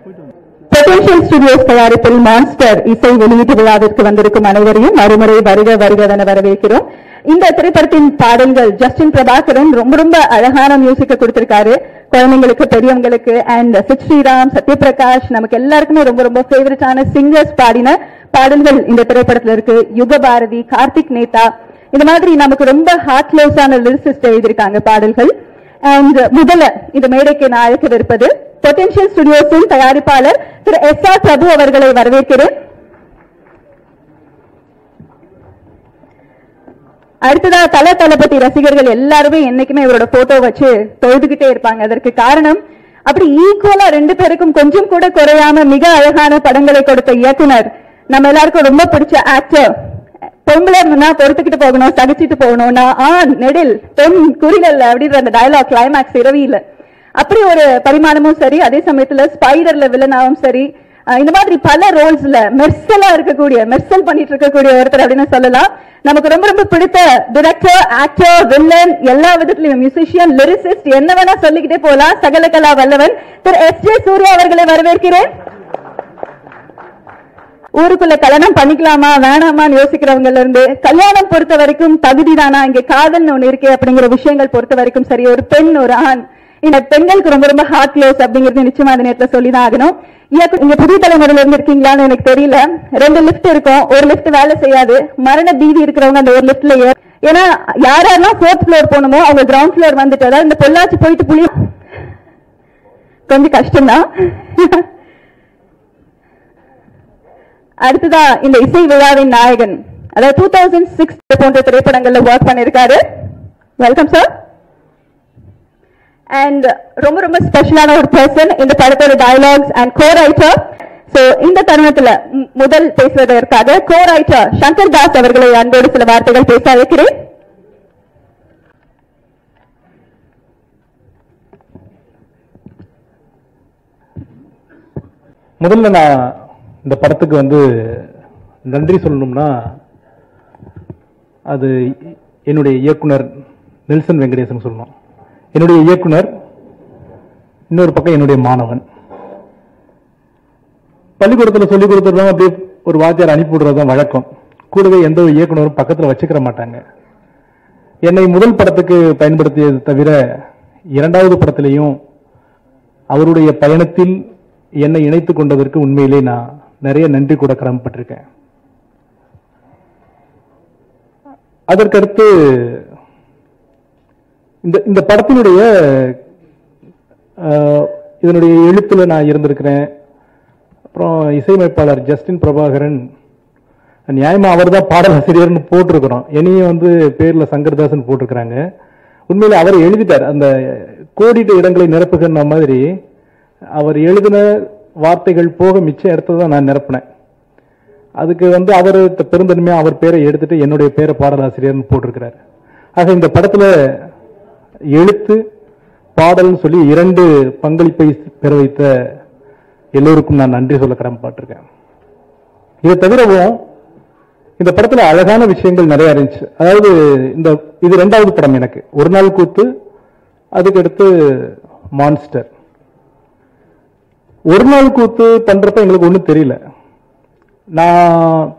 Potential studios தயாரிப்பில் monster இசை வெளியீட்டு விழாவிற்கு வந்திருக்கும் அனைவரையும் மறுமுறை வருக வருகவென வரவேற்கிறோம். இந்த திரைப்படத்தின் பாடல்கள் ஜஸ்டின் பிரபாகரன் ரொம்ப அழகான மியூசிக்க கொடுத்திருக்காரு. குழந்தைங்களுக்கு, பெரியவங்களுக்கு. அண்ட் ஸ்ரீராம், சத்யபிரகாஷ், நமக்கு எல்லாருக்குமே ரொம்ப ஃபேவரட்டான சிங்கர்ஸ் பாடின பாடல்கள் இந்த திரைப்படத்துல இருக்கு. யுகபாரதி, கார்த்திக் நேதா, இந்த மாதிரி நமக்கு ரொம்ப ஹார்ட் க்ளோஸான லிரிசிஸ்ட் எழுதியிருக்காங்க பாடல்கள். அண்ட் முதல்ல இந்த மேடைக்கு நான் அழைக்கவிருப்பது பொட்டன்ஷியல் ஸ்டுடியோஸின் தயாரிப்பாளர் திரு SR பிரபு அவர்களை வரவேற்கிறேன். அடுத்ததா தளபதி ரசிகர்கள் எல்லாருமே என்னைக்குமே இவரோட போட்டோ வச்சு தொழுதுகிட்டே இருப்பாங்க. அதற்கு காரணம், அப்படி ஈக்குவலா ரெண்டு பேருக்கும் கொஞ்சம் கூட குறையாம மிக அழகான படங்களை கொடுத்த இயக்குனர், நம்ம எல்லாருக்கும் ரொம்ப பிடிச்ச ஆக்டர். பொம்பளைன்னா பொறுத்துக்கிட்டு போகணும், சகிச்சிட்டு போகணும், நான் ஆண் நெடில் பெண் குறிகள் அப்படின்ற அந்த டயலாக் கிளைமேக்ஸ் இரவியில அப்படி ஒரு பரிமாணமும் சரி, அதே சமயத்துல ஸ்பைடர்ல வில்லனாவும் சரி, இந்த மாதிரி பல ரோல்ஸ்ல மெர்சல் பண்ணிட்டு இருக்கக்கூடிய ஒருத்தர் அப்படின்னு சொல்லலாம். நமக்கு ரொம்ப பிடித்த டைரக்டர், ஆக்டர், வில்லன், எல்லா விதத்திலும் மியூசிஷியன், லிரிசிஸ்ட், என்ன வேணா சொல்லிக்கிட்டே போலாம். சகல கலா வல்லவன் திரு S.J. சூர்யா அவர்களை வரவேற்கிறேன். ஊருக்குள்ள கல்யாணம் பண்ணிக்கலாமா வேணாமான்னு யோசிக்கிறவங்கல இருந்து, கல்யாணம் பொறுத்த வரைக்கும் தகுதி தானா, இங்க காதல்னு ஒண்ணு இருக்கே அப்படிங்கிற விஷயங்கள் பொறுத்த வரைக்கும் சரி, ஒரு பெண் ஒரு ஆண், இந்த பெண்களுக்கு ரொம்ப ஹார்ட் க்ளோஸ் அப்படிங்கிறது நிச்சயமா அந்த நேரத்தில் சொல்லிதான் ஆகணும். இங்க புதிய தலைமுறையில இருந்து இருக்கீங்களான்னு எனக்கு தெரியல. 2 லிப்ட் இருக்கும், ஒரு லிப்ட் வேலை செய்யாது. மரண பீதி இருக்கிறவங்க அந்த ஒரு லிப்ட்ல ஏன்னா யாரெல்லாம் 4th ஃப்ளோர் போகணுமோ அவங்க கிரவுண்ட் ஃப்ளோர் வந்துட்டு, அதாவது இந்த பொள்ளாச்சி போயிட்டு புளிய கொஞ்சம் கஷ்டம்தான். அடுத்ததா இந்த இசை விழாவின் நாயகன், அதாவது 2006 போன்ற திரைப்படங்கள்ல ஒர்க் பண்ணிருக்காரு. Welcome sir. அண்ட் ரொம்ப ஸ்பெஷலான ஒரு பர்சன், இந்த படத்தோட டயலாக்ஸ் அண்ட் கோ-ரைட்டர். சோ இந்த தருணத்துல முதல் பேசுவதற்காக கோ-ரைட்டர் சங்கர் தாஸ் அவர்களை அன்போடு சில வார்த்தைகள் பேச வைக்கிறேன். முதல்ல நான் இந்த படத்துக்கு நன்றி சொல்லணும்னா, அது என்னுடைய இயக்குனர் நெல்சன் வெங்கடேசன் சொல்லணும். என்னுடைய இயக்குனர், இன்னொரு பக்கம் என்னுடைய மாணவன். பள்ளிக்கூடத்தில் சொல்லிக் கொடுத்துருந்தோம், அப்படியே ஒரு வாத்தியார் அனுப்பி விடுறதுதான் வழக்கம். கூடவே எந்த ஒரு இயக்குனரும் பக்கத்தில் வச்சுக்கிற மாட்டாங்க. என்னை முதல் படத்துக்கு பயன்படுத்தியது தவிர 2வது படத்திலையும் அவருடைய பயணத்தில் என்னை இணைத்துக் கொண்டதற்கு உண்மையிலே நான் நிறைய நன்றி கூட கடமைப்பட்டிருக்கேன். அதற்கடுத்து இந்த படத்தினுடைய இதனுடைய எழுத்துல நான் இருந்திருக்கிறேன். அப்புறம் இசையமைப்பாளர் ஜஸ்டின் பிரபாகரன், நியாயமா அவர் தான் பாடலாசிரியர்னு போட்டிருக்கிறோம். என்னையும் பேர்ல சங்கர்தாசன் போட்டிருக்கிறாங்க. உண்மையில அவர் எழுதிட்டார். அந்த கோடிட்ட இடங்களை நிரப்புகிற மாதிரி அவர் எழுதின வார்த்தைகள் போக மிச்சம் எடுத்ததான் நான் நிரப்பினேன். அதுக்கு அவர் பெருந்தன்மையா அவர் பேரை எடுத்துட்டு என்னுடைய பேரை பாடலாசிரியர்னு போட்டிருக்கிறார். ஆக இந்த படத்துல எழுத்து பாடல்னு சொல்லி 2 பங்களிப்பை பெற வைத்த எல்லோருக்கும் நான் நன்றி சொல்ல கடமைப்பட்டிருக்கேன். இதை தவிரவும் இந்த படத்துல அழகான விஷயங்கள் நிறைய இருந்துச்சு. அதாவது இது 2வது படம் எனக்கு. ஒரு நாள் கூத்து, அதுக்கடுத்து மான்ஸ்டர். ஒரு நாள் கூத்து பண்றப்ப எங்களுக்கு ஒன்றும் தெரியல. நான்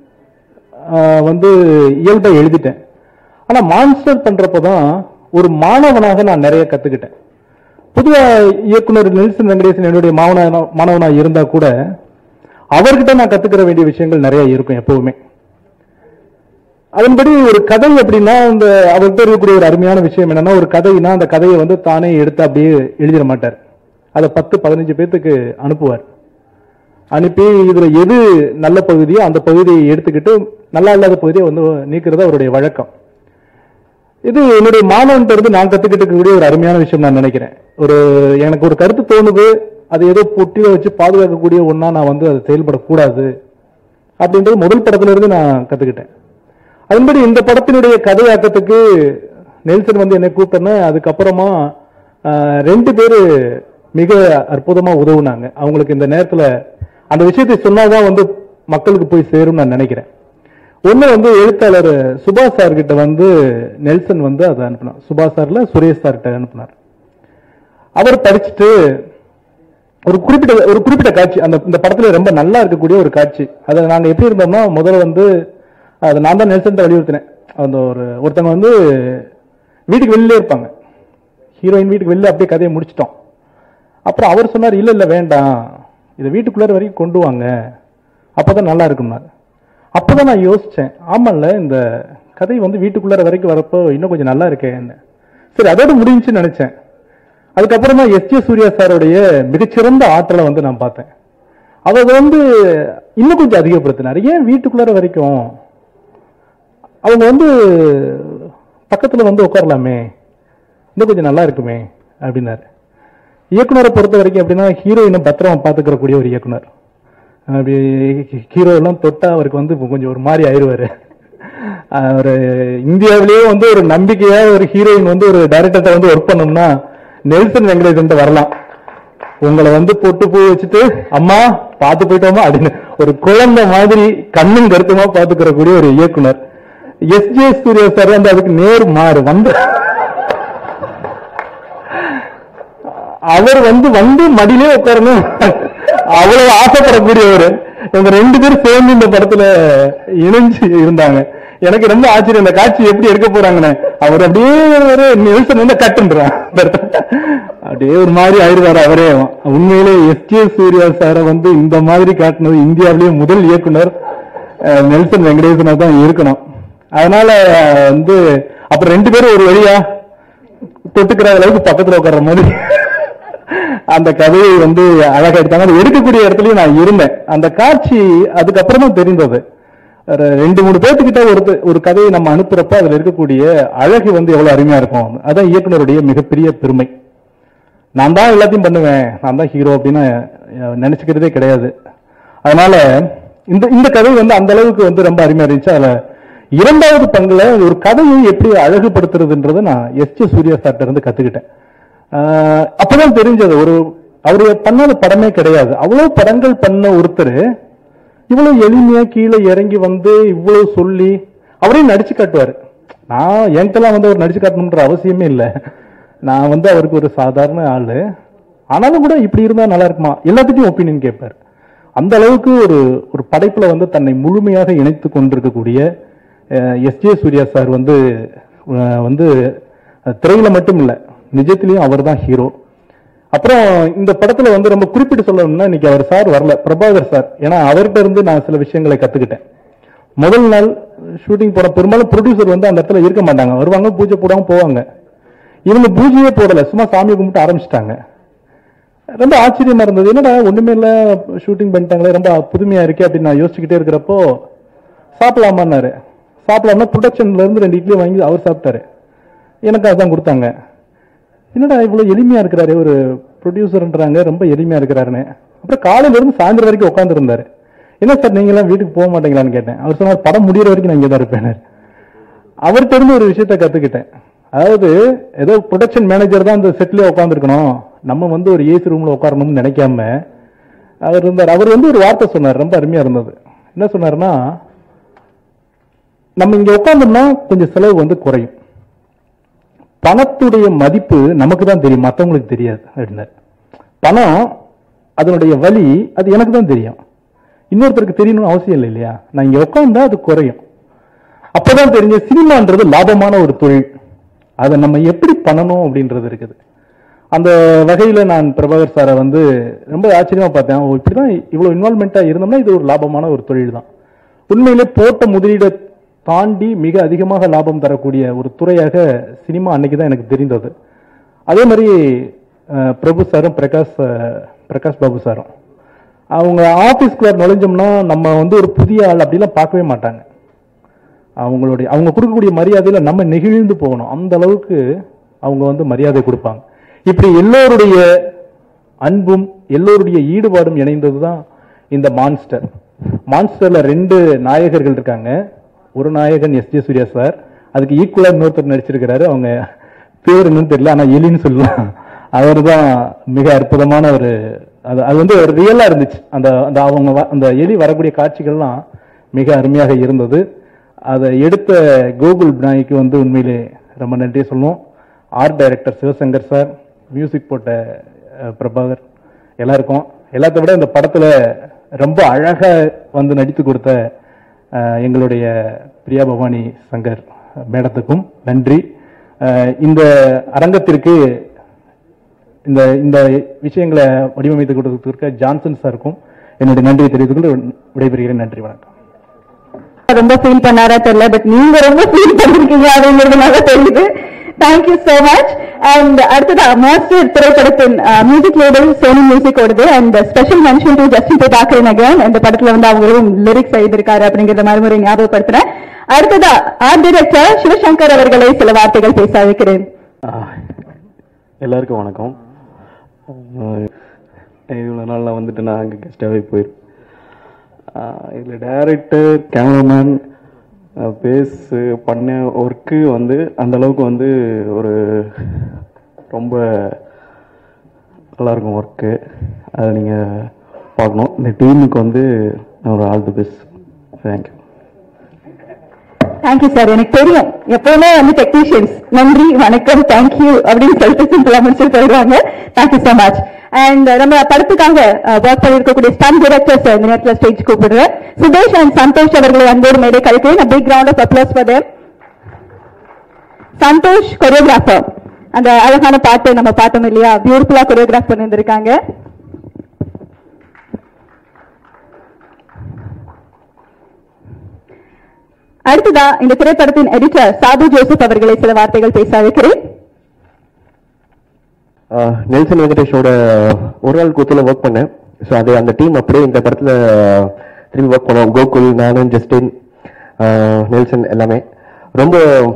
இயல்பை எழுதிட்டேன். ஆனா மான்ஸ்டர் பண்றப்பதான் ஒரு மாணவனாக நான் நிறைய கத்துக்கிட்டேன். பொதுவா இயக்குனர் நெல்சன் வெங்கடேசன் என்னுடைய மாணவனா இருந்தா கூட அவர்கிட்ட நான் கத்துக்கிற வேண்டிய விஷயங்கள் நிறைய இருக்கும் எப்பவுமே. அதன்படி ஒரு கதை அப்படின்னா அவர்கிட்ட இருக்கக்கூடிய ஒரு அருமையான விஷயம் என்னன்னா, ஒரு கதைனா அந்த கதையை தானே எடுத்து அப்படியே எழுதிட மாட்டார். அதை 10-15 பேத்துக்கு அனுப்புவார். அனுப்பி இதுல எது நல்ல பகுதியோ அந்த பகுதியை எடுத்துக்கிட்டு நல்லா இல்லாத பகுதியை நீக்கிறது அவருடைய வழக்கம். இது என்னுடைய மாணவன்கிட்ட இருந்து நான் கத்துக்கிட்டு இருக்கக்கூடிய ஒரு அருமையான விஷயம் நான் நினைக்கிறேன். எனக்கு ஒரு கருத்து தோணுது, அது ஏதோ பொட்டியில வச்சு பாதுகாக்கக்கூடிய ஒன்னா நான் அதை செயல்படக்கூடாது அப்படின்றது முதல் படத்துல இருந்து நான் கத்துக்கிட்டேன். அதன்படி இந்த படத்தினுடைய கதையாக்கத்துக்கு நெல்சன் என்னை கூப்பிட்டேன்னு, அதுக்கப்புறமா 2 பேரு மிக அற்புதமா உதவுனாங்க. அவங்களுக்கு இந்த நேரத்துல அந்த விஷயத்தை சொன்னாதான் மக்களுக்கு போய் சேரும் நான் நினைக்கிறேன். ஒண்ணு எழுத்தாளர் சுபாஷ் சார் கிட்ட நெல்சன் அதை அனுப்பினார். சுபாஷ் சார்ல சுரேஷ் சார்கிட்ட அனுப்பினார். அவர் படிச்சுட்டு ஒரு குறிப்பிட்ட காட்சி இந்த படத்துல ரொம்ப நல்லா இருக்கக்கூடிய ஒரு காட்சி. அதை நாங்க எப்படி இருந்தோம்னா, முதல்ல வந்து அதை நான் தான் நெல்சன் வலியுறுத்தினேன். அந்த ஒருத்தவங்க வந்து வீட்டுக்கு வெளியிலே இருப்பாங்க, ஹீரோயின் வீட்டுக்கு வெளில அப்படியே கதையை முடிச்சிட்டோம். அப்புறம் அவர் சொன்னார், இல்ல வேண்டாம், இதை வீட்டுக்குள்ளார வரைக்கும் கொண்டு வாங்க, அப்பதான் நல்லா இருக்கும்னாரு. அப்பதான் நான் யோசிச்சேன், ஆமாம்ல இந்த கதை வந்து வீட்டுக்குள்ளார வரைக்கும் வரப்போ இன்னும் கொஞ்சம் நல்லா இருக்கேன். சரி, அதோட முடிஞ்சுன்னு நினைச்சேன். அதுக்கப்புறமா எஸ்.ஜே. சூர்யா சாருடைய மிகச்சிறந்த ஆற்றலை வந்து நான் பார்த்தேன். அதை வந்து இன்னும் கொஞ்சம் அதிகப்படுத்தினார். ஏன் வீட்டுக்குள்ளார வரைக்கும் அவங்க வந்து பக்கத்துல வந்து உட்காரலாமே, இன்னும் கொஞ்சம் நல்லா இருக்குமே அப்படின்னாரு. இயக்குனரை பொறுத்த வரைக்கும் அப்படின்னா, ஹீரோயினை பத்திரமா பார்த்துக்கிறக்கூடிய ஒரு இயக்குனர். அப்படி ஹீரோ எல்லாம் தொட்டா அவருக்கு வந்து கொஞ்சம் ஒரு மாதிரி ஆயிடுவாரு. ஒரு இந்தியாவிலேயே வந்து ஒரு நம்பிக்கையா ஒரு ஹீரோயின் வந்து ஒரு டைரக்டர்கிட்ட வந்து ஒர்க் பண்ணோம்னா நெல்சன் வெங்கடேசன் வரலாம். உங்களை வந்து பொட்டு பூ வச்சுட்டு அம்மா பார்த்து போயிட்டோமா அப்படின்னு ஒரு குழந்தை மாதிரி கண்ணும் கருத்துமா பார்த்துக்கிறக்கூடிய ஒரு இயக்குனர். எஸ்.ஜே. சூர்யா சார் வந்து அதுக்கு நேர் மாறு வந்து அவர் வந்து மடியிலே உட்காரணும் அவ்வளவு ஆசைப்படக்கூடியவர். இவங்க 2 பேரும் சேர்ந்து இந்த படத்துல இணைஞ்சு இருந்தாங்க. எனக்கு ரொம்ப ஆச்சரியம், இந்த காட்சி எப்படி எடுக்க போறாங்கன்னு. அவர் அப்படியே நெல்சன் வந்து கட்டுன்றான், அப்படியே ஒரு மாதிரி ஆயிடுவாரு அவரே. உண்மையிலே எஸ்.ஜே. சூர்யா சாரை வந்து இந்த மாதிரி காட்டினது இந்தியாவிலேயே முதல் இயக்குனர் நெல்சன் வெங்கடேசனா தான் இருக்கணும். அதனால வந்து அப்புறம் 2 பேரும் ஒரு வழியா தொட்டுக்கிற அளவுக்கு பக்கத்துல உட்கார்ற மாதிரி அந்த கதையை வந்து அழகா எடுத்தாங்க. அது எடுக்கக்கூடிய இடத்துலயும் நான் இருந்தேன். அந்த காட்சி அதுக்கப்புறம் தான் தெரிந்தது. 2-3 பேர்த்துக்கிட்ட ஒரு கதையை நம்ம அனுப்புறப்ப அதுல இருக்கக்கூடிய அழகு வந்து எவ்வளவு அருமையா இருக்கும். அதான் இயக்குனருடைய மிகப்பெரிய பெருமை. நான் தான் எல்லாத்தையும் பண்ணுவேன், நான் தான் ஹீரோ அப்படின்னு நினைச்சுக்கிறதே கிடையாது. அதனால இந்த கதை வந்து அந்த அளவுக்கு வந்து ரொம்ப அருமையா இருந்துச்சு. அதுல 2வது பங்குல ஒரு கதையை எப்படி அழகுபடுத்துறதுன்றதை நான் எஸ்.ஜே. சூர்யா சார்ட்ட இருந்து கத்துக்கிட்டேன். அப்பதான் தெரிஞ்சது, அவரு பண்ணாத படமே கிடையாது. அவ்வளவு படங்கள் பண்ண ஒருத்தர் இவ்வளவு எளிமையா கீழே இறங்கி வந்து இவ்வளவு சொல்லி அவரையும் நடிச்சு காட்டுவாரு. நான் என்கிட்டலாம் வந்து அவர் நடிச்சு காட்டணும்ன்ற அவசியமே இல்லை. நான் வந்து அவருக்கு ஒரு சாதாரண ஆளு, ஆனாலும் கூட இப்படி இருந்தா நல்லா இருக்குமா எல்லாத்துக்கும் ஒப்பீனியன் கேட்பார். அந்த அளவுக்கு ஒரு படைப்புல வந்து தன்னை முழுமையாக இணைத்து கொண்டிருக்கக்கூடிய எஸ்.ஜே. சூர்யா சார் வந்து திரையில மட்டும் இல்லை, நிஜத்திலையும் அவர் தான் ஹீரோ. அப்புறம் இந்த படத்துல வந்து ரொம்ப குறிப்பிட்டு சொல்லணும்னா, இன்னைக்கு அவர் சார் வரல, பிரபாகர் சார். ஏன்னா அவர்கிட்ட இருந்து நான் சில விஷயங்களை கத்துக்கிட்டேன். முதல் நாள் ஷூட்டிங் போட பெரும்பாலும் ப்ரொடியூசர் வந்து அந்த இடத்துல இருக்க மாட்டாங்க, வருவாங்க, பூஜை போடாம போவாங்க. இவங்க பூஜையே போடல, சும்மா சாமியை கும்பிட்டு ஆரம்பிச்சிட்டாங்க. ரொம்ப ஆச்சரியமா இருந்தது, என்னடா ஒண்ணுமே இல்ல ஷூட்டிங் பண்ணிட்டாங்களே, ரொம்ப புதுமையா இருக்கே அப்படின்னு நான் யோசிச்சுக்கிட்டே இருக்கிறப்போ சாப்பிடலாமான்னாரு. சாப்பிடலாம்னா ப்ரொடக்ஷன்ல இருந்து 2 இட்லி வாங்கி அவர் சாப்பிட்டாரு, எனக்கு அதான் கொடுத்தாங்க. என்னடா இவ்வளவு எளிமையா இருக்கிறாரு, ஒரு ப்ரொடியூசர்ன்றாங்க ரொம்ப எளிமையா இருக்கிறாருன்னு. அப்புறம் காலையில இருந்து சாயந்தரம் வரைக்கும் உட்கார்ந்து இருந்தாரு. என்ன சார் நீங்க எல்லாம் வீட்டுக்கு போக மாட்டீங்களான்னு கேட்டேன். அவர் சொன்னார், படம் முடிகிற வரைக்கும் நான் இங்கே தான் இருப்பேன். அவர்கிட்ட இருந்து ஒரு விஷயத்த கத்துக்கிட்டேன். அதாவது ஏதோ ப்ரொடக்ஷன் மேனேஜர் தான் அந்த செட்லயே உட்காந்துருக்கணும், நம்ம வந்து ஒரு ஏசி ரூம்ல உட்காரணும்னு நினைக்காம அவர் இருந்தார். அவர் வந்து ஒரு வார்த்தை சொன்னார், ரொம்ப அருமையா இருந்தது. என்ன சொன்னாருன்னா, நம்ம இங்க உட்கார்ந்தோம்னா கொஞ்சம் செலவு வந்து குறையும், பணத்துடைய மதிப்பு நமக்கு தான் தெரியும், மற்றவங்களுக்கு தெரியாது அப்படின்னாரு. பணம் அதனுடைய வலி அது எனக்கு தான் தெரியும், இன்னொருத்தருக்கு தெரியணும்னு அவசியம் இல்லை இல்லையா. நான் இங்க உட்கார்ந்தா அது குறையும். அப்பதான் தெரிஞ்ச சினிமான்றது லாபமான ஒரு தொழில், அதை நம்ம எப்படி பண்ணணும் அப்படின்றது இருக்குது. அந்த வகையில நான் பிரபாகர் சாரை வந்து ரொம்ப ஆச்சரியமா பார்த்தேன். இப்படிதான் இவ்வளவு இன்வால்மெண்டா இருந்தோம்னா இது ஒரு லாபமான ஒரு தொழில் தான். உண்மையிலே போட்ட முதலீடை தாண்டி மிக அதிகமாக லாபம் தரக்கூடிய ஒரு துறையாக சினிமா அன்னைக்கு தான் எனக்கு தெரிந்தது. அதே மாதிரி பிரபு சாரும் பிரகாஷ் பாபு சாரும் அவங்க ஆபீஸ்குள்ள நுழைஞ்சோம்னா நம்ம வந்து ஒரு புதிய ஆள் அப்படிலாம் பார்க்கவே மாட்டாங்க. அவங்க கொடுக்கக்கூடிய மரியாதையில நம்ம நெகிழ்ந்து போகணும், அந்த அளவுக்கு அவங்க வந்து மரியாதை கொடுப்பாங்க. இப்படி எல்லோருடைய அன்பும் எல்லோருடைய ஈடுபாடும் இணைந்தது தான் இந்த மான்ஸ்டர். மான்ஸ்டர்ல 2 நாயகர்கள் இருக்காங்க. ஒரு நாயகன் எஸ்.ஜே. சூர்யா சார், அதுக்கு ஈக்குவலா இன்னொருத்தர் நடிச்சிருக்கிறாரு, அவங்க பேர் என்னன்னு தெரியல, ஆனா எலின்னு சொல்லலாம். அவர் தான் மிக அற்புதமான அது வந்து ஒரு ரியலா இருந்துச்சு. அந்த எலி வரக்கூடிய காட்சிகள்லாம் மிக அருமையாக இருந்தது. அதை எடுத்த கோகுல் நாய்க்கு வந்து உண்மையிலே ரொம்ப நன்றி சொல்லுவோம். Art director Sivasankar sir, music போட்ட பிரபாகர், எல்லாருக்கும். எல்லாத்த விட இந்த படத்துல ரொம்ப அழகா வந்து நடித்து கொடுத்த எங்களுடைய பிரியா பவானி சங்கர் மேடத்துக்கும் நன்றி. இந்த அரங்கத்திற்கு இந்த இந்த விஷயங்களை வடிவமைத்து கொடுத்திருக்க ஜான்சன் சாருக்கும் என்னுடைய நன்றியை தெரிவித்துக் கொண்டு விடைபெறுகிறேன். நன்றி, வணக்கம். ரொம்ப ஃபீல் பண்ணாரா தெரியல, பட் நீங்க ரொம்ப ஃபீல் பண்ணிருக்கீங்க அப்படிங்கிறதுனால தெரியுது. Thank you so much. அண்ட் அடுத்ததா மாஸ்டர் திரைப்படத்தின் மியூசிக் லேபிள் சோனி மியூசிக் ஓடுது. And special mention to Justin Prabhakaran again. இந்த படத்துல வந்து அவங்களும் லிரிக்ஸ் எழுதியிருக்காரு அப்படிங்கிறத மறுமுறை ஞாபகப்படுத்துறேன். அடுத்ததா ஆர்ட் டைரக்டர் சிவசங்கர் அவர்களை சில வார்த்தைகள் பேச வைக்கிறேன். எல்லாருக்கும் வணக்கம். இவ்வளோ நாள் நான் வந்துட்டு நான் அங்கே கெஸ்டாகவே போயிருக்கேன். இதில் டைரக்டர், கேமராமேன், பேஸு பண்ண ஒர்க்கு வந்து அந்தளவுக்கு வந்து ஒரு ரொம்ப நல்லாயிருக்கும் ஒர்க்கு. அதை நீங்கள் பார்க்கணும். இந்த டீமுக்கு வந்து ஒரு all the best. Thank you. Thank you sir. எனக்கு தெரியும் எப்பவுமே வந்து டெக்னீஷியன்ஸ் நன்றி வணக்கம் தேங்க்யூ அப்படின்னு சொல்லிட்டு சிம்பிளா முடிச்சு போயிடுவாங்க. Thank you so much. அண்ட் நம்ம படத்துக்காக ஒர்க் பண்ணிருக்கக்கூடிய ஸ்டன் டைரக்டர்ஸ் இந்த நேரத்தில் ஸ்டேஜ் கூப்பிடுறேன். சுதேஷ் அண்ட் சந்தோஷ் அவர்களை அன்போடு மேடை கழிக்கிறேன். Big round of applause for them. Santhosh choreographer. அந்த அழகான பாட்டு நம்ம பார்த்தோம் இல்லையா, பியூட்டிஃபுல்லா கொரியோகிராஃப் பண்ணியிருந்திருக்காங்க. அடுத்ததா இந்த திரைப்படத்தின் எடிட்டர் சாது ஜோசப் அவர்களை சில வார்த்தைகள் பேச வைக்கிறேன். நெல்சன் வெங்கடேஷோட ஒரு நாள் கூத்துல ஒர்க் பண்ணேன். ஸோ அது அந்த டீம் அப்படியே இந்த படத்துல திரும்பி ஒர்க் பண்ணோம். கோகுல், நானும், ஜஸ்டின், நெல்சன் எல்லாமே ரொம்ப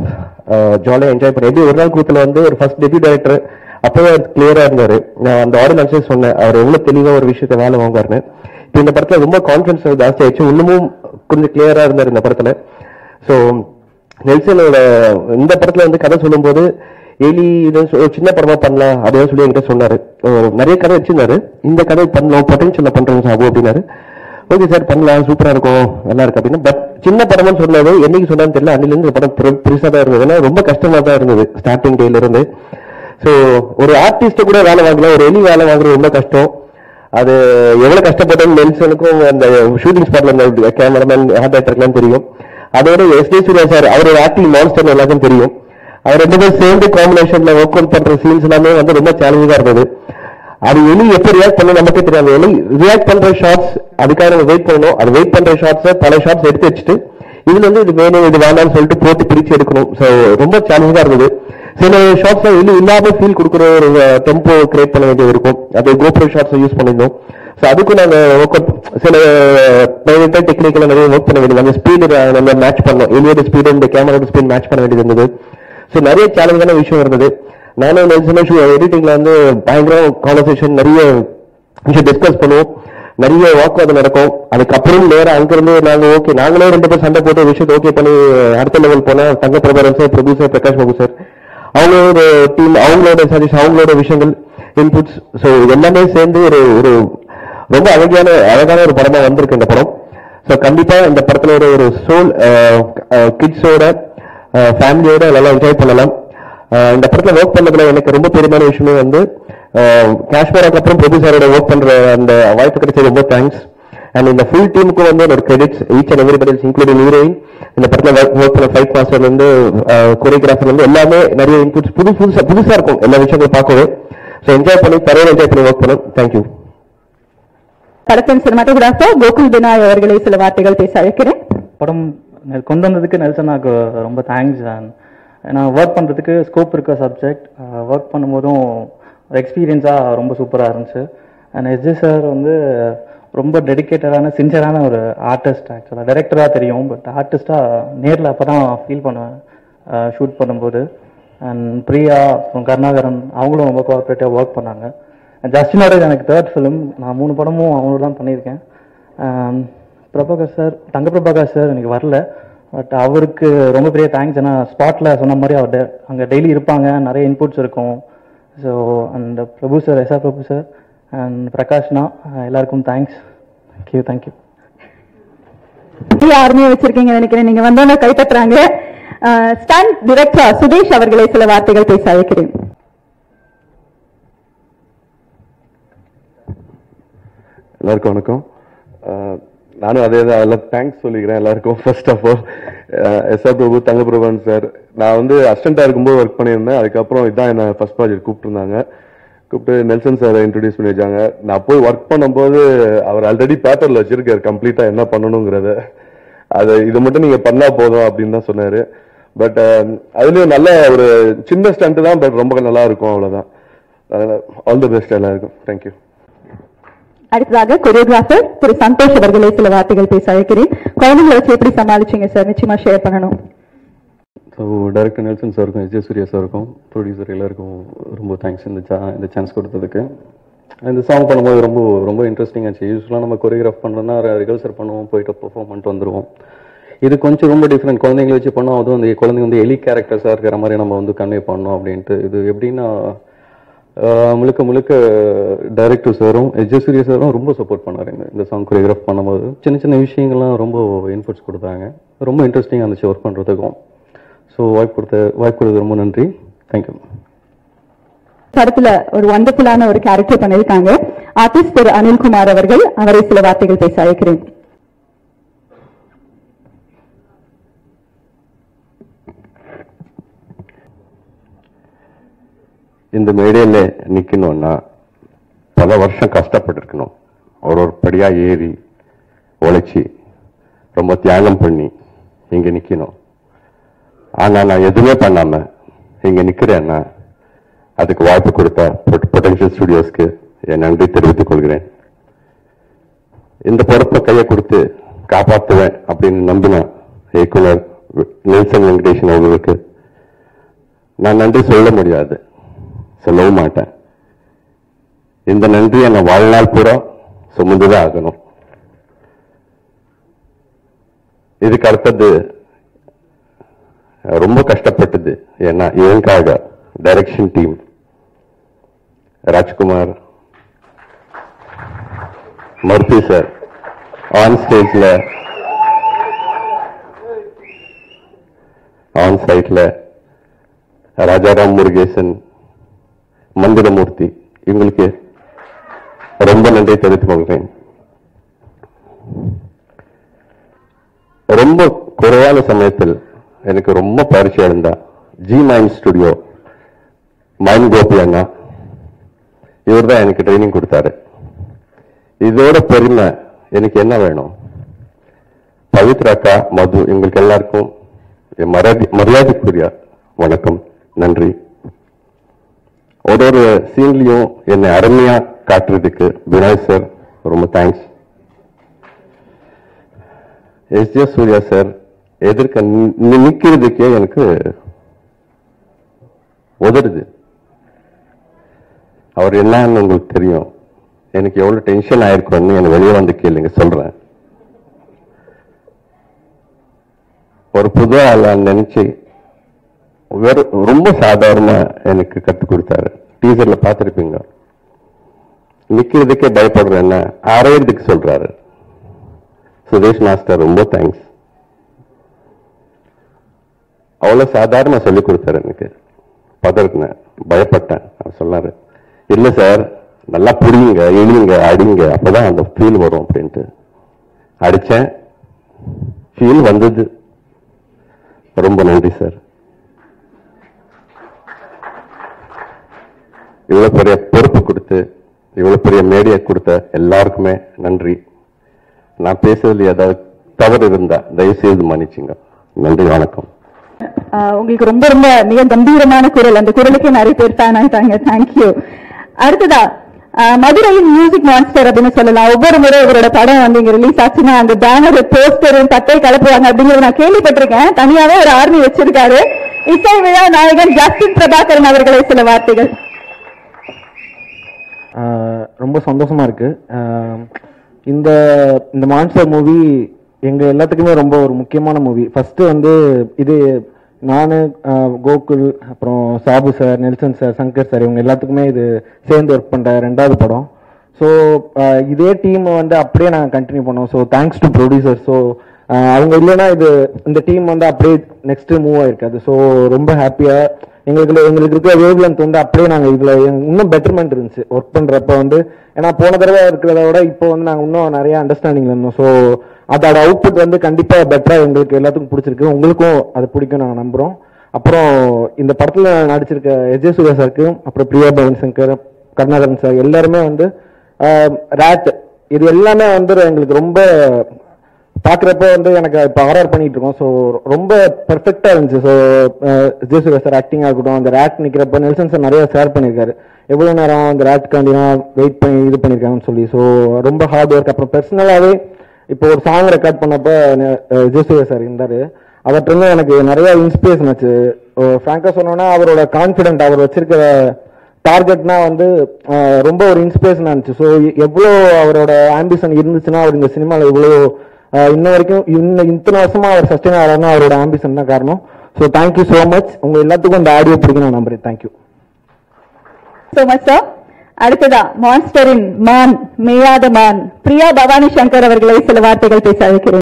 ஜாலியாக என்ஜாய் பண்ணேன். எப்படி ஒரு நாள் கூத்துல வந்து ஒரு ஃபர்ஸ்ட் டெபியூ டைரக்டர் அப்பவே கிளியரா இருந்தாரு. நான் அந்த ஆடியன்ஸே சொன்னேன் அவர் எவ்வளவு தெளிவா ஒரு விஷயத்த வேலை வாங்குவாருன்னு. இப்போ இந்த படத்துல ரொம்ப கான்ஃபிடன்ஸ் ஜாஸ்தி ஆயிடுச்சு. இன்னமும் கொஞ்சம் கிளியரா இருந்தார் இந்த படத்துல. ஸோ நெல்சனோட இந்த படத்துல வந்து கதை சொல்லும் போது எலி ஒரு சின்ன படமா பண்ணலாம் அப்படின்னு சொல்லி என்கிட்ட சொன்னாரு. நிறைய கதை வச்சிருந்தாரு. இந்த கதை பண்ணலாம், பொட்டன்ஷியல்ல பண்றோம் சாபு அப்படின்னாரு. ஓகே சார் பண்ணலாம், சூப்பரா இருக்கும், நல்லா இருக்கு அப்படின்னு. பட் சின்ன படம்னு சொன்னது என்னைக்கு சொன்னான்னு தெரியல. அன்னில இருந்து இந்த படம் பெருசா தான் இருந்தது. ஏன்னா ரொம்ப கஷ்டமா தான் இருந்தது ஸ்டார்டிங் டேல இருந்து. ஸோ ஒரு ஆர்டிஸ்ட கூட வேலை வாங்கலாம், ஒரு எலி வேலை வாங்குறது ரொம்ப கஷ்டம். அது எவ்வளவு கஷ்டப்பட்டோம் நெல்சனுக்கும் அந்த ஷூட்டிங் ஸ்பாட்ல இருந்த கேமராமேன், ஆர்ட் டைரக்டர்லாம் தெரியும். அதோட எஸ் டி சூர்யா சார் அவரோட ஆக்டிங் மான்ஸ்டர் எல்லாருக்கும் தெரியும். அவர் ரெண்டு பேரும் சேர்ந்து காம்பினேஷன்ல ஒர்க் அவுட் பண்ற சீன்ஸ் எல்லாமே வந்து ரொம்ப சேலஞ்சிங்கா இருந்தது. அது எலி எப்படி ரியாக்ட் பண்ண நமக்கே தெரியாது. எலி ரியாக்ட் பண்ற ஷார்ட்ஸ் அதுக்காக நம்ம வெயிட் பண்ணணும். அது வெயிட் பண்ற ஷார்ட்ஸ் பல ஷார்ட்ஸ் எடுத்து வச்சுட்டு இதுல வந்து இது வேணும் இது வேண்டாம்னு சொல்லிட்டு போட்டு பிரிச்சு எடுக்கணும். ஸோ ரொம்ப சேலஞ்சிங்கா இருந்தது. சில ஷார்ட்ஸ் எலி இல்லாம ஃபீல் கொடுக்குற ஒரு டெம்போ கிரியேட் பண்ண வேண்டியது இருக்கும். அது கோப்ரோ ஷார்ட்ஸ் யூஸ் பண்ணிருந்தோம். ஸோ அதுக்கும் நாங்கள் ஒர்க் அவுட் சில டெக்னிக்கலா நிறைய ஒர்க் பண்ண வேண்டியது. அந்த ஸ்பீடு நம்ம மேட்ச் பண்ணோம். எலியோட ஸ்பீடு இந்த கேமராவோட ஸ்பீட் மேட்ச் பண்ண வேண்டியது இருந்தது. ஸோ நிறைய சேலஞ்சான விஷயம் இருந்தது. நானும் எடிட்டிங்ல வந்து பயங்கர கான்வர்சேஷன் நிறைய விஷயம் டிஸ்கஸ் பண்ணுவோம். நிறைய வாக்குவாதம் நடக்கும். அதுக்கப்புறம் நேரம் அங்கிருந்து நாங்கள் ஓகே நாங்களே ரெண்டு பேர் சண்டை போட்டு விஷயத்தை ஓகே பண்ணி அடுத்த லெவல் போனா Thanga Prabhakaran sir, producer Prakash Babu sir, அவங்களோட டீம், அவங்களோட சஜஷன், அவங்களோட விஷயங்கள், இன்புட்ஸ், ஸோ எல்லாமே சேர்ந்து ஒரு ஒரு ரொம்ப அழகான ஒரு படமா வந்திருக்கு இந்த படம். ஸோ கண்டிப்பா இந்த படத்துல ஒரு சோல் கிட்ஸோட ஃபேமிலியோட நல்லா என்ஜாய் பண்ணலாம். இந்த படத்துல ஒர்க் பண்ணதுல எனக்கு ரொம்ப பெருமையான விஷயமே வந்து காஷ்மீராக்கு அப்புறம் ப்ரொடியூசரோட ஒர்க் பண்ற அந்த வாய்ப்பு கிடைச்சது ரொம்ப தேங்க்ஸ். அண்ட் இந்த ஃபுல் டீமுக்கு வந்து ஒரு credits each and everybody including heroine. இந்த படத்துல ஒர்க் பண்ண ஃபைட் மாஸ்டர்ல இருந்து கோரியோகிராஃபர்ல இருந்து எல்லாமே நிறைய இன்புட்ஸ் புதுசா இருக்கும் எல்லா விஷயங்களும் பார்க்கவே. ஸோ என்ஜாய் பண்ணி ஒர்க் பண்ணும். தேங்க்யூ. படத்தின் சினிமாட்டோகிராஃபர் கோகுல் பினாய் அவர்களை சில வார்த்தைகள் பேச அழைக்கிறேன். படம் கொண்டு வந்ததுக்கு நெல்சனாக்கு ரொம்ப தேங்க்ஸ். நான் ஒர்க் பண்ணுறதுக்கு ஸ்கோப் இருக்க சப்ஜெக்ட் ஒர்க் பண்ணும்போதும் எக்ஸ்பீரியன்ஸாக ரொம்ப சூப்பராக இருந்துச்சு. அண்ட் எஸ்ஜே சார் வந்து ரொம்ப டெடிக்கேட்டடான சின்சியரான ஒரு ஆர்டிஸ்ட். ஆக்சுவலாக டைரக்டராக தெரியும், பட் ஆர்டிஸ்டாக நேரில் அப்போ தான் ஃபீல் பண்ணுவேன் ஷூட் பண்ணும்போது. அண்ட் பிரியா அப்புறம் கருணாகரன் அவங்களும் ரொம்ப கோஆப்ரேட்டிவாக ஒர்க் பண்ணாங்க. ஜஸ்டினோட எனக்கு 3rd ஃபிலிம். நான் 3 படமும் அவங்களோட தான் பண்ணியிருக்கேன். பிரபாகர் சார், தங்க பிரபாகர் சார் எனக்கு வரல, பட் அவருக்கு ரொம்ப பெரிய தேங்க்ஸ். ஏன்னா ஸ்பாட்டில் சொன்ன மாதிரி அவர் அங்கே டெய்லி இருப்பாங்க, நிறைய இன்புட்ஸ் இருக்கும். So and Prabhu sir, SR Prabhu sir and பிரகாஷ்னா எல்லாருக்கும் தேங்க்ஸ். தேங்க்யூ. ஆர்மியை வச்சிருக்கீங்க நினைக்கிறேன், நீங்க வந்தோன்னு கை தட்டுறாங்க. ஸ்டன் டைரக்டர் சுதேஷ் அவர்களை சில வார்த்தைகள் பேச அழைக்கிறேன். எல்லாருக்கும் வணக்கம். நானும் அதே தான் எல்லாம் தேங்க்ஸ் சொல்லிக்கிறேன் எல்லாருக்கும். First of all SR Prabhu, Thangaprabhan sir, நான் வந்து அசிஸ்டண்டா இருக்கும்போது ஒர்க் பண்ணியிருந்தேன். அதுக்கப்புறம் இதான் என்ன ஃபர்ஸ்ட் ப்ராஜெக்ட் கூப்பிட்டுருந்தாங்க. கூப்பிட்டு நெல்சன் சார் இன்ட்ரடியூஸ் பண்ணி வச்சாங்க. நான் போய் ஒர்க் பண்ணும்போது அவர் ஆல்ரெடி பேப்பர்ல வச்சிருக்காரு கம்ப்ளீட்டா என்ன பண்ணணுங்கிறத. அது இது மட்டும் நீங்க பண்ணா போதும் அப்படின்னு தான் சொன்னாரு. பட் அதுலயும் நல்ல ஒரு சின்ன ஸ்டண்ட் தான், பட் ரொம்ப நல்லா இருக்கும், அவ்வளவுதான். ஆல் தி பெஸ்ட் எல்லாருக்கும். தேங்க்யூ. அடுத்ததாக கொரியோகிராஃபர் திரு சந்தோஷ் அவர்களே சில வார்த்தைகள் பேச அழைக்கிறேன். குழந்தைங்களை வச்சு எப்படி சமாளிச்சீங்க சார்? நிச்சயமா ஷேர் பண்ணணும். ஸோ டைரக்டர் நெல்சன் சாருக்கும், எஸ் ஜே சூர்யா சாருக்கும், ப்ரொடியூசர் எல்லாருக்கும் ரொம்ப தேங்க்ஸ் இந்த சான்ஸ் கொடுத்ததுக்கு. இந்த சாங் பண்ணும்போது ரொம்ப ரொம்ப இன்ட்ரெஸ்டிங் ஆச்சு. யூஸ்வலாக நம்ம கொரியோகிராஃப் பண்ணோம்னா ரிஹர்சல் பண்ணுவோம், போயிட்டு பெர்ஃபார்ம் பண்ணிட்டு வந்துடுவோம். இது கொஞ்சம் ரொம்ப டிஃப்ரெண்ட். குழந்தைங்களை வச்சு பண்ணோம், அதுவும் அந்த குழந்தைங்க வந்து எலி கேரக்டர்ஸாக இருக்கிற மாதிரி நம்ம வந்து கன்வே பண்ணோம் அப்படின்ட்டு. இது எப்படின்னா முழுக்க முழுக்க டைரக்டர் சாரும் எஸ் ஜே சூர்யா சாரும் ரொம்ப சப்போர்ட் பண்ணார் இந்த சாங் கொரியோகிராஃப் பண்ணும்போது. சின்ன சின்ன விஷயங்கள்லாம் ரொம்ப இன்புட்ஸ் கொடுத்தாங்க. ரொம்ப இன்ட்ரெஸ்டிங்காக இருந்துச்சு ஒர்க் பண்ணுறதுக்கும். ஸோ வாய்ப்பு கொடுத்தது ரொம்ப நன்றி. தேங்க்யூ. படத்துல ஒரு வண்டர்ஃபுல்லான ஒரு கேரக்டர் பண்ணிருக்காங்க ஆர்டிஸ்ட் திரு அனில்குமார் அவர்கள். அவரை சில வார்த்தைகள் பேச அழைக்கிறேன். இந்த மேடையில நிக்கணும்னா பல வருஷம் கஷ்டப்பட்டிருக்கணும். ஒரு படியா ஏறி உழைச்சி ரொம்ப தியாகம் பண்ணி இங்க நிக்கணும். ஆனா நான் எதுவுமே பண்ணாம இங்க நிக்கிறேன்னா அதுக்கு வாய்ப்பு கொடுத்த பொட்டன்ஷியல் ஸ்டுடியோஸ்க்கு என் நன்றி தெரிவித்துக் கொள்கிறேன். இந்த பொறுப்பை கையை கொடுத்து காப்பாற்றுவேன் அப்படின்னு நம்பின இயக்குனர் நெல்சன் வெங்கடேஷன் அவர்களுக்கு நான் நன்றி சொல்ல முடியாது, சொல்லவும் மாட்டேன். இந்த நன்றியை நான் வாழ்நாள் பூரா சுமந்துதான் ஆகணும். இதுக்கு அடுத்தது ரொம்ப கஷ்டப்பட்டது. ஏன்னா எனக்காக direction team Rajkumar, Murthy sir, on ஸ்டேஜ்ல ஆன் சைட்ல ராஜாராம் முருகேசன், மந்திரமூர்த்தி, இவங்களுக்கு ரொம்ப நன்றி தெரிவித்துக் கொள்கிறேன். ரொம்ப குறைவான சமயத்தில் எனக்கு ரொம்ப பயிற்சி அடைந்தா G mind studio mind Gopi அண்ணா, இவர் தான் எனக்கு ட்ரைனிங் கொடுத்தாரு. இதோட பெருமை எனக்கு என்ன வேணும்? பவித்ராக்கா, மது, எங்களுக்கு எல்லாருக்கும் மரியாதைக்குரிய வணக்கம், நன்றி. ஒரு சீன்லயும் என்னை அருமையா காட்டுறதுக்கு விநாயக் சார் ரொம்ப thanks. S J Surya sir எதிர்க்க நிக்கிறதுக்கே எனக்கு உதறுது. அவர் என்னன்னு உங்களுக்கு தெரியும். எனக்கு எவ்வளவு டென்ஷன் ஆயிருக்கும்னு எனக்கு வெளியே வந்து கேளுங்க, சொல்றேன். ஒரு புது ஆளா நினைச்சு ரொம்ப சாதாரண எனக்கு கற்றுக் கொடுத்தாரு. டீசர்ல பார்த்திருப்பீங்க. நிக்கிறதுக்கே பயப்படுறேன்னு அரையிறதுக்கு சொல்றாரு. சுரேஷ் மாஸ்டர் ரொம்ப தேங்க்ஸ். அவ்வளவு சாதாரண சொல்லிக் கொடுத்தாரு. எனக்கு பதறினேன், பயப்பட்டேன். அவர் சொன்னாரு, இல்ல சார், நல்லா புரியுங்க, எழுதுங்க, அடிங்க, அப்பதான் அந்த ஃபீல் வரும் அப்படின்ட்டு. அடிச்சேன், ஃபீல் வந்தது. ரொம்ப நன்றி சார். இவ்வளவு பெரிய பொறுப்பு கொடுத்து இவ்வளவு பெரிய மேடையை கொடுத்த எல்லாருக்குமே நன்றி. நான் பேசுறதுல ஏதாவது தவறு இருந்தா தயவு செய்து மன்னிச்சுங்க. நன்றி, வணக்கம். உங்களுக்கு ரொம்ப ரொம்ப மிக கம்பீரமான குரல். அந்த குரலுக்கு நிறைய பேர் ஃபேன் ஆயிட்டாங்க. தேங்க்யூ. அடுத்ததா மதுரையின் மியூசிக் மான்ஸ்டர் அப்படின்னு சொல்லலாம். ஒவ்வொரு முறை இவரோட படம் வந்து இங்க ரிலீஸ் ஆச்சுன்னா அந்த பேனர், போஸ்டர், தட்டை கலப்புவாங்க அப்படிங்கிறது நான் கேள்விப்பட்டிருக்கேன். தனியாவே ஒரு ஆர்மி வச்சிருக்காரு. இசை விழா நாயகன் ஜஸ்டின் பிரபாகரன் அவர்களை சில வார்த்தைகள். ரொம்ப சந்தோஷமா இருக்கு. இந்த இந்த மான்ஸ்டர் மூவி எங்க எல்லாத்துக்குமே ரொம்ப ஒரு முக்கியமான மூவி. ஃபர்ஸ்ட் வந்து இது நான், கோகுல், அப்புறம் Sabu sir, Nelson sir, Shankar sir, இவங்க எல்லாத்துக்குமே இது சேர்ந்து ஒர்க் பண்ற 2வது படம். ஸோ இதே டீம் வந்து அப்படியே நாங்கள் கண்டினியூ பண்ணோம். So thanks to producer. So அவங்க இல்லைன்னா இந்த டீம் வந்து அப்படியே நெக்ஸ்ட் மூவ் ஆயிருக்காது. ஸோ ரொம்ப ஹாப்பியா எங்களுக்கு இருக்க வேவ் லென்த் வந்து அப்படியே நாங்கள் இதில் இன்னும் பெட்டர்மெண்ட் இருந்துச்சு ஒர்க் பண்ணுறப்ப வந்து. ஏன்னா போன தடவை இருக்கிறத விட இப்போ வந்து நாங்கள் இன்னும் நிறைய அண்டர்ஸ்டாண்டிங்ல இருந்தோம். ஸோ அதோட அவுட்புட் வந்து கண்டிப்பாக பெட்டராக எங்களுக்கு எல்லாத்துக்கும் பிடிச்சிருக்கு, உங்களுக்கும் அது பிடிக்கும் நாங்கள் நம்புகிறோம். அப்புறம் இந்த படத்தில் நடிச்சிருக்க எஸ்.ஜே. சூர்யா சாருக்கும் அப்புறம் பிரியா பவன் சங்கர், கருணாகரன் சார் எல்லாருமே வந்து ரேட் இது எல்லாமே வந்து எங்களுக்கு ரொம்ப பார்க்குறப்ப வந்து எனக்கு இப்போ ஆர்ஆர் பண்ணிட்டு இருக்கோம். ஸோ ரொம்ப பெர்ஃபெக்டாக இருந்துச்சு. So S J. சூர்யா சார் ஆக்டிங்காக இருக்கட்டும், அந்த ரேட் நிற்கிறப்ப நெல்சன் சார் நிறைய ஷேர் பண்ணியிருக்காரு எவ்வளோ நேரம் அந்த ரேட்காண்டினா வெயிட் பண்ணி இது பண்ணியிருக்காங்கன்னு சொல்லி. ஸோ ரொம்ப ஹார்ட் ஒர்க். அப்புறம் பர்சனலாகவே இப்போ ஒரு சாங் ரெக்கார்ட் பண்ணப்ப எஸ்.ஜே. சூர்யா சார் இருந்தார். அவற்றிருந்து எனக்கு நிறைய இன்ஸ்பிரேஷன் ஆச்சு. ஃப்ராங்காக சொன்னோன்னா அவரோட கான்ஃபிடென்ட், அவர் வச்சிருக்கிற டார்கெட்னா வந்து ரொம்ப ஒரு இன்ஸ்பிரேஷன் இருந்துச்சு. ஸோ எவ்வளோ அவரோட ஆம்பிஷன் இருந்துச்சுன்னா அவர் இந்த சினிமாவில் இவ்வளோ இன்ன வரைக்கும் இத்தனை வருஷமா அவர் சஸ்டெயின் ஆகிறாருன்னா அவரோட ஆம்பிஷன் தான் காரணம். So thank you so much. உங்க எல்லாத்துக்கும் இந்த ஆடியோ பிடிக்கும் நான் நம்புறேன். Thank you so much sir. அடுத்ததா மான்ஸ்டரின் மான் மேயாத மான் பிரியா பவானி சங்கர் அவர்களை சில வார்த்தைகள் பேச அழைக்கிறேன்.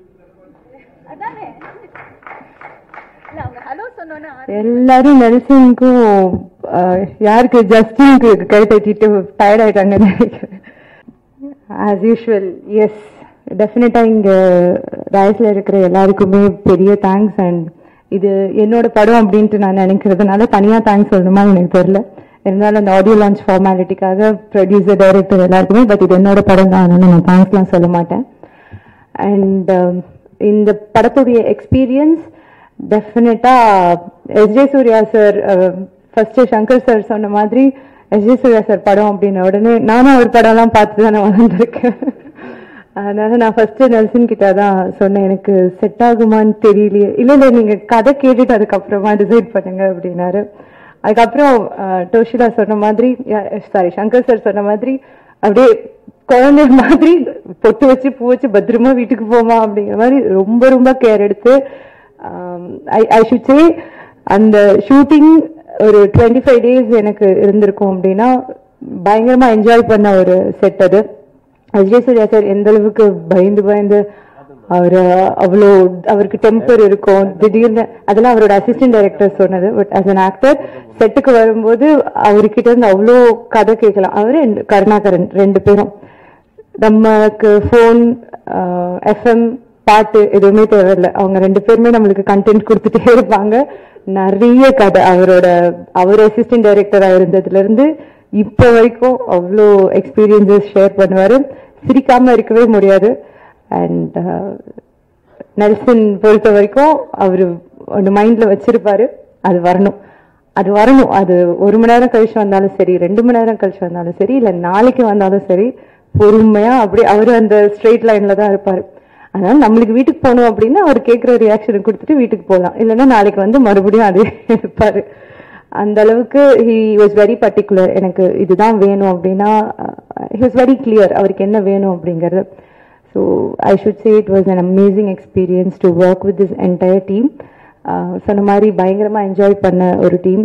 எல்லாரும் நெல்சனுக்கும் யாருக்கு ஜஸ்டினுக்கு கை தட்டிட்டு டயர்ட் ஆயிட்டாங்க நினைக்கிறேன். ஆஸ் யூஷுவல் எஸ் டெஃபினட்டா இங்க ராய்ஸ்ல இருக்கிற எல்லாருக்குமே பெரிய தேங்க்ஸ். அண்ட் இது என்னோட படம் அப்படின்ட்டு நான் நினைக்கிறதுனால தனியா தேங்க்ஸ் சொல்லணுமா எனக்கு தெரியல. இருந்தாலும் அந்த ஆடியோ லான்ச் ஃபார்மாலிட்டிக்காக ப்ரொடியூசர் டைரக்டர் எல்லாருக்குமே, பட் இது என்னோட படம் தான், அதனால நான் தேங்க்ஸ்லாம் சொல்ல மாட்டேன். அண்ட் இந்த படத்துடைய எக்ஸ்பீரியன்ஸ் டெஃபினட்டா S J. Surya sir first Shankar sir சொன்ன மாதிரி எஸ்.ஜே. சூர்யா சார் படம் அப்படின்ன உடனே நானும் அவர் படம்லாம் பார்த்து தானே வளர்ந்துருக்கேன். அதனால நான் ஃபர்ஸ்ட் நெல்சன் கிட்ட தான் சொன்னேன், எனக்கு செட் ஆகுமான்னு தெரியலையே. இல்லை நீங்க கதை கேட்டுட்டு அதுக்கப்புறமா டிசைட் பண்ணுங்க அப்படின்னாரு. அதுக்கப்புறம் டோஷிலா சொன்ன மாதிரி, சாரி சங்கர் சார் சொன்ன மாதிரி அப்படியே குழந்தை மாதிரி பொட்டு வச்சு பூ வச்சு பத்திரமா வீட்டுக்கு போமா அப்படிங்கிற மாதிரி ரொம்ப ரொம்ப கேர் எடுத்து ஐ ஷுட் சே அந்த ஷூட்டிங் ஒரு 25 days எனக்கு இருந்திருக்கும் அப்படின்னா பயங்கரமா என்ஜாய் பண்ண ஒரு செட் அது. எஸ்.ஜே. சூர்யா சார் எந்த அளவுக்கு பயந்து அவரு அவ்வளோ அவருக்கு டெம்பர் இருக்கும் திடீர்னு, அதெல்லாம் அவரோட அசிஸ்டன்ட் டைரக்டர் சொன்னது. பட் அஸ் அன் ஆக்டர் செட்டுக்கு வரும்போது அவர்கிட்ட இருந்து அவ்வளோ கதை கேட்கலாம். அவரு கருணாகரன் 2 பேரும் நமக்கு ஃபோன் எஃப்எம் பாட்டு எதுவுமே தேவையில்லை, அவங்க 2 பேருமே நம்மளுக்கு கண்டென்ட் கொடுத்துட்டே இருப்பாங்க. நிறைய கதை அவர் அசிஸ்டன்ட் டைரக்டரா இருந்ததுல இருந்து இப்போ வரைக்கும் அவ்வளோ எக்ஸ்பீரியன்ஸஸ் ஷேர் பண்ணுவாரு, சிரிக்காம இருக்கவே முடியாது. அண்ட் நெல்சன் பொறுத்த வரைக்கும் அவரு ஒன்று மைண்ட்ல வச்சிருப்பாரு, அது வரணும். அது 1 மணி நேரம் கழிச்சு வந்தாலும் சரி, 2 மணி நேரம் கழிச்சு வந்தாலும் சரி, இல்லை நாளைக்கு வந்தாலும் சரி, பொறுமையா அப்படியே அவரு அந்த ஸ்ட்ரெயிட் லைன்ல தான் இருப்பாரு. அதனால நம்மளுக்கு வீட்டுக்கு போகணும் அப்படின்னா அவர் கேட்குற ரியாக்ஷனை கொடுத்துட்டு வீட்டுக்கு போகலாம், இல்லைன்னா நாளைக்கு வந்து மறுபடியும் அதே இருப்பாரு. அந்த அளவுக்கு ஹி வாஸ் வெரி பர்டிகுலர். எனக்கு இதுதான் வேணும் அப்படின்னா ஹி வாஸ் வெரி கிளியர் அவருக்கு என்ன வேணும் அப்படிங்கிறது. So I should say it was an amazing experience to work with this entire team. சொன்ன மாதிரி பயங்கரமாக என்ஜாய் பண்ண ஒரு டீம்.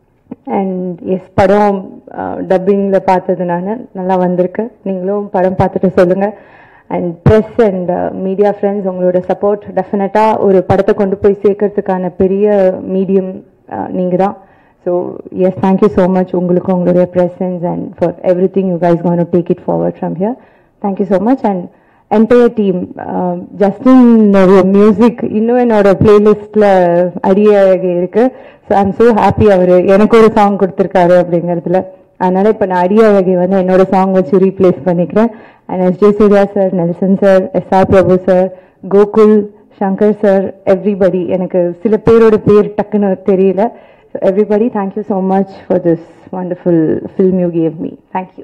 அண்ட் எஸ் படம் டப்பிங்கில் பார்த்தது நான் நல்லா வந்திருக்கு. நீங்களும் படம் பார்த்துட்டு சொல்லுங்கள். And press and media friends, உங்களோட சப்போர்ட் டெஃபினட்டாக ஒரு படத்தை கொண்டு போய் சேர்க்கறதுக்கான பெரிய மீடியம் நீங்கள் தான். So yes thank you so much உங்களுக்கும் உங்களுடைய presence and for every thing you guys going to take it forward from here. Thank you so much. And entire team, Justin music இன்னும் என்னோட பிளேலிஸ்ட்ல அடியாக இருக்கு. So I am so happy அவர் எனக்கு ஒரு சாங் கொடுத்துருக்காரு அப்படிங்கிறதுல. அதனால இப்போ நான் அடியாகி வந்து என்னோட சாங் வச்சு ரீப்ளேஸ் பண்ணிக்கிறேன். And S J. Surya sir, Nelson sir, S R. Prabhu sir, Gokul, Shankar sir, everybody, எனக்கு சில பேரோட பேர் டக்குன்னு தெரியல. So everybody, thank you so much for this wonderful film you gave me. Thank you.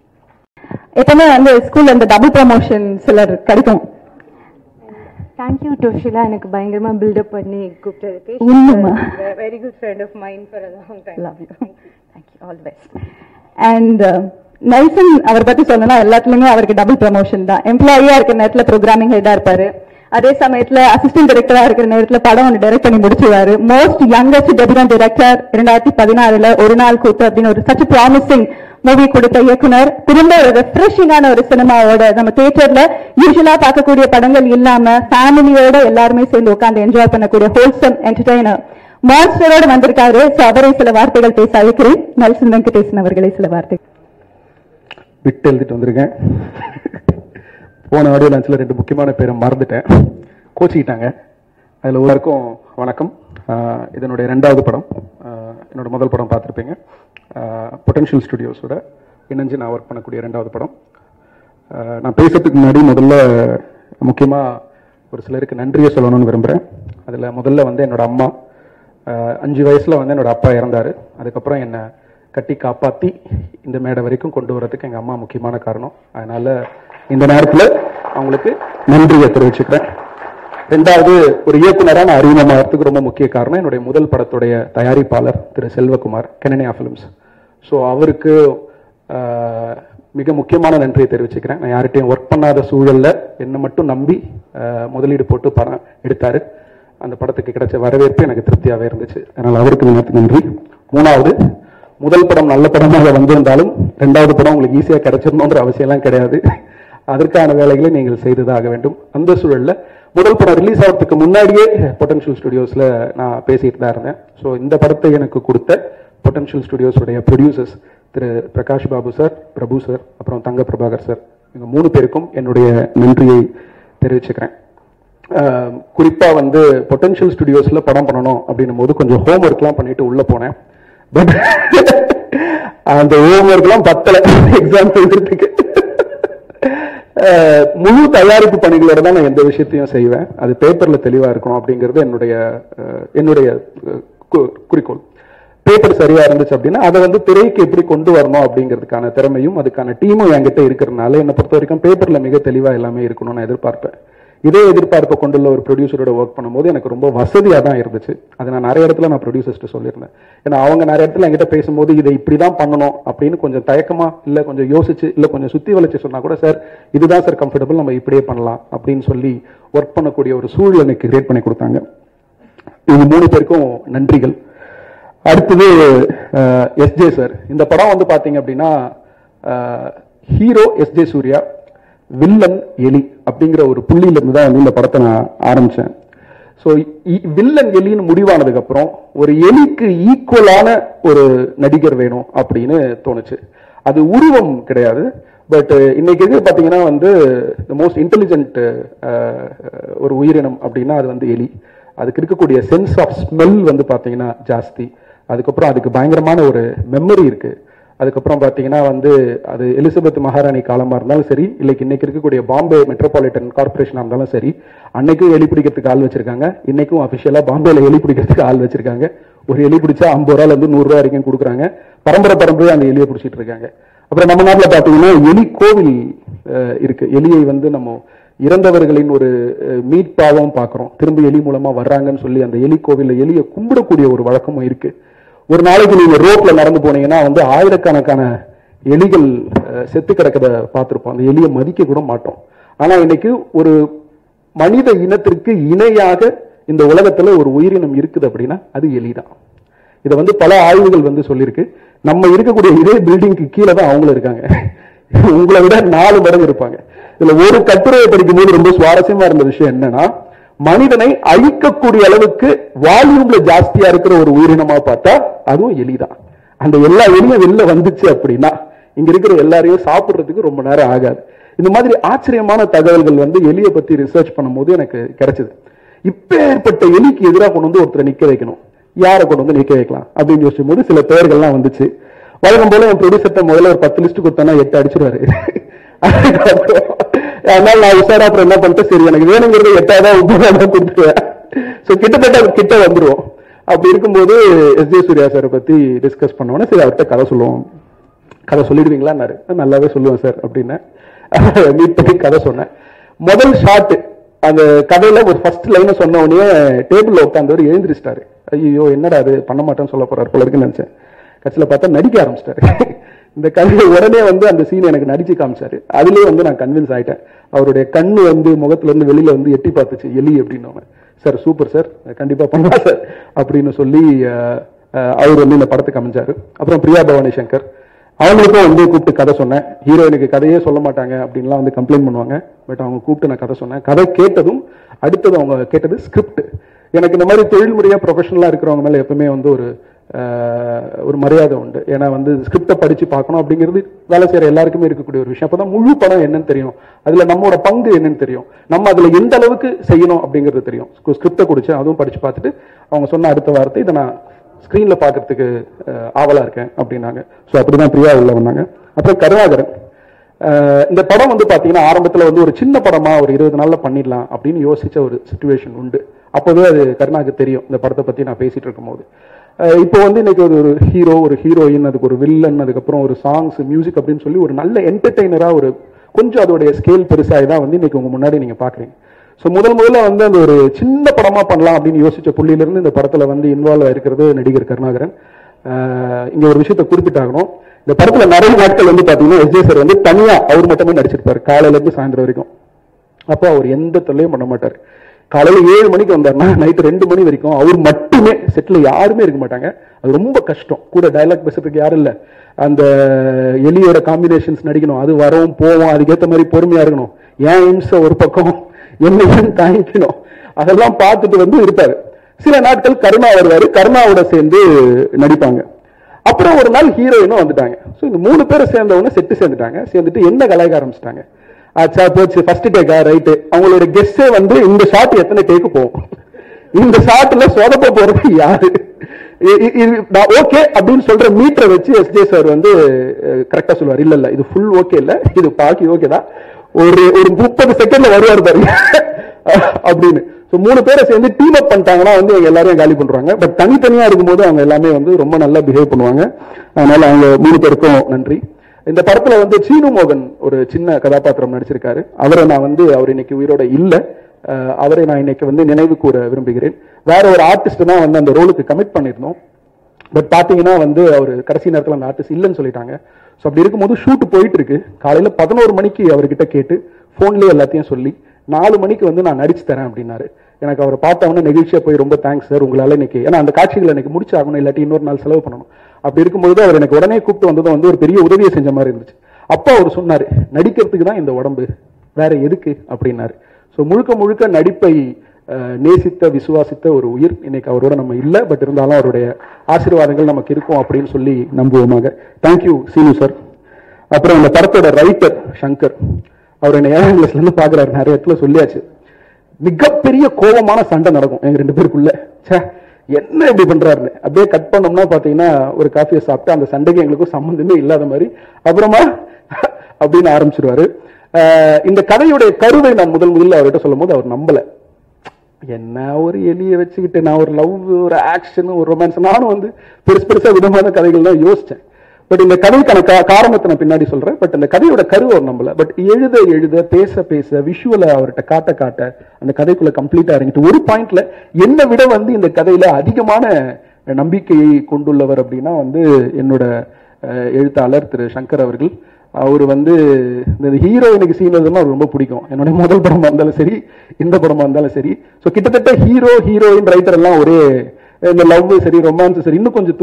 எப்பவுமே வந்து ஸ்கூல்ல இந்த டபுள் ப்ரமோஷன் சிலர் கிடைக்கும். Thank you Toshila, எனக்கு பயங்கரமா பில்டப் பண்ணி கூப்பிட்டதுக்கு. Very good friend of mine for a long time. Love you. Thank you. All the best. And Nelson அவர் பத்தி சொல்லணும்னா எல்லாத்துலயுமே அவருக்கு டபுள் ப்ரமோஷன் தான். எம்ப்ளாயியா இருக்கிற நேரத்துல ப்ரோக்ராமிங் ஹெட்டா இருப்பாரு, அதே சமயத்துல அசிஸ்டன்ட் டைரக்டரா இருக்கிற நேரத்துல படம் ஒன்று டைரக்ட் பண்ணி முடிச்சுவாரு. மோஸ்ட் யங்கஸ்ட் டெபியூட்டன்ட் டைரக்டர் 2016 ஒரு நாள் கூத்து அப்படின்னு ஒரு சச் ப்ராமிசிங் மூவி கொடுத்த இயக்குனர். திரும்ப ஒரு ரெஃப்ரெஷிங்கான ஒரு சினிமாவோட நம்ம தியேட்டர்ல யூஸ்வலா பார்க்கக்கூடிய படங்கள் இல்லாம ஃபேமிலியோட எல்லாருமே சேர்ந்து உட்காந்து என்ஜாய் பண்ணக்கூடிய ஹோல்சம் என்டர்டெய்னர். மாஸ்டரோடு வந்திருக்காரு. அவரை சில வார்த்தைகள் பேச அழைக்கிறேன். நெல்சன் வெங்கடேசன் அவர்களை சில வார்த்தைகள். விட்டு எழுதிட்டு வந்திருக்கேன். போன ஆடியோ லான்ச்சில் 2 முக்கியமான பேரை மறந்துட்டேன், கோச்சிக்கிட்டாங்க. அதில் எல்லாருக்கும் வணக்கம். இதனுடைய 2வது படம். என்னோட முதல் படம் பார்த்துருப்பீங்க, பொட்டன்ஷியல் ஸ்டுடியோஸோட இணைஞ்சு நான் ஒர்க் பண்ணக்கூடிய 2வது படம். நான் பேசுறதுக்கு முன்னாடி முதல்ல முக்கியமாக ஒரு சிலருக்கு நன்றியை சொல்லணும்னு விரும்புகிறேன். அதில் முதல்ல வந்து என்னோட அம்மா. 5 வயசில் வந்து என்னோட அப்பா இறந்தார். அதுக்கப்புறம் என்னை கட்டி காப்பாற்றி இந்த மேடை வரைக்கும் கொண்டு வரதுக்கு எங்கள் அம்மா முக்கியமான காரணம். அதனால் இந்த நேரத்தில் அவங்களுக்கு நன்றியை தெரிவிச்சுக்கிறேன். 2வது, ஒரு இயக்குனராக நான் அறிமுகமாகிறதுக்கு ரொம்ப முக்கிய காரணம் என்னுடைய முதல் படத்துடைய தயாரிப்பாளர் திரு செல்வகுமார், கெனனியா ஃபிலிம்ஸ். ஸோ அவருக்கு மிக முக்கியமான நன்றியை தெரிவிச்சுக்கிறேன். நான் யார்கிட்டையும் ஒர்க் பண்ணாத சூழலில் என்னை மட்டும் நம்பி முதலீடு போட்டு படம் எடுத்தார். அந்த படத்துக்கு கிடைச்ச வரவேற்பு எனக்கு திருப்தியாகவே இருந்துச்சு. அதனால் அவருக்கு நன்றி. 3வது, முதல் படம் நல்ல படமாக வந்திருந்தாலும் 2வது படம் உங்களுக்கு ஈஸியாக கிடைச்சிடணுன்ற அவசியம்லாம் கிடையாது. அதற்கான வேலைகளை நீங்கள் செய்ததாக வேண்டும். அந்த சூழலில் முதல் படம் ரிலீஸ் ஆகிறதுக்கு முன்னாடியே பொட்டன்ஷியல் ஸ்டுடியோஸில் நான் பேசிட்டு தான் இருந்தேன். ஸோ இந்த படத்தை எனக்கு கொடுத்த பொட்டன்ஷியல் ஸ்டுடியோஸுடைய producers Thiru Prakash Babu sir, Prabhu sir, அப்புறம் தங்க பிரபாகர் சார், இவங்க 3 பேருக்கும் என்னுடைய நன்றியை தெரிவிச்சுக்கிறேன். குறிப்பாக வந்து பொட்டன்ஷியல் ஸ்டுடியோஸில் படம் பண்ணணும் அப்படின்னும் போது கொஞ்சம் ஹோம்ஒர்க்லாம் பண்ணிட்டு உள்ளே போனேன். பட் அந்த ஹோம்ஒர்க்லாம் பத்தலை எக்ஸாம் எழுதுறதுக்கு. முழு தயாரிப்பு பணிகளோட தான் நான் எந்த விஷயத்தையும் செய்வேன். அது பேப்பர்ல தெளிவா இருக்கணும் அப்படிங்கிறது என்னுடைய குறிக்கோள். பேப்பர் சரியா இருந்துச்சு அப்படின்னா அதை வந்து திரைக்கு எப்படி கொண்டு வரணும் அப்படிங்கிறதுக்கான திறமையும் அதுக்கான டீமும் என்கிட்ட இருக்கிறதுனால என்னை பொறுத்த வரைக்கும் பேப்பர்ல மிக தெளிவா எல்லாமே இருக்கணும்னு நான் எதிர்பார்ப்பேன். இதே எதிர்பார்ப்பை கொண்டுள்ள ஒரு ப்ரொடியூசரோட ஒர்க் பண்ணும்போது எனக்கு ரொம்ப வசதியாக தான் இருந்துச்சு. அதை நான் நிறைய இடத்துல நான் ப்ரொடியூசர்ஸ்ட்டு சொல்லியிருந்தேன். ஏன்னா அவங்க நிறைய இடத்துல என்கிட்ட பேசும்போது இதை இப்படி தான் பண்ணணும் அப்படின்னு கொஞ்சம் தயக்கமா இல்லை கொஞ்சம் யோசிச்சு இல்லை கொஞ்சம் சுற்றி வளைச்சு சொன்னா கூட, சார் இதுதான் சார் கம்ஃபர்டபுள், நம்ம இப்படியே பண்ணலாம் அப்படின்னு சொல்லி ஒர்க் பண்ணக்கூடிய ஒரு சூழல் எனக்கு கிரியேட் பண்ணி கொடுத்தாங்க. இது 3 பேருக்கும் நன்றிகள். அடுத்தது எஸ்ஜே சார். இந்த படம் வந்து பார்த்தீங்க அப்படின்னா ஹீரோ எஸ்ஜே சூர்யா, வில்லன் எலி அப்படிங்கிற ஒரு புள்ளியிலிருந்து தான் வந்து இந்த படத்தை நான் ஆரம்பிச்சேன். ஸோ வில்லன் எலின்னு முடிவானதுக்கு அப்புறம் ஒரு எலிக்கு ஈக்குவலான ஒரு நடிகர் வேணும் அப்படின்னு தோணுச்சு. அது உருவம் கிடையாது, பட் இன்னைக்கு இது பார்த்தீங்கன்னா வந்து மோஸ்ட் இன்டெலிஜென்ட் ஒரு உயிரினம் அப்படின்னா அது வந்து எலி. அதுக்கு இருக்கக்கூடிய சென்ஸ் ஆஃப் ஸ்மெல் வந்து பார்த்தீங்கன்னா ஜாஸ்தி. அதுக்கப்புறம் அதுக்கு பயங்கரமான ஒரு மெமரி இருக்கு. அதுக்கப்புறம் பார்த்தீங்கன்னா வந்து அது எலிசபெத் மகாராணி காலமாக இருந்தாலும் சரி, இன்னைக்கு இருக்கக்கூடிய பாம்பே மெட்ரோபாலிட்டன் கார்பரேஷனாக இருந்தாலும் சரி, அன்னைக்கும் எலி பிடிக்கிறதுக்கு ஆள் வச்சிருக்காங்க, இன்னைக்கும் அஃபிஷியலாக பாம்பேல எலி பிடிக்கிறதுக்கு ஆள் வச்சிருக்காங்க. ஒரு எலி பிடிச்சா 50 ரூபாயிலிருந்து 100 ரூபாய் வரைக்கும் கொடுக்குறாங்க. பரம்பரையாக அந்த எலியை பிடிச்சிட்டு இருக்காங்க. அப்புறம் நம்ம நாட்டில் பார்த்தீங்கன்னா எலி கோவில் இருக்கு. எலியை வந்து நம்ம இறந்தவர்களின் ஒரு மீட்பாவும் பார்க்குறோம். திரும்ப எலி மூலமா வர்றாங்கன்னு சொல்லி அந்த எலி கோவிலில் எலியை கும்பிடக்கூடிய ஒரு வழக்கமும் இருக்கு. ஒரு நாளைக்கு நீங்க ரோட்ல நடந்து போனீங்கன்னா வந்து ஆயிரக்கணக்கான எலிகள் செத்து கிடக்கிறத பார்த்துருப்போம். அந்த எலியை மதிக்க கூட மாட்டோம். ஆனா இன்னைக்கு ஒரு மனித இனத்திற்கு இணையாக இந்த உலகத்துல ஒரு உயிரினம் இருக்குது அப்படின்னா அது எலிதான். இதை வந்து பல ஆய்வுகள் வந்து சொல்லியிருக்கு. நம்ம இருக்கக்கூடிய இதே பில்டிங்க்கு கீழே தான் அவங்களும் இருக்காங்க. உங்களை விட 4 மடங்கு இருப்பாங்க. இதுல ஒரு கட்டுரையை படிக்கும்போது ரொம்ப சுவாரஸ்யமா இருந்த விஷயம் என்னன்னா, மனிதனை அழிக்கக்கூடிய அளவுக்கு வால்யூம்ல ஜாஸ்தியா இருக்கிற ஒரு உயிரினமா பார்த்தா அதுவும் எலிதான். அந்த எல்லா எலியும் வெளில வந்துச்சு அப்படின்னா இங்க இருக்கிற எல்லாரையும் சாப்பிடுறதுக்கு ரொம்ப நேரம் ஆகாது. இந்த மாதிரி ஆச்சரியமான தகவல்கள் வந்து எலியை பத்தி ரிசர்ச் பண்ணும்போது எனக்கு கிடைச்சது. இப்பேற்பட்ட எலிக்கு எதிராக கொண்டு வந்து ஒருத்தரை நிக்க வைக்கணும், யாரை கொண்டு வந்து நிக்க வைக்கலாம் அப்படின்னு யோசிக்கும் போது சில பெயர்கள்லாம் வந்துச்சு. வழக்கம் போல என் ப்ரொடியூசர்ட்ட முதல்ல ஒரு 10 லிஸ்ட் கொடுத்தா 8 அடிச்சிருவாரு. அதனால நான் உஷாரா அப்புறம் என்ன பண்ணிட்டேன், சரி எனக்கு வேணுங்கிறது 8 கொடுத்துருவேன். ஸோ கிட்டத்தட்ட கிட்ட வந்துருவோம். அப்படி இருக்கும்போது எஸ்ஜே சூர்யா சாரை பத்தி டிஸ்கஸ் பண்ணோன்னா, சரி அவர்கிட்ட கதை சொல்லுவோம். கதை சொல்லிடுவீங்களான்னாரு. நல்லாவே சொல்லுவேன் சார் அப்படின்னு மீட் பண்ணி கதை சொன்னேன். முதல் ஷாட் அந்த கதையில ஒரு ஃபர்ஸ்ட் லைனை சொன்ன உடனே டேபிள்ல உட்காந்தவர் எழுந்திரிச்சிட்டாரு. ஐயோ என்னடா அது பண்ண மாட்டேன்னு சொல்ல போறாரு போல இருக்குன்னு நினைச்சேன். கட்சியில பார்த்தா நடிக்க ஆரம்பிச்சிட்டாரு. இந்த கதையை உடனே வந்து அந்த சீனை எனக்கு நடிச்சு காமிச்சாரு. அதுலயே வந்து நான் கன்வின்ஸ் ஆயிட்டேன். அவருடைய கண்ணு வந்து முகத்துல இருந்து வெளியில வந்து எட்டி பார்த்துச்சு எலி அப்படின்னு. சார் சூப்பர் சார், கண்டிப்பா பண்ணலாம் சார் அப்படின்னு சொல்லி அவர் வந்து இந்த படத்துக்கு அமைஞ்சாரு. அப்புறம் பிரியா பவானி சங்கர் அவங்களுக்கும் வந்து கூப்பிட்டு கதை சொன்னேன். ஹீரோயினுக்கு கதையே சொல்ல மாட்டாங்க அப்படின்லாம் வந்து கம்ப்ளைண்ட் பண்ணுவாங்க. பட் அவங்க கூப்பிட்டு நான் கதை சொன்னேன். கதை கேட்டதும் அடுத்தது அவங்க கேட்டது ஸ்கிரிப்ட். எனக்கு இந்த மாதிரி தொழில் முறையா ப்ரொஃபஷனலா இருக்கிறவங்க மேல எப்பவுமே வந்து ஒரு மரியாதை உண்டு. ஏன்னா வந்து ஸ்கிரிப்டை படிச்சு பார்க்கணும் அப்படிங்கிறது வேலை செய்யற எல்லாருக்குமே இருக்கக்கூடிய ஒரு விஷயம். அப்பதான் முழு படம் என்னன்னு தெரியும், அதுல நம்மளோட பங்கு என்னன்னு தெரியும், நம்ம அதுல எந்த அளவுக்கு செய்யணும் அப்படிங்கிறது தெரியும். ஸ்கிரிப்டை குடிச்சு அதுவும் படிச்சு பார்த்துட்டு அவங்க சொன்ன அடுத்த வார்த்தை, இதை நான் ஸ்கிரீன்ல பாக்குறதுக்கு ஆவலா இருக்கேன் அப்படின்னாங்க. ஸோ அப்படிதான் பிரியா உள்ள வந்தாங்க. அப்புறம் கருணாகரன், இந்த படம் வந்து பாத்தீங்கன்னா ஆரம்பத்துல வந்து ஒரு சின்ன படமா ஒரு 20 நாள்ல பண்ணிடலாம் அப்படின்னு யோசிச்ச ஒரு சிச்சுவேஷன் உண்டு. அப்போவே அது கருணாக்கு தெரியும் இந்த படத்தை பத்தி நான் பேசிட்டு இருக்கும் போது. இப்போ வந்து இன்னைக்கு ஒரு ஹீரோ, ஒரு ஹீரோயின், அதுக்கு ஒரு வில்லன், அதுக்கப்புறம் ஒரு சாங்ஸ், மியூசிக் அப்படின்னு சொல்லி ஒரு நல்ல என்டர்டெய்னரா ஒரு கொஞ்சம் அதோடைய ஸ்கேல் பெருசாக தான் வந்து இன்னைக்கு உங்க முன்னாடி நீங்க பாக்குறீங்க. ஸோ முதல்ல வந்து அந்த ஒரு சின்ன படமா பண்ணலாம் அப்படின்னு யோசிச்ச புள்ளியிலிருந்து இந்த படத்துல வந்து இன்வால்வ் ஆயிருக்கிறது நடிகர் கருணாகரன். இங்க ஒரு விஷயத்தை குறிப்பிட்டாகணும். இந்த படத்துல நிறைய நாட்கள் வந்து பாத்தீங்கன்னா எஸ்ஜே சார் வந்து தனியா அவர் மட்டுமே நடிச்சிருப்பாரு காலையில இருந்து சாயந்தரம் வரைக்கும். அப்போ அவர் எந்த தொல்லையும் பண்ண மாட்டார். காலையில 7 மணிக்கு வந்தாருன்னா நைட்டு 2 மணி வரைக்கும் அவர் மட்டுமே, செட்ல யாருமே இருக்க மாட்டாங்க. அது ரொம்ப கஷ்டம். கூட டயலாக் பேசுறதுக்கு யாரும் இல்ல. அந்த எலியோட காம்பினேஷன்ஸ் நடிக்கணும், அது வரவும் போவோம், அதுக்கேற்ற மாதிரி பொறுமையா இருக்கணும். ஏன் இம்ச ஒரு பக்கம் என்னையும் தாங்கிக்கணும், அதெல்லாம் பார்த்துட்டு வந்து இருப்பாரு. சில நாட்கள் கருணா வருவாரு, கருணாவோட சேர்ந்து நடிப்பாங்க. அப்புறம் ஒரு நாள் ஹீரோயினும் வந்துட்டாங்க. ஸோ இந்த 3 பேரும் சேர்ந்தவங்க செட்டு சேர்ந்துட்டு என்ன கலாய்க்க ஆரம்பிச்சிட்டாங்க. ஆச்சா போச்சு, ஃபர்ஸ்ட் டேக்கா, ரைட்டு. அவங்களோட கெஸ்டே வந்து இந்த ஷாட் எத்தனை டேக்கு போகும், இந்த ஷாட்ல சொதப்ப போறது யாரு, ஓகே அப்படின்னு சொல்ற மீட்டரை வச்சு எஸ்ஜே சார் வந்து கரெக்டா சொல்லுவார். இல்ல இது ஃபுல் ஓகே இல்ல, இது பாக்கி ஓகே தான், ஒரு 30 செகண்ட்ல வருவார் பாருங்க அப்படின்னு. 3 பேரை சேர்ந்து டீம் அப் பண்ணிட்டாங்கன்னா வந்து எல்லாரையும் காலி பண்றாங்க. பட் தனித்தனியா இருக்கும்போது அவங்க எல்லாமே வந்து ரொம்ப நல்லா பிஹேவ் பண்ணுவாங்க. அதனால அவங்க 3 பேருக்கும் நன்றி. இந்த படத்துல வந்து சீனு மோகன் ஒரு சின்ன கதாபாத்திரம் நடிச்சிருக்காரு. அவரை நான் வந்து அவர் இன்னைக்கு உயிரோட இல்ல, அவரை நான் இன்னைக்கு வந்து நினைவு கூற விரும்புகிறேன். வேற ஒரு ஆர்டிஸ்ட் தான் வந்து அந்த ரோலுக்கு கமிட் பண்ணிருந்தோம். பட் பாத்தீங்கன்னா வந்து அவர் கடைசி நேரத்தில் அந்த ஆர்டிஸ்ட் இல்லைன்னு சொல்லிட்டாங்க. ஸோ அப்படி இருக்கும்போது ஷூட் போயிட்டு இருக்கு. காலையில 11 மணிக்கு அவர்கிட்ட கேட்டு போன்லயே எல்லாத்தையும் சொல்லி 4 மணிக்கு வந்து நான் நடிச்சு தரேன் அப்படின்னாரு. எனக்கு அவரை பார்த்தவொன்னே நெகிழ்ச்சியா போய் ரொம்ப தேங்க்ஸ் சார், உங்களால இன்னைக்கு, ஏன்னா அந்த காட்சிகளை எனக்கு முடிச்சாகணும், இல்லாட்டி இன்னொரு நாள் செலவு பண்ணணும். அப்படி இருக்கும்போது அவர் எனக்கு உடனே கூப்பிட்டு வந்ததும் வந்து ஒரு பெரிய உதவியை செஞ்ச மாதிரி இருந்துச்சு. அப்போ அவர் சொன்னாரு, நடிக்கிறதுக்கு தான் இந்த உடம்பு, வேற எதுக்கு அப்படின்னாரு. ஸோ முழுக்க நடிப்பை நேசித்த விசுவாசித்த ஒரு உயிர் இன்னைக்கு அவரோட நம்ம இல்லை. பட் இருந்தாலும் அவருடைய ஆசீர்வாதங்கள் நமக்கு இருக்கும் அப்படின்னு சொல்லி நம்புவோமாக. Thank you Seenu sir. அப்புறம் இந்த படத்தோட ரைட்டர் சங்கர், அவர் என்ன 7ஆம் கிளாஸ்ல இருந்து பாக்குறாரு, நிறைய இடத்துல சொல்லியாச்சு. மிகப்பெரிய கோபமான சண்டை நடக்கும் எங்க 2 பேருக்குள்ள. என்ன இப்படி பண்றாருன்னு அப்படியே கட் பண்ணோம்னா பாத்தீங்கன்னா ஒரு காஃபியை சாப்பிட்டு அந்த சண்டைக்கு எங்களுக்கும் சம்பந்தமே இல்லாத மாதிரி அப்புறமா அப்படின்னு ஆரம்பிச்சிருவாரு. இந்த கதையுடைய கருவை நான் முதல்ல அவர்கிட்ட சொல்லும் போது அவர் நம்பல. என்ன ஒரு எலியை வச்சுக்கிட்டு நான் ஒரு லவ், ஒரு ஆக்ஷன், ஒரு ரொமான்ஸ், நானும் வந்து பெருசா விதமான கதைகள் தான் யோசிச்சேன். பட் இந்த கதைக்கான காரணத்தை நான் பின்னாடி சொல்றேன். பட் இந்த கதையோட கருவை அவர் நம்பல. பட் எழுத பேச விஷுவலை அவர்கிட்ட காட்ட அந்த கதைக்குள்ள கம்ப்ளீட்டா இறங்கிட்டு ஒரு பாயிண்ட்ல என்னை விட வந்து இந்த கதையில அதிகமான நம்பிக்கையை கொண்டுள்ளவர் அப்படின்னா வந்து என்னோட எழுத்தாளர் திரு சங்கர் அவர்கள். அவர் வந்து இந்த ஹீரோயினுக்கு சீன் எழுதுனா ரொம்ப பிடிக்கும். என்னுடைய முதல் படமா இருந்தாலும் சரி, இந்த படமா இருந்தாலும் சரி. ஸோ கிட்டத்தட்ட ஹீரோயின் ரைட்டர் எல்லாம் ஒரே, இந்த லவ் சரி, ரொமான்ஸ் சரி, இன்னும் கொஞ்சம்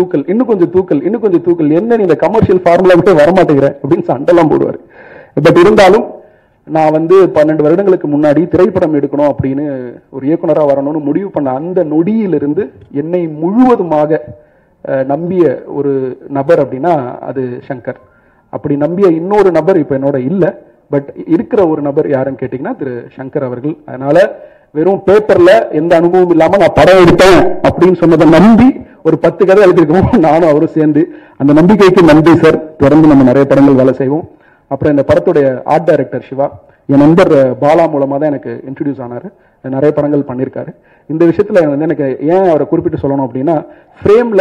தூக்கல், என்ன இந்த கமர்ஷியல் ஃபார்முலா விட்டு வரமாட்டேங்கிறேன் அப்படின்னு சண்டெல்லாம் போடுவார். பட் இருந்தாலும் நான் வந்து 12 வருடங்களுக்கு முன்னாடி திரைப்படம் எடுக்கணும் அப்படின்னு ஒரு இயக்குனராக வரணும்னு முடிவு பண்ண அந்த நொடியிலிருந்து என்னை முழுவதுமாக நம்பிய ஒரு நபர் அப்படின்னா அது சங்கர். அப்படி நம்பிய இன்னொரு நபர் இப்ப என்னோட இல்ல. பட் இருக்கிற ஒரு நபர் யாருன்னு கேட்டீங்கன்னா திரு சங்கர் அவர்கள். அதனால வெறும் பேப்பர்ல எந்த அனுபவம் இல்லாம நான் படம் எடுத்தேன் அப்படின்னு சொன்னதை நம்பி ஒரு 10 கதை எழுதிருக்கோம் நானும் அவரும் சேர்ந்து. அந்த நம்பிக்கைக்கு நன்றி சார். தொடர்ந்து நம்ம நிறைய படங்கள் வேலை செய்வோம். அப்புறம் இந்த படத்துடைய ஆர்ட் டைரக்டர் சிவா, என் நண்பர் பாலா மூலமா தான் எனக்கு இன்ட்ரடியூஸ் ஆனாரு. நிறைய படங்கள் பண்ணியிருக்காரு. இந்த விஷயத்துல வந்து எனக்கு ஏன் அவரை குறிப்பிட்டு சொல்லணும் அப்படின்னா, ஃப்ரேம்ல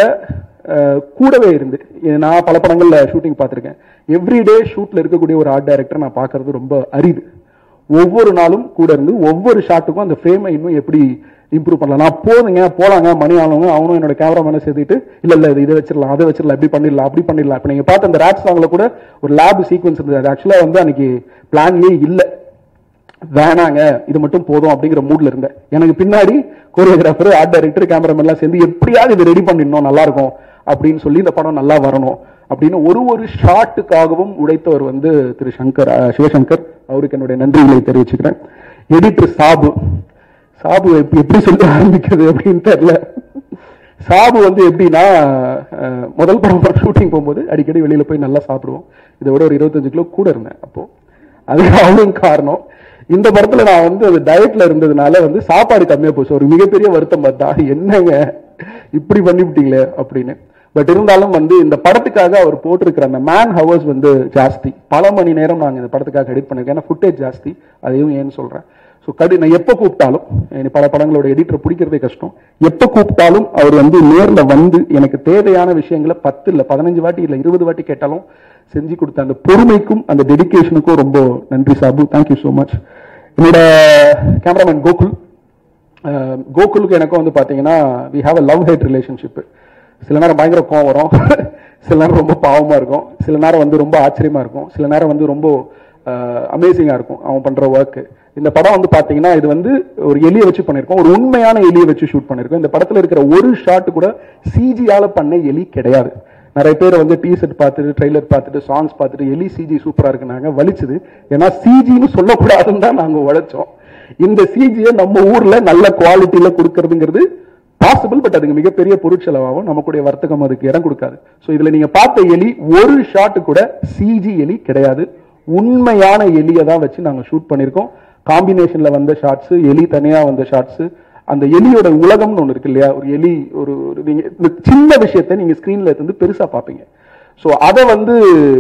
கூடவே இருந்து நான் பல படங்கள்ல ஷூட்டிங் பார்த்திருக்கேன். எவ்ரிடே ஷூட்ல இருக்கக்கூடிய ஒரு ஆர்ட் டைரக்டர் நான் பார்க்கறது ரொம்ப அரிது. ஒவ்வொரு நாளும் கூட இருந்து ஒவ்வொரு ஷாட்டுக்கும் அந்த ஃப்ரேமை இன்னும் எப்படி இம்ப்ரூவ் பண்ணலாம். நான் போதுங்க போலாங்க மணி ஆனவங்க அவனும் என்னோட கேமராமேனை சேர்த்துட்டு இல்ல இதை வச்சிடலாம், அதை வச்சிடலாம், இப்படி பண்ணிடலாம், அப்படி பண்ணிடலாம். இப்ப நீங்க பார்த்த அந்த ராட் சாங்ல கூட ஒரு லேப் சீக்வன்ஸ் இருந்தது. அது ஆக்சுவலா வந்து அன்னைக்கு பிளான்லயே இல்ல, வேணாங்க இது மட்டும் போதும் அப்படிங்கிற மூட்ல இருந்தேன். எனக்கு பின்னாடி கோரியோகிராஃபர், ஆர்ட் டைரக்டர், கேமராமேன் எல்லாம் சேர்ந்து எப்படியாவது இது ரெடி பண்ணிடணும், நல்லா இருக்கும் அப்படின்னு சொல்லி இந்த படம் நல்லா வரணும் அப்படின்னு ஒரு ஷாட்டுக்காகவும் உழைத்தவர் வந்து திரு சங்கர், சிவசங்கர். அவருக்கு என்னுடைய நன்றிகளை தெரிவிச்சுக்கிறேன். எடிட்டர் சாபு எப்படி சொல்ல ஆரம்பிக்கிறது அப்படின்னு தெரியல. சாபு வந்து எப்படின்னா, முதல் படம் ஷூட்டிங் போகும்போது அடிக்கடி வெளியில போய் நல்லா சாப்பிடுவோம். இதை விட ஒரு 25 கிலோ கூட இருந்தேன் அப்போ. அது அவனும் காரணம். இந்த படத்துல நான் வந்து அது டயட்ல இருந்ததுனால வந்து சாப்பாடு கம்மியா போச்சு. ஒரு மிகப்பெரிய வருத்தம் பார்த்தா, என்னங்க இப்படி பண்ணிவிட்டீங்களே அப்படின்னு. பட் இருந்தாலும் வந்து இந்த படத்துக்காக அவர் போட்டிருக்கிற அந்த மேன் ஹவர்ஸ் வந்து ஜாஸ்தி. பல மணி நேரம் நாங்கள் இந்த படத்துக்காக எடிட் பண்ணிருக்கேன். ஏன்னா ஃபுட்டேஜ் ஜாஸ்தி, அதையும் ஏன்னு சொல்றேன். ஸோ நான் எப்போ கூப்பிட்டாலும், பல படங்களோட எடிட்டரை பிடிக்கிறதே கஷ்டம். எப்போ கூப்பிட்டாலும் அவர் வந்து நேரில் வந்து எனக்கு தேவையான விஷயங்களை 10 இல்லை 15 வாட்டி இல்லை 20 வாட்டி கேட்டாலும் செஞ்சு கொடுத்த அந்த பொறுமைக்கும் அந்த டெடிக்கேஷனுக்கும் ரொம்ப நன்றி சாபு. Thank you so much. என்னோட கேமராமேன் கோகுலுக்கு எனக்கும் வந்து பார்த்தீங்கன்னா we have a love hate relationship. சில நேரம் பயங்கர கோவம் வரும், சில நேரம் ரொம்ப பாவமா இருக்கும், சில நேரம் வந்து ரொம்ப ஆச்சரியமா இருக்கும், சில நேரம் வந்து ரொம்ப அமேசிங்கா இருக்கும் அவன் பண்ற ஒர்க். இந்த படம் வந்து பாத்தீங்கன்னா இது வந்து ஒரு எலியை வச்சு பண்ணிருக்கோம், ஒரு உண்மையான எலியை வச்சு ஷூட் பண்ணிருக்கோம். இந்த படத்துல இருக்கிற ஒரு ஷாட் கூட சிஜியால பண்ண எலி கிடையாது. நிறைய பேர் வந்து டீசர்ட் பார்த்துட்டு, ட்ரெய்லர் பார்த்துட்டு, சாங்ஸ் பார்த்துட்டு எலி சிஜி சூப்பரா இருக்குனாங்க. வலிச்சுது. ஏன்னா சிஜின்னு சொல்லக்கூடாதுன்னு தான் நாங்க உழைச்சோம். இந்த சிஜியை நம்ம ஊர்ல நல்ல குவாலிட்டியில கொடுக்கறதுங்கிறது பாசிபிள். பட் அதுக்கு மிகப்பெரிய பொருட்செலவாகும், நமக்குடைய வர்த்தகம் அதுக்கு இடம் கொடுக்காது. ஸோ இதுல நீங்க பார்த்த எலி ஒரு ஷாட் கூட சிஜி எலி கிடையாது, உண்மையான எலியை தான் வச்சு நாங்க ஷூட் பண்ணிருக்கோம். காம்பினேஷன்ல வந்த ஷாட்ஸ், எலி தனியா வந்த ஷாட்ஸ், அந்த எலியோட உலகம்னு ஒன்று இருக்கு இல்லையா, ஒரு எலி ஒரு நீங்க சின்ன விஷயத்தை நீங்க ஸ்கிரீன்ல இருந்து பெருசா பார்ப்பீங்க. ஸோ அதை வந்து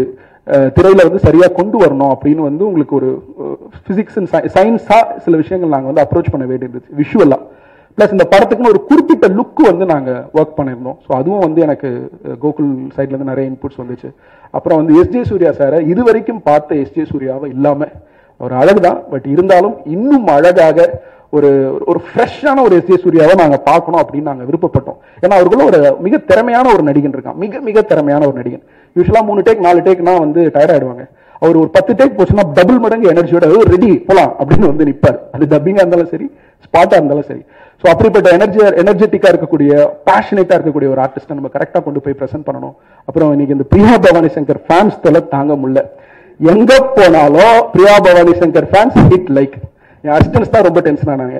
திரையில வந்து சரியா கொண்டு வரணும் அப்படின்னு வந்து உங்களுக்கு ஒரு பிசிக்ஸ் அண்ட் சயின்ஸா சில விஷயங்கள் நாங்கள் வந்து அப்ரோச் பண்ண வேண்டியிருந்துச்சு விஷுவலா. பிளஸ் இந்த படத்துக்குன்னு ஒரு குறிப்பிட்ட லுக் வந்து நாங்க ஒர்க் பண்ணியிருந்தோம். ஸோ அதுவும் வந்து எனக்கு கோகுல் சைட்ல இருந்து நிறைய இன்புட்ஸ் வந்துச்சு. அப்புறம் வந்து எஸ்ஜே சூர்யா சாரை இது வரைக்கும் பார்த்த எஸ்ஜே சூர்யாவை இல்லாம, ஒரு அழகுதான், பட் இருந்தாலும் இன்னும் அழகாக ஒரு ஒரு ஃப்ரெஷ்ஷான ஒரு எஸ்ஜே சூர்யாவை நாங்க பார்க்கணும் அப்படின்னு நாங்க விருப்பப்பட்டோம். ஏன்னா அவர்களும் ஒரு மிக திறமையான ஒரு நடிகன் இருக்கான், மிக மிக திறமையான ஒரு நடிகன். யூஸ்வலா 3 டேக் 4 டேக்னா வந்து டயர்ட் ஆயிடுவாங்க. அவர் ஒரு 10 டேக் போச்சுன்னா டபுள் மடங்கு எனர்ஜியோட ரெடி போலாம் அப்படின்னு வந்து நிற்பார். அது டப்பிங்கா இருந்தாலும் சரி, ஸ்பாட்டா இருந்தாலும் சரி. ஸோ அப்படிப்பட்ட எனர்ஜெட்டிக்கா இருக்கக்கூடிய, பேஷனேட்டா இருக்கக்கூடிய ஒரு ஆர்டிஸ்ட்டை நம்ம கரெக்டா கொண்டு போய் பிரசென்ட் பண்ணணும். அப்புறம் இன்னைக்கு இந்த பிரியா பவானி சங்கர் ஃபேன்ஸ் தொலை தாங்க முடியல. எங்க போனாலும் Priya Bhavani Shankar fans hit like. என் அசிஸ்டன்ஸ் தான் ரொம்ப டென்ஷன் ஆனாங்க.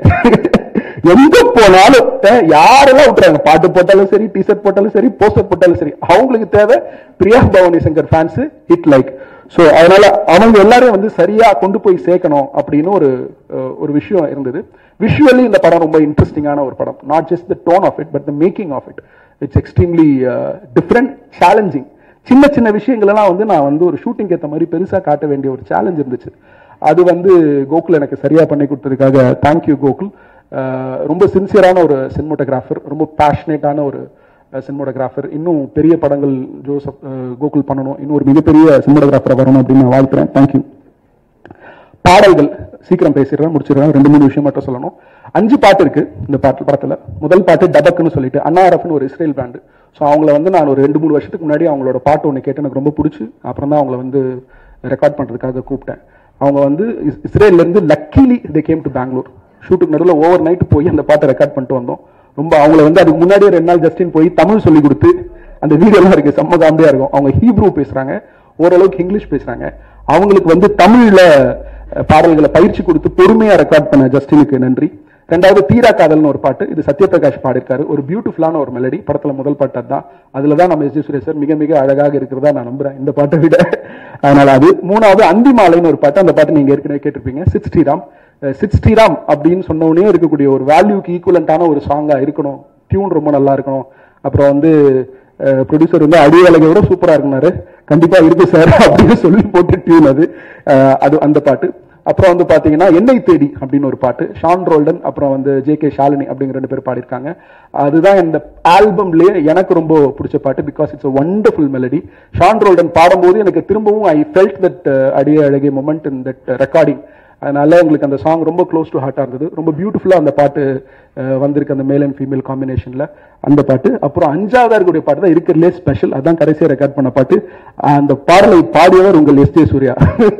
எங்க போனாலும் யாரெல்லாம் விட்டுறாங்க, பாட்டு போட்டாலும் சரி, டிஷர்ட் போட்டாலும் சரி, போஸ்டர் போட்டாலும் சரி, அவங்களுக்கு தேவை Priya Bhavani Shankar fans hit like. So அதனால அவங்க எல்லாரையும் வந்து சரியா கொண்டு போய் சேர்க்கணும் அப்படின்னு ஒரு விஷயம் இருந்தது. விஷுவலி இந்த படம் ரொம்ப இன்ட்ரெஸ்டிங்கான ஒரு படம். Not just the tone of it, but the making of it. It's extremely different, challenging. சின்ன சின்ன விஷயங்கள்லாம் வந்து நான் வந்து ஒரு ஷூட்டிங் ஏற்ற மாதிரி பெருசா காட்ட வேண்டிய ஒரு சேலஞ்ச் இருந்துச்சு. அது வந்து கோகுல் எனக்கு சரியா பண்ணி கொடுத்ததுக்காக தேங்க்யூ கோகுல். ரொம்ப சின்சியரான ஒரு சினிமோட்டோகிராஃபர், ரொம்ப பேஷனேட்டான ஒரு சினிமோட்டோகிராஃபர். இன்னும் பெரிய படங்கள் கோகுல் பண்ணணும், இன்னும் ஒரு மிகப்பெரிய சினிமோட்டோகிராஃபர் வரணும் அப்படின்னு நான் வாழ்த்துறேன். தேங்க்யூ. பாடல்கள் சீக்கிரம் பேசிடுறேன், முடிச்சிடுறேன். 2-3 விஷயம் மட்டும் சொல்லணும். 5 பாட்டு இருக்கு இந்த படத்துல. முதல் பாட்டு டபக்குன்னு சொல்லிட்டு அன்னாரஃப்னு ஒரு இஸ்ரேல் பேண்டு. ஸோ அவங்கள வந்து நான் ஒரு 2-3 வருஷத்துக்கு முன்னாடி அவங்களோட பாட்டு ஒன்று கேட்டு எனக்கு ரொம்ப பிடிச்சி அப்புறம் தான் அவங்கள வந்து ரெக்கார்ட் பண்றதுக்காக கூப்பிட்டேன். அவங்க வந்து இஸ்ரேல்ல இருந்து luckily they came to Bangalore. ஷூட்டுக்கு நடுவில் ஓவர் நைட் போய் அந்த பாட்டை ரெக்கார்ட் பண்ணிட்டு வந்தோம். ரொம்ப அவங்கள வந்து அதுக்கு முன்னாடியே 2 நாள் ஜஸ்டின் போய் தமிழ் சொல்லி கொடுத்து அந்த வீடியோலாம் இருக்கு, செம்ம காமெடியா இருக்கும். அவங்க ஹீப்ரூ பேசுறாங்க, ஓரளவுக்கு இங்கிலீஷ் பேசுறாங்க. அவங்களுக்கு வந்து தமிழ்ல பாடல்களை பயிற்சி கொடுத்து பொறுமையா ரெக்கார்ட் பண்ண ஜஸ்டினுக்கு நன்றி. 2வது தீரா காதல்னு ஒரு பாட்டு, இது சத்யபிரகாஷ் பாடிருக்காரு. ஒரு பியூட்டிஃபுல்லான ஒரு மெலடி. படத்துல முதல் பாட்டு அதுதான். அதுலதான் நம்ம எஸ்ஜே சூர்யா சார் மிக மிக அழகாக இருக்கிறதா நான் நம்புறேன் இந்த பாட்டை விட. அதனால அது. 3வது அந்திமாலைன்னு ஒரு பாட்டு. அந்த பாட்டு நீங்க ஏற்கனவே கேட்டிருப்பீங்க. சிட் ஸ்ரீராம் அப்படின்னு சொன்னோடனே இருக்கக்கூடிய ஒரு வேல்யூக்கு ஈக்குவலண்டான ஒரு சாங்கா இருக்கணும். டியூன் ரொம்ப நல்லா இருக்கணும். அப்புறம் வந்து ப்ரொடியூசர் வந்து அடியழகை விட சூப்பரா இருக்குனாரு. கண்டிப்பா இருக்கு சார் அப்படின்னு சொல்லி போட்டு டியூன் அது அந்த பாட்டு. அப்புறம் வந்து பாத்தீங்கன்னா என்னை தேடி அப்படின்னு ஒரு பாட்டு, ஷான் ரோல்டன் அப்புறம் வந்து ஜே.கே. ஷாலினி அப்படிங்கிற 2 பேர் பாடியிருக்காங்க. அதுதான் இந்த ஆல்பம்லயே எனக்கு ரொம்ப பிடிச்ச பாட்டு. Because it's a wonderful melody. Sean Roldan பாடும்போது எனக்கு திரும்பவும் ஐ ஃபெல்ட் தட் அடிய அழகே மொமெண்ட் இன் தட் ரெக்கார்டிங். அதனால உங்களுக்கு அந்த சாங் ரொம்ப க்ளோஸ் டு ஹார்ட்டா இருந்தது. ரொம்ப பியூட்டிஃபுல்லா அந்த பாட்டு வந்திருக்கு, அந்த மேல் அண்ட் ஃபீமேல் காம்பினேஷன்ல அந்த பாட்டு. அப்புறம் 5வது இருக்கக்கூடிய பாட்டு தான் இருக்கிறதுலே ஸ்பெஷல். அதான் கடைசியா ரெக்கார்ட் பண்ண பாட்டு. அந்த பாடலை பாடியவர் உங்கள் எஸ்ஜே சூர்யா.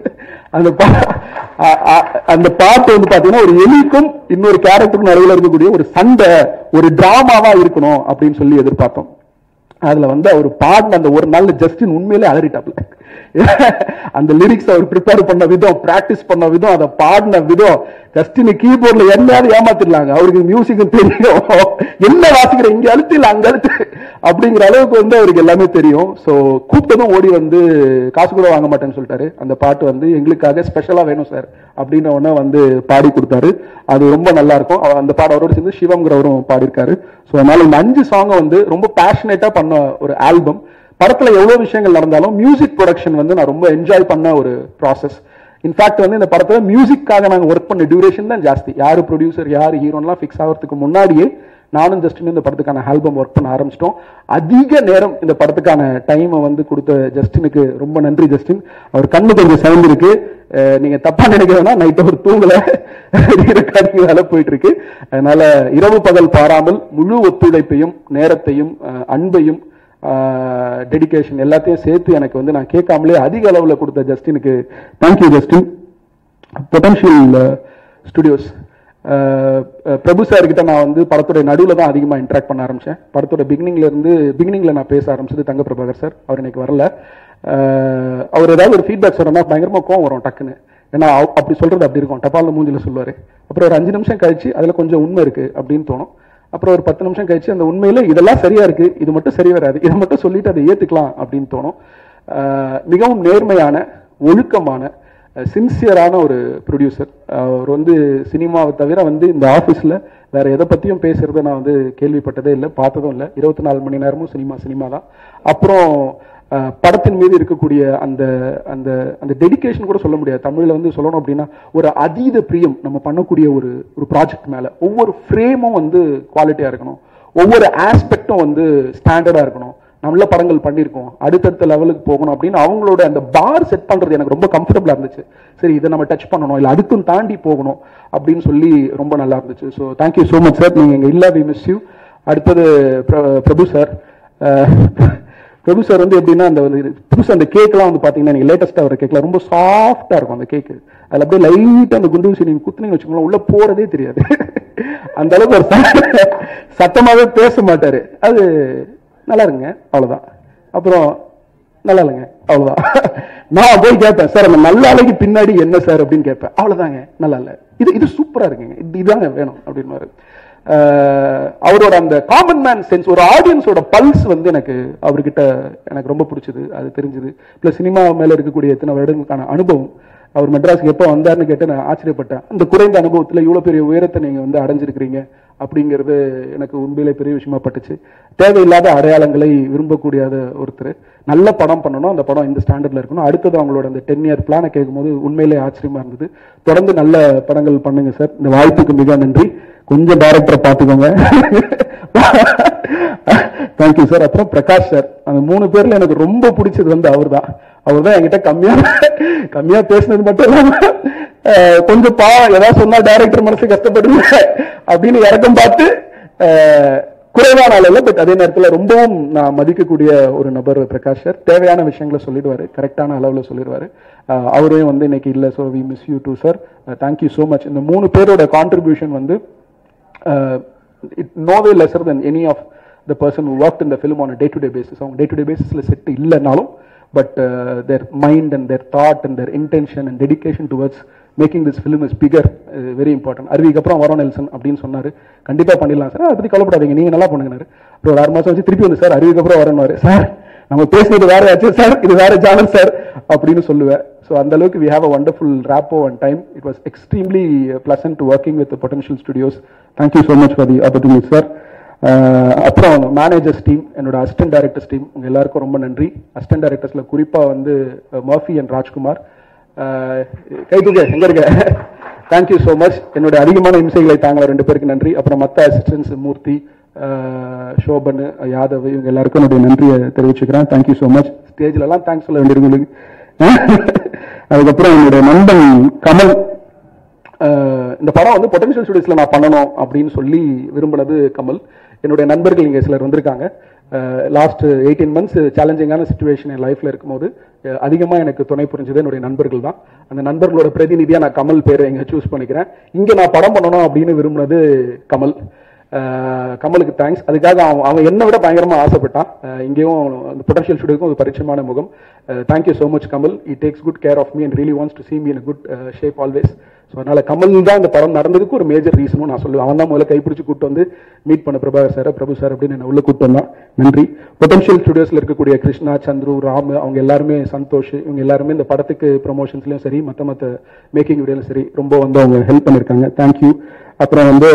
அந்த பாட்டு வந்து பாத்தீங்கன்னா ஒரு எலிக்கும் இன்னொரு கேரக்டருக்கும் நடுவில் இருக்கக்கூடிய ஒரு சண்டை, ஒரு டிராமாவா இருக்கணும் அப்படின்னு சொல்லி எதிர்பார்த்தோம். அதுல வந்து அவர் பாடின அந்த ஒரு நாள் ஜஸ்டின் உண்மையிலே அலறிட்டாப்ல. அந்த லிரிக்ஸ் அவர் ப்ரிப்பேர் பண்ண விதம், பிராக்டிஸ் பண்ண விதம், அதை பாடின விதம், ஜஸ்டின் கீபோர்ட்ல என்னையாவது ஏமாத்திடலாங்க. அவருக்கு மியூசிக்கும் தெரியும், என்ன வாசிக்கிற இங்க அழுத்து இல்ல அங்க அழுத்து அப்படிங்கிற அளவுக்கு வந்து அவருக்கு எல்லாமே தெரியும். ஸோ கூப்பிட்டதும் ஓடி வந்து காசு கூட வாங்க மாட்டேன்னு சொல்லிட்டாரு. அந்த பாட்டு வந்து எங்களுக்காக ஸ்பெஷலா வேணும் சார் அப்படின்னு உடனே வந்து பாடி கொடுத்தாரு. அது ரொம்ப நல்லா இருக்கும். அந்த பாட அவரோட சேர்ந்து சிவம்ங்கிறவரும் பாடியிருக்காரு. ஸோ அதனால இந்த 5 சாங்கை வந்து ரொம்ப பேஷனேட்டா பண்ண ஒரு ஆல்பம். படத்துல எவ்வளவு விஷயங்கள் நடந்தாலும் மியூசிக் ப்ரொடக்ஷன் வந்து நான் ரொம்ப என்ஜாய் பண்ண ஒரு ப்ராசஸ். இன்ஃபேக்ட் வந்து இந்த படத்துல மியூசிக்காக நாங்கள் ஒர்க் பண்ண டியூரேஷன் தான் ஜாஸ்தி. யாரு ப்ரொடியூசர் யாரு ஹீரோன்லாம் ஃபிக்ஸ் ஆகிறதுக்கு முன்னாடியே நானும் ஜஸ்டின் இந்த படத்துக்கான ஆல்பம் ஒர்க் பண்ண ஆரம்பிச்சிட்டோம். அதிக நேரம் இந்த படத்துக்கான டைமை வந்து கொடுத்த ஜஸ்டினுக்கு ரொம்ப நன்றி. ஜஸ்டின் அவர் கண்ணு கொஞ்சம் சேர்ந்துருக்கு, நீங்க தப்பா நினைக்கிறதுனா நைட் ஒரு தூங்கல வேலை போயிட்டு இருக்கு. அதனால இரவு பகல் பாராமல் முழு ஒத்துழைப்பையும் நேரத்தையும் அன்பையும் டெடிகேஷன் எல்லாத்தையும் சேர்த்து எனக்கு வந்து நான் கேட்காமலே அதிக அளவுல கொடுத்த ஜஸ்டினுக்கு thank you. Justin potential studios Prabhu sir கிட்ட நான் வந்து படத்தோட நடுவில் தான் அதிகமாக இன்ட்ராக்ட் பண்ண ஆரம்பிச்சேன். படத்தோட பிகினிங்ல நான் பேச ஆரம்பிச்சது தங்க பிரபாகர் சார். அவர் இன்னைக்கு வரல. அவர் ஏதாவது ஒரு ஃபீட்பேக் சொல்றேன்னா பயங்கரமா கோவம் வரும் டக்குன்னு. ஏன்னா அப்படி சொல்றது அப்படி இருக்கும், டப்பால மூஞ்சில சொல்லுவாரு. அப்புறம் ஒரு 5 நிமிஷம் கழிச்சு அதுல கொஞ்சம் உண்மை இருக்கு அப்படின்னு தோணும். அப்புறம் ஒரு 10 நிமிஷம் கழிச்சு அந்த உண்மையில இதெல்லாம் சரியா இருக்கு, இது மட்டும் சரி வராது, இதை மட்டும் சொல்லிட்டு அதை ஏத்துக்கலாம் அப்படின்னு தோணும். மிகவும் நேர்மையான, ஒழுக்கமான, சின்சியரான ஒரு ப்ரொடியூசர். அவர் வந்து சினிமாவை தவிர வந்து இந்த ஆஃபீஸில் வேற எதை பற்றியும் பேசுறதை நான் வந்து கேள்விப்பட்டதே இல்லை, பார்த்ததும் இல்லை. 24 மணி நேரமும் சினிமா தான். அப்புறம் படத்தின் மீது இருக்கக்கூடிய அந்த அந்த அந்த டெடிகேஷன் கூட சொல்ல முடியாது. தமிழில் வந்து சொல்லணும் அப்படின்னா ஒரு அதீத பிரியம் நம்ம பண்ணக்கூடிய ஒரு ப்ராஜெக்ட் மேலே. ஒவ்வொரு ஃப்ரேமும் வந்து குவாலிட்டியாக இருக்கணும், ஒவ்வொரு ஆஸ்பெக்டும் வந்து ஸ்டாண்டர்டாக இருக்கணும். நல்ல படங்கள் பண்ணியிருக்கோம், அடுத்தடுத்த லெவலுக்கு போகணும் அப்படின்னு அவங்களோட அந்த பார் செட் பண்றது எனக்கு ரொம்ப கம்ஃபர்டபுளா இருந்துச்சு. சரி, இதை நம்ம டச் பண்ணணும், இல்லை அடுத்தும் தாண்டி போகணும் அப்படின்னு சொல்லி ரொம்ப நல்லா இருந்துச்சு. So thank you so much sir. நீங்க இங்க இல்ல, வி மிஸ் யூ. அடுத்தது பிரபு சார். பிரபு சார் வந்து எப்படின்னா அந்த புதுசு அந்த கேக்லாம் வந்து பாத்தீங்கன்னா நீங்க லேட்டஸ்டா ஒரு கேக்ல ரொம்ப சாஃப்டா இருக்கும் அந்த கேக்கு. அதுல அப்படியே லைட்டா அந்த குண்டு ஊசி நீங்க குத்துனீங்க வச்சுக்கோங்களேன், உள்ள போறதே தெரியாது. அந்த அளவுக்கு ஒரு சத்தமாவே பேச மாட்டாரு. அது நல்லா இருங்க அவ்வளவுதான். அப்புறம் நல்லா இல்லைங்க அவ்வளவுதான். நான் போய் கேட்பேன், சார் அந்த நல்ல அழகி பின்னாடி என்ன சார் அப்படின்னு கேட்பேன். அவ்வளவுதாங்க, நல்லா இல்ல, இது சூப்பரா இருக்குங்க, இதுதாங்க வேணும் அப்படின்னு. அவரோட அந்த காமன் மேன் சென்ஸ், ஒரு ஆடியன்ஸோட பல்ஸ் வந்து எனக்கு அவர்கிட்ட எனக்கு ரொம்ப பிடிச்சது, அது தெரிஞ்சது. பிளஸ் சினிமா மேல இருக்கக்கூடிய எத்தனை வருடங்களுக்கான அனுபவம். அவர் மெட்ராஸுக்கு எப்போ வந்தாருன்னு கேட்டு நான் ஆச்சரியப்பட்டேன். அந்த குறைந்த அனுபவத்தில் இவ்வளோ பெரிய உயரத்தை நீங்கள் வந்து அடைஞ்சிருக்கிறீங்க அப்படிங்கிறது எனக்கு உண்மையிலே பெரிய விஷயமா பட்டுச்சு. தேவையில்லாத அடையாளங்களை விரும்பக்கூடிய ஒருத்தர். நல்ல படம் பண்ணணும், அந்த படம் இந்த ஸ்டாண்டர்ட்ல இருக்கணும். அடுத்தது அவங்களோட அந்த 10 இயர் பிளானை கேட்கும்போது உண்மையிலே ஆச்சரியமா இருந்தது. தொடர்ந்து நல்ல படங்கள் பண்ணுங்க சார். இந்த வாய்ப்புக்கு மிக நன்றி. கொஞ்சம் டைரக்டரை பார்த்துக்கோங்க. Thank you sir. அப்புறம் பிரகாஷ் சார். அந்த 3 பேர்ல எனக்கு ரொம்ப பிடிச்சது வந்து அவர் தான் என்கிட்ட கம்மியா பேசினது மட்டும் இல்லாம கொஞ்சம் ஏதாவது சொன்னா டைரக்டர் மனசு கஷ்டப்படுங்க அப்படின்னு இறக்கம் பார்த்து குறைவான அளவில், பட் அதே நேரத்தில் ரொம்பவும் நான் மதிக்கக்கூடிய ஒரு நபர் பிரகாஷ் சார். தேவையான விஷயங்களை சொல்லிடுவாரு, கரெக்டான அளவில் சொல்லிடுவாரு. அவரையும் வந்து இன்னைக்கு இல்லை. So we miss you too sir. Thank you so much. இந்த 3 பேரோட கான்ட்ரிபியூஷன் வந்து no way lesser than any of the person who worked in the film on a day-to-day basis. அவங்க day-to-day basisல செட் இல்லைனாலும் but their mind and their thought and their intention and dedication towards making this film is bigger, very important. அருவிக்கு அப்புறம் வரோம் Nelson அப்படின்னு சொன்னாரு. கண்டிப்பா பண்ணிடலாம் சார், அதை பத்தி கவலைப்படாதீங்க, நீங்க நல்லா பண்ணுங்கனாரு. அப்புறம் ஒரு 6 மாசம் வச்சு திருப்பி வந்து சார் அருவிக்கு அப்புறம் வரணுவாரு. சார் நம்ம பேசினது வேற ஆச்சு சார், இது வேற ஜானல் சார் அப்படின்னு சொல்லுவேன். ஸோ அந்த அளவுக்கு we have a wonderful rapport and time. It was extremely pleasant working with the Potential Studios. Thank you so much for the opportunity sir. அப்புறம் மேனேஜர்ஸ் டீம், என்னோட அசிஸ்டன்ட் டைரக்டர்ஸ் டீம், உங்க எல்லாருக்கும் ரொம்ப நன்றி. அசிஸ்டன்ட் டைரக்டர்ஸ்ல குறிப்பா வந்து மர்ஃபி அண்ட் ராஜ்குமார். கைதுங்க எங்க இருக்க, தேங்க்யூ ஸோ மச். என்னோட அதிகமான இம்சைகளை தாங்கள 2 பேருக்கு நன்றி. அப்புறம் மற்ற அசிஸ்டன்ஸ் மூர்த்தி, சோபன், யாதவ், இவங்க எல்லாருக்கும் என்னுடைய நன்றியை தெரிவிச்சுக்கிறேன். Thank you so much. ஸ்டேஜ்ல எல்லாம் தேங்க்ஸ் சொல்ல வேண்டியிருக்கு. அதுக்கப்புறம் என்னுடைய நண்பன் கமல். இந்த படம் வந்து பொட்டன்ஷியல் ஸ்டுடியோஸ்ல நான் பண்ணணும் அப்படின்னு சொல்லி விரும்பினது கமல். என்னுடைய நண்பர்கள் இங்கே சிலர் வந்திருக்காங்க. லாஸ்ட் 18 மந்த்ஸ் சேலஞ்சிங்கான சிச்சுவேஷன் என் லைஃப்ல இருக்கும்போது அதிகமாக எனக்கு துணை புரிஞ்சது என்னுடைய நண்பர்கள் தான். அந்த நண்பர்களோட பிரதிநிதியாக நான் கமல் பேரை இங்கே சூஸ் பண்ணிக்கிறேன். இங்கே நான் படம் பண்ணணும் அப்படின்னு விரும்பினது கமல். கமலுக்கு தேங்க்ஸ். அதுக்காக அவன் என்னை விட பயங்கரமாக ஆசைப்பட்டான். இங்கேயும் அந்த பொட்டன்ஷியல் ஸ்டுடியோக்கும் ஒரு பரிச்சயமான முகம். Thank you so much Kamal. He takes good care of me and really wants to see me in a good shape always. ஸோ அதனால் கமல் தான் இந்த படம் நடந்ததுக்கு ஒரு மேஜர் ரீசனும் நான் சொல்லுவேன். அவன் தான் முதல்ல கைப்பிடிச்சு கூப்பிட்டு வந்து மீட் பண்ண பிரபாகர் சார், பிரபு சார் அப்படின்னு என்ன உள்ள கூப்பிட்டு வந்தான். நன்றி. பொட்டன்ஷியல் ஸ்டுடியோஸில் இருக்கக்கூடிய கிருஷ்ணா, சந்துரு, ராம், அவங்க எல்லாருமே, சந்தோஷ், இவங்க எல்லாருமே இந்த படத்துக்கு ப்ரொமோஷன்ஸ்லையும் சரி, மற்ற மேக்கிங் வீடியோலையும் சரி ரொம்ப வந்து அவங்க ஹெல்ப் பண்ணியிருக்காங்க. தேங்க்யூ. அப்புறம் வந்து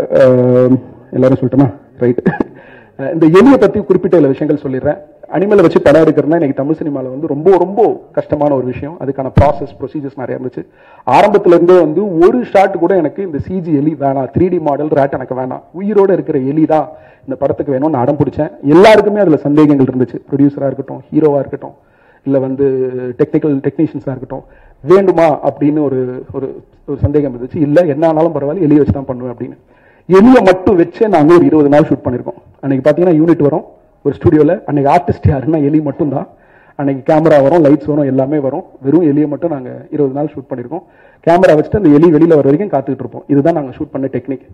எல்லாரும் சொல்லிட்டோமா? ரைட். இந்த எலியை பற்றி குறிப்பிட்ட சில விஷயங்கள் சொல்லிடுறேன். அனிமலை வச்சு படம் எடுக்கிறதுனா இன்னைக்கு தமிழ் சினிமாவில் வந்து ரொம்ப ரொம்ப கஷ்டமான ஒரு விஷயம். அதுக்கான ப்ரொசீஜர்ஸ் நிறைய இருந்துச்சு. ஆரம்பத்துல இருந்தே வந்து ஒரு ஷாட் கூட எனக்கு இந்த சிஜி எலி வேணாம், 3D மாடல் ரேட் எனக்கு வேணாம், உயிரோட இருக்கிற எலி தான் இந்த படத்துக்கு வேணும்னு அடம் பிடிச்சேன். எல்லாருக்குமே அதுல சந்தேகங்கள் இருந்துச்சு. ப்ரொடியூசரா இருக்கட்டும், ஹீரோவா இருக்கட்டும், இல்ல வந்து டெக்னீஷியன்ஸா இருக்கட்டும், வேண்டுமா அப்படின்னு ஒரு ஒரு சந்தேகம் இருந்துச்சு. இல்ல என்ன ஆனாலும் பரவாயில்ல, எலியை வச்சு தான் பண்ணுவேன் அப்படின்னு. எலியை மட்டும் வச்சே நாங்க ஒரு 20 நாள் ஷூட் பண்ணிருக்கோம். அன்னைக்கு பாத்தீங்கன்னா யூனிட் வரும் ஒரு ஸ்டுடியோல. அன்னைக்கு ஆர்டிஸ்ட் யாருன்னா எலி மட்டும் தான். அன்னைக்கு கேமரா வரும், லைட்ஸ் வரும், எல்லாமே வரும். வெறும் எலியை மட்டும் நாங்க 20 நாள் ஷூட் பண்ணிருக்கோம். கேமரா வச்சுட்டு அந்த எலி வெளியில வர வரைக்கும் காத்துக்கிட்டு இருப்போம். இதுதான் நாங்க ஷூட் பண்ண டெக்னிக்.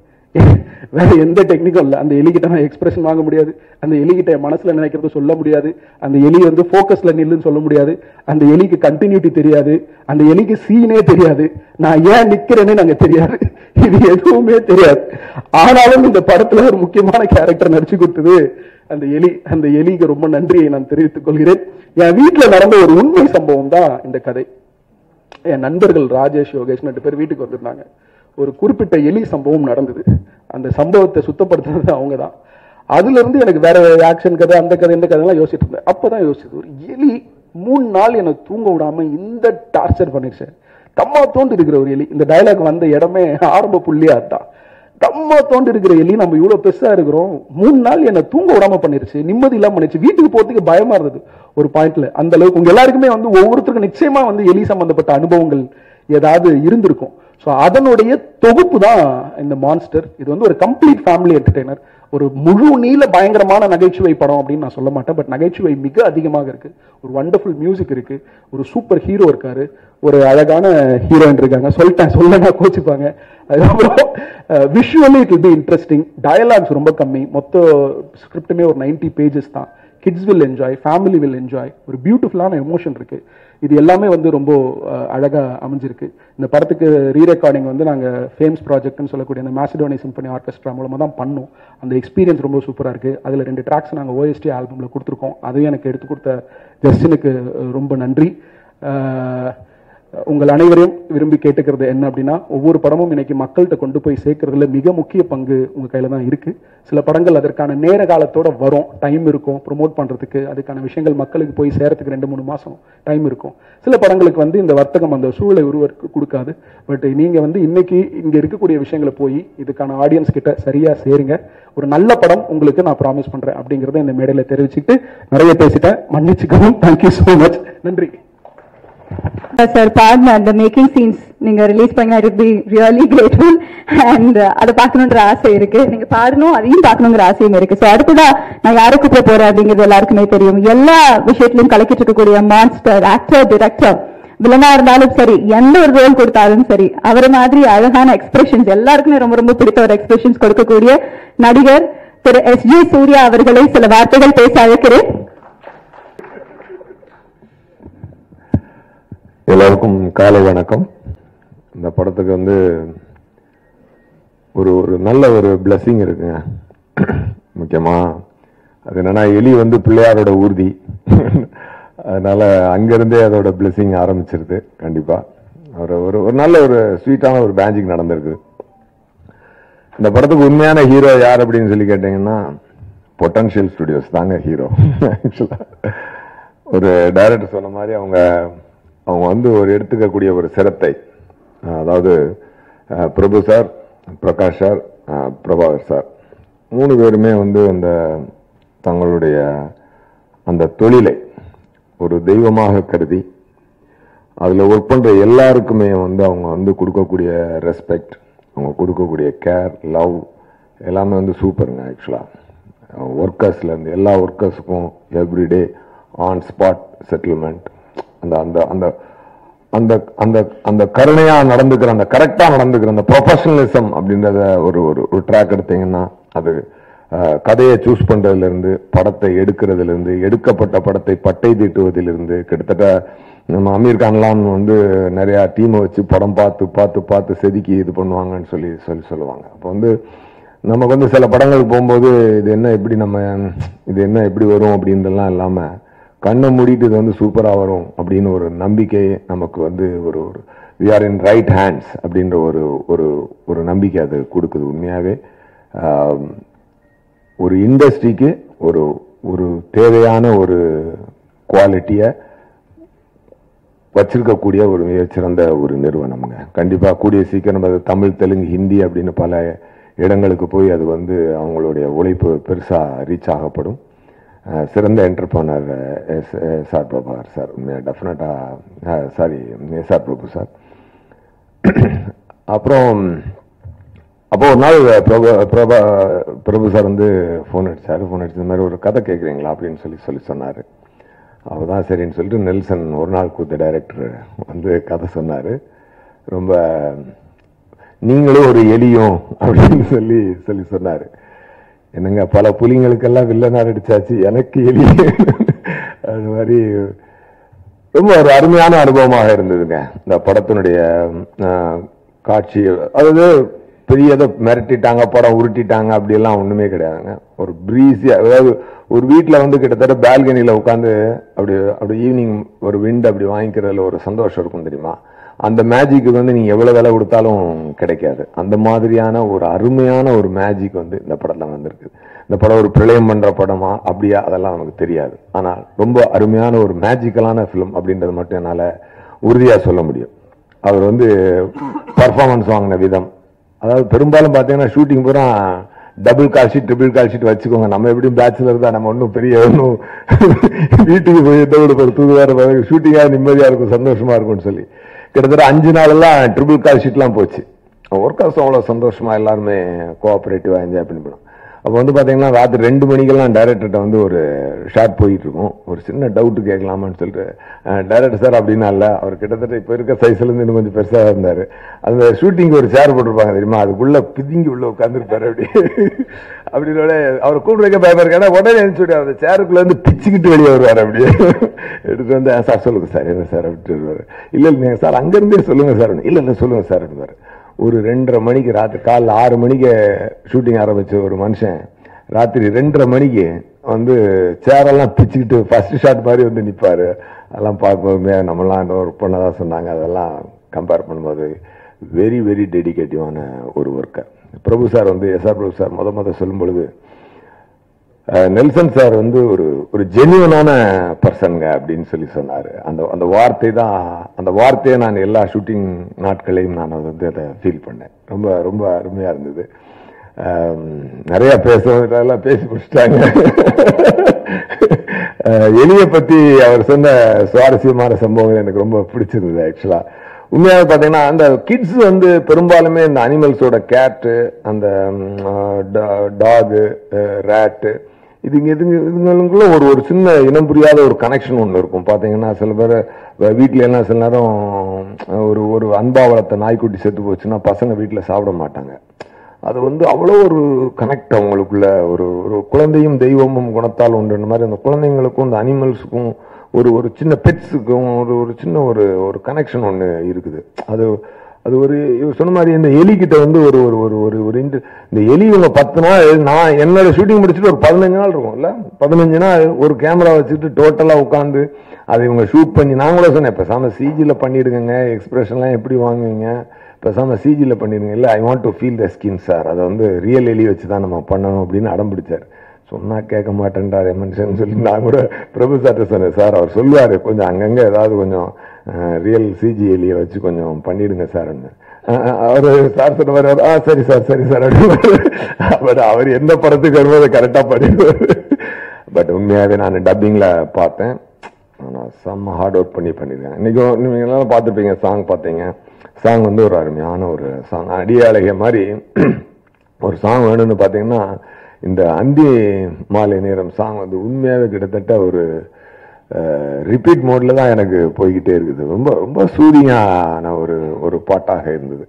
வேற எந்த டெக்னிக்கும் இல்லை. அந்த எலிகிட்ட நான் எக்ஸ்பிரஷன் வாங்க முடியாது, அந்த எலிகிட்ட மனசுல நினைக்கிறது சொல்ல முடியாது, அந்த எலி வந்து போக்கஸ்ல நில்லுன்னு சொல்ல முடியாது, அந்த எலிக்கு கண்டினியூட்டி தெரியாது, அந்த எலிக்கு சீனே தெரியாது, நான் ஏன் நிக்கிறேன்னு நாங்க தெரியாது, இது எதுவுமே தெரியாது. ஆனாலும் இந்த படத்துல ஒரு முக்கியமான கேரக்டர் நடிச்சு கொடுத்தது அந்த எலி. அந்த எலிக்கு ரொம்ப நன்றியை நான் தெரிவித்துக் கொள்கிறேன். என் வீட்டுல நடந்த ஒரு உண்மை சம்பவம் தான் இந்த கதை. என் நண்பர்கள் ராஜேஷ், யோகேஷ் 2 பேர் வீட்டுக்கு வந்திருந்தாங்க. ஒரு குறிப்பிட்ட எலி சம்பவம் நடந்தது. அந்த சம்பவத்தை சுத்தப்படுத்துறது அவங்க தான். அதுல இருந்து எனக்கு வேற ஆக்ஷன் கதை, அந்த கதை, இந்த கதைலாம் யோசிச்சுட்டு இருந்தேன். அப்பதான் யோசிச்சது, ஒரு எலி 3 நாள் எனக்கு தூங்க விடாம இந்த டார்ச்சர் பண்ணிருச்சு. தம்மா தோண்டு இருக்கிற ஒரு எலி. இந்த டயலாக் வந்த இடமே ஆரம்ப புள்ளியா தான். தம்மா தோண்டு இருக்கிற எலி, நம்ம இவ்வளவு பெருசா இருக்கிறோம், 3 நாள் என்ன தூங்க விடாம பண்ணிருச்சு, நிம்மதி இல்லாம பண்ணிருச்சு, வீட்டுக்கு போறதுக்கு பயமா இருந்தது ஒரு பாயிண்ட்ல. அந்த அளவுக்கு உங்க எல்லாருக்குமே வந்து ஒவ்வொருத்தருக்கும் நிச்சயமா வந்து எலி சம்பந்தப்பட்ட அனுபவங்கள் ஏதாவது இருந்திருக்கும். ஸோ அதனுடைய தொகுப்பு தான் இந்த மான்ஸ்டர். இது வந்து ஒரு கம்ப்ளீட் ஃபேமிலி என்டர்டெய்னர். ஒரு முழு நீள பயங்கரமான நகைச்சுவை படம் அப்படின்னு நான் சொல்ல மாட்டேன். பட் நகைச்சுவை மிக அதிகமாக இருக்கு. ஒரு வண்டர்ஃபுல் மியூசிக் இருக்கு, ஒரு சூப்பர் ஹீரோ இருக்காரு, ஒரு அழகான ஹீரோயின் இருக்காங்க. சொல்லனா கோச்சிப்பாங்க. அதுக்கப்புறம் visually it will be interesting. Dialogues ரொம்ப கம்மி. மொத்த ஸ்கிரிப்டுமே ஒரு 90 பேஜஸ் தான். Kids will enjoy, family will enjoy. ஒரு பியூட்டிஃபுல்லான எமோஷன் இருக்கு. இது எல்லாமே வந்து ரொம்ப அழகா அமைஞ்சிருக்கு. இந்த படத்துக்கு ரீரெக்கார்டிங் வந்து நாங்கள் ஃபேம்ஸ் ப்ராஜெக்ட்னு சொல்லக்கூடிய அந்த மேசிடோனியா சிம்பனி ஆர்கெஸ்ட்ரா மூலமாக தான் பண்ணோம். அந்த எக்ஸ்பீரியன்ஸ் ரொம்ப சூப்பராக இருக்குது. அதில் 2 ட்ராக்ஸ் நாங்கள் OST ஆல்பமில் கொடுத்துருக்கோம். அதையும் எனக்கு எடுத்து கொடுத்த ஜஸ்டினுக்கு ரொம்ப நன்றி. உங்கள் அனைவரையும் விரும்பி கேட்டுக்கிறது என்ன அப்படின்னா, ஒவ்வொரு படமும் இன்னைக்கு மக்கள்கிட்ட கொண்டு போய் சேர்க்கறதுல மிக முக்கிய பங்கு உங்கள் கையில் தான் இருக்குது. சில படங்கள் அதற்கான நேர காலத்தோட வரும், டைம் இருக்கும் ப்ரொமோட் பண்ணுறதுக்கு, அதுக்கான விஷயங்கள் மக்களுக்கு போய் சேரத்துக்கு 2-3 மாதம் டைம் இருக்கும். சில படங்களுக்கு வந்து இந்த வர்த்தகம் அந்த சூழலை உருவாக்க கொடுக்காது. பட் நீங்கள் வந்து இன்னைக்கு இங்கே இருக்கக்கூடிய விஷயங்களை போய் இதுக்கான ஆடியன்ஸ் கிட்ட சரியாக சேருங்க. ஒரு நல்ல படம் உங்களுக்கு நான் ப்ராமிஸ் பண்ணுறேன் அப்படிங்கிறத இந்த மேடையில் தெரிவிச்சுட்டு நிறைய பேசிட்டேன், மன்னிச்சுக்கணும். Thank you so much. நன்றி சார். பாருங்க, அந்த மேக்கிங் சீன்ஸ் நீங்க ரிலீஸ் பண்ணா it be really grateful. And அதை பார்க்கணுன்ற ஆசை இருக்கு. நீங்க பாடணும், அதையும் பார்க்கணுங்கிற ஆசையும் இருக்கு. ஸோ அடுத்ததா நான் யாரை கூப்பிட போறேன் அப்படிங்கிறது எல்லாருக்குமே தெரியும். எல்லா விஷயத்திலும் கலக்கிட்டு இருக்கக்கூடிய மான்ஸ்டர், ஆக்டர், டிரெக்டர், வில்லனா இருந்தாலும் சரி, எந்த ஒரு ரோல் கொடுத்தாலும் சரி, அவரை மாதிரி அழகான எக்ஸ்பிரஷன்ஸ், எல்லாருக்குமே ரொம்ப ரொம்ப பிடித்த ஒரு எக்ஸ்பிரஷன்ஸ் கொடுக்கக்கூடிய நடிகர் திரு SJ சூர்யா அவர்களை சில வார்த்தைகள் பேச அழைக்கிறேன். எல்லாருக்கும் காலை வணக்கம். இந்த படத்துக்கு வந்து ஒரு நல்ல ஒரு பிளஸிங் இருக்குங்க. முக்கியமா அது என்னன்னா, எலி வந்து பிள்ளையாரோட ஊர்தி. அதனால அங்கிருந்தே அதோட பிளஸிங் ஆரம்பிச்சிருது. கண்டிப்பா ஒரு நல்ல ஒரு ஸ்வீட்டான ஒரு மேஜிக் நடந்திருக்கு. இந்த படத்துக்கு உண்மையான ஹீரோ யார் அப்படின்னு சொல்லி கேட்டீங்கன்னா, பொட்டன்ஷியல் ஸ்டுடியோஸ் தாங்க ஹீரோ. ஆக்சுவலா ஒரு டைரக்டர் சொன்ன மாதிரி அவங்க வந்து ஒரு எடுத்துக்கக்கூடிய ஒரு சிரத்தை, அதாவது Prabhu sir, Prakash sir, Prabhakar sir 3 பேருமே வந்து அந்த தங்களுடைய அந்த தொழிலை ஒரு தெய்வமாக கருதி அதில் ஒர்க் பண்ணுற எல்லாருக்குமே வந்து அவங்க வந்து கொடுக்கக்கூடிய ரெஸ்பெக்ட், அவங்க கொடுக்கக்கூடிய கேர், லவ் எல்லாமே வந்து சூப்பருங்க. ஆக்சுவலாக ஒர்க்கர்ஸ்லேருந்து எல்லா ஒர்க்கர்ஸுக்கும் எவ்ரிடே ஆன் ஸ்பாட் செட்டில்மெண்ட், அந்த அந்த அந்த அந்த அந்த அந்த கருணையா நடந்துக்கிற, அந்த கரெக்டா நடந்துக்கிற அந்த ப்ரொஃபஷனலிசம் அப்படின்றத ஒரு ட்ராக் எடுத்தீங்கன்னா அது கதையை சூஸ் பண்றதுலேருந்து, படத்தை எடுக்கிறதுலேருந்து, எடுக்கப்பட்ட படத்தை பட்டை தீட்டுவதிலிருந்து, கிட்டத்தட்ட நம்ம அமீர் கான்லாம் வந்து நிறையா டீமை வச்சு படம் பார்த்து பார்த்து பார்த்து செதுக்கி இது பண்ணுவாங்கன்னு சொல்லுவாங்க. அப்போ வந்து நமக்கு வந்து சில படங்களுக்கு போகும்போது இது என்ன எப்படி வரும் அப்படின்றலாம் இல்லாமல் கண்ணை மூடிட்டு இது வந்து சூப்பராக வரும் அப்படின்னு ஒரு நம்பிக்கை நமக்கு வந்து ஒரு we are in right hands அப்படின்ற ஒரு நம்பிக்கை அது கொடுக்குது. உண்மையாகவே ஒரு இண்டஸ்ட்ரிக்கு ஒரு தேவையான ஒரு குவாலிட்டியை வச்சிருக்கக்கூடிய ஒரு மிகச்சிறந்த ஒரு நிறுவனம்ங்க. கண்டிப்பாக கூடிய சீக்கிரம் அது தமிழ், தெலுங்கு, ஹிந்தி அப்படின்னு பல இடங்களுக்கு போய் அது வந்து அவங்களுடைய உழைப்பு பெருசாக ரீச் ஆகப்படும். சிறந்த என்டர்பிரனர் எஸ்ஆர் பிரபாகர் சார், டெஃபினட்டாக சாரி எஸ்ஆர் பிரபு சார். அப்புறம் அப்போ ஒரு நாள் பிரபு சார் வந்து ஃபோன் அடிச்சு இந்த மாதிரி ஒரு கதை கேட்குறீங்களா அப்படின்னு சொல்லி சொன்னார். அவர் தான் சரின்னு சொல்லிட்டு நெல்சன் ஒரு நாள் கூத்த டைரக்டர் வந்து கதை சொன்னார். ரொம்ப நீங்களும் ஒரு எலியும் அப்படின்னு சொல்லி சொன்னார். என்னங்க பல புலிங்களுக்கெல்லாம் வில்லனா நடிச்சாச்சு, எனக்கு எலி அது மாதிரி ரொம்ப ஒரு அருமையான அனுபவமாக இருந்ததுங்க இந்த படத்தினுடைய காட்சி. அதாவது பெரிய ஏதோ மிரட்டிட்டாங்க, படம் உருட்டிட்டாங்க அப்படியெல்லாம் ஒண்ணுமே கிடையாதுங்க. ஒரு பிரீஸியா, அதாவது ஒரு வீட்டில் வந்து கிட்டத்தட்ட பால்கனியில் உட்காந்து அப்படி ஈவினிங் ஒரு விண்ட் அப்படி வாங்கிக்கிறதுல ஒரு சந்தோஷம் இருக்கும் தெரியுமா? அந்த மேஜிக்கு வந்து நீங்க எவ்வளவு விலை கொடுத்தாலும் கிடைக்காது. அந்த மாதிரியான ஒரு அருமையான ஒரு மேஜிக் வந்து இந்த படத்துல வந்திருக்கு. இந்த படம் ஒரு பிரளயம் பண்ற படமா அப்படியா அதெல்லாம் நமக்கு தெரியாது. ஆனால் ரொம்ப அருமையான ஒரு மேஜிக்கலான ஃபிலிம் அப்படின்றது மட்டும் என்னால உறுதியா சொல்ல முடியும். அவர் வந்து பர்ஃபார்மன்ஸ் வாங்கின விதம், அதாவது பெரும்பாலும் பார்த்தீங்கன்னா ஷூட்டிங் பூரா double call sheet triple call sheet வச்சுக்கோங்க. நம்ம எப்படியும் பேச்சுலர் தான், நம்ம ஒன்றும் பெரிய ஒன்றும் வீட்டுக்கு போய் ஒரு தூதுவார ஷூட்டிங்காக நிம்மதியா இருக்கும், சந்தோஷமா இருக்கும்னு சொல்லி கிட்டத்தட்ட 5 நாளெல்லாம் ட்ரிபிள் கால் ஷீட்லாம் போச்சு. ஒர்க்கர்ஸ் அவ்வளோ சந்தோஷமா எல்லாருமே கோஆபரேட்டிவா என்ஜாய் பண்ணிப்போம். அப்போ வந்து பார்த்தீங்கன்னா ராத்திரி 2 மணிக்கெல்லாம் டைரக்டர்கிட்ட வந்து ஒரு ஷார்ட் போயிட்டு இருக்கும். ஒரு சின்ன டவுட்டு கேட்கலாமான்னு சொல்லிட்டு, டைரக்டர் சார் அப்படின்னா இல்லை, அவர் கிட்டத்தட்ட இப்போ இருக்க சைஸ்லேருந்து இன்னும் கொஞ்சம் பெருசாக இருந்தார். அந்த ஷூட்டிங்கு ஒரு சேர் போட்டிருப்பாங்க தெரியுமா, அதுக்குள்ள பிதிங்கி உள்ள உட்காந்துருப்பாரு. அப்படின்னோட அவர் கூப்பிடுறக்க பயமா இருக்கு. ஏன்னா உடனே நினைச்சுட்டு அந்த சேருக்குள்ள இருந்து பிச்சுக்கிட்டு வெளியே வருவார். அப்படியே எடுத்து வந்து சார் சொல்லுங்க சார் என்ன சார் அப்படின்ட்டு வருவார். இல்லை சார் அங்கேருந்தே சொல்லுங்க சார். இல்லை சொல்லுங்க சார் அப்படின்வார். ஒரு 2:30 மணிக்கு ராத்திரி காலைல 6 மணிக்கு ஷூட்டிங் ஆரம்பிச்ச ஒரு மனுஷன் ராத்திரி 2:30 மணிக்கு வந்து சேரெல்லாம் பிச்சுக்கிட்டு ஃபர்ஸ்ட் ஷாட் மாதிரி வந்து நிற்பாரு. அதெல்லாம் பார்க்கும்போது நம்மளாம் ஒர்க் பண்ணதான் சொன்னாங்க. அதெல்லாம் கம்பேர் பண்ணும்போது வெரி வெரி டெடிகேட்டிவான ஒரு ஒர்க்கர். பிரபு சார் வந்து எஸ்ஆர் பிரபு சார் முத சொல்லும் பொழுது, நெல்சன் சார் வந்து ஒரு ஜென்யூனான பர்சனுங்க அப்படின்னு சொன்னாரு. அந்த வார்த்தை தான், அந்த வார்த்தையை நான் எல்லா ஷூட்டிங் நாட்களையும் நான் வந்து அதை ஃபீல் பண்ணேன். ரொம்ப ரொம்ப அருமையா இருந்தது. நிறைய பேசுறதெல்லாம் பேசி முடிச்சிட்டாங்க. எலியை பத்தி அவர் சொன்ன சுவாரஸ்யமான சம்பவங்கள் எனக்கு ரொம்ப பிடிச்சிருந்தது. ஆக்சுவலா உண்மையாக பார்த்தீங்கன்னா அந்த கிட்ஸ் வந்து பெரும்பாலுமே இந்த அனிமல்ஸோட கேட்டு, அந்த டாகு, ரேட்டு, இதுங்களுக்குள்ள ஒரு சின்ன இனம் புரியாத ஒரு கனெக்ஷன் ஒன்று இருக்கும். பார்த்தீங்கன்னா சில பேர் வீட்டில எல்லாம் சில நேரம் ஒரு அன்பா வளர்த்த நாய்க்குட்டி செத்து போச்சுன்னா பசங்க வீட்டில் சாப்பிட மாட்டாங்க. அது வந்து அவ்வளோ ஒரு கனெக்ட் அவங்களுக்குள்ள, ஒரு குழந்தையும் தெய்வமும் குணத்தால் உண்டுன்ற மாதிரி அந்த குழந்தைங்களுக்கும் இந்த அனிமல்ஸுக்கும் ஒரு சின்ன பெட்ஸுக்கும் ஒரு சின்ன ஒரு கனெக்ஷன் ஒன்று இருக்குது. அது ஒரு சொன்ன மாதிரி இந்த எலிகிட்ட வந்து இந்த எலி இவங்க 10 நாள், நான் என்னோட ஷூட்டிங் முடிச்சுட்டு ஒரு 15 நாள் இருக்கும் இல்ல, 15 நாள் ஒரு கேமரா வச்சுட்டு டோட்டலா உட்காந்து அதை இவங்க ஷூட் பண்ணி, நான் கூட சொன்னேன் பேசாம சிஜில பண்ணிடுங்க, எக்ஸ்பிரஷன்லாம் எப்படி வாங்குவீங்க, பேசாம சிஜில பண்ணிடுங்க. இல்லை I want to feel the skin sir, அதை வந்து ரியல் எலி வச்சு தான் நம்ம பண்ணணும் அப்படின்னு அடம் பிடிச்சார். சொன்னா கேட்க மாட்டேன்டார் எமன்ஷன் சொல்லி நான் கூட பிரபு சார்ட்ட சொன்னேன். சார் அவர் சொல்லுவாரு கொஞ்சம் அங்கங்க ஏதாவது கொஞ்சம் ரியல் சிஜி எலியை வச்சு கொஞ்சம் பண்ணிடுங்க சார். அவரு சார் சொன்ன சரி சார் அப்படின்னு அவர் எந்த படத்துக்கு வரும்போது கரெக்டா பண்ணிடுவார். பட் உண்மையாவே நான் டப்பிங்ல பார்த்தேன், செம்ம ஹார்ட் ஒர்க் பண்ணிருக்கேன். இன்னைக்கு நீங்க எல்லாம் பார்த்துருப்பீங்க, சாங் பார்த்தீங்க. சாங் வந்து ஒரு அருமையான ஒரு சாங், அடியாளக மாதிரி ஒரு சாங் வேணும்னு பார்த்தீங்கன்னா இந்த அந்தி மாலை நேரம் சாங் வந்து உண்மையாவே கிட்டத்தட்ட ஒரு ரிப்பீட் மோட்ல தான் எனக்கு போய்கிட்டே இருக்குது. ரொம்ப ரொம்ப சூதியான ஒரு பாட்டாக இருந்தது.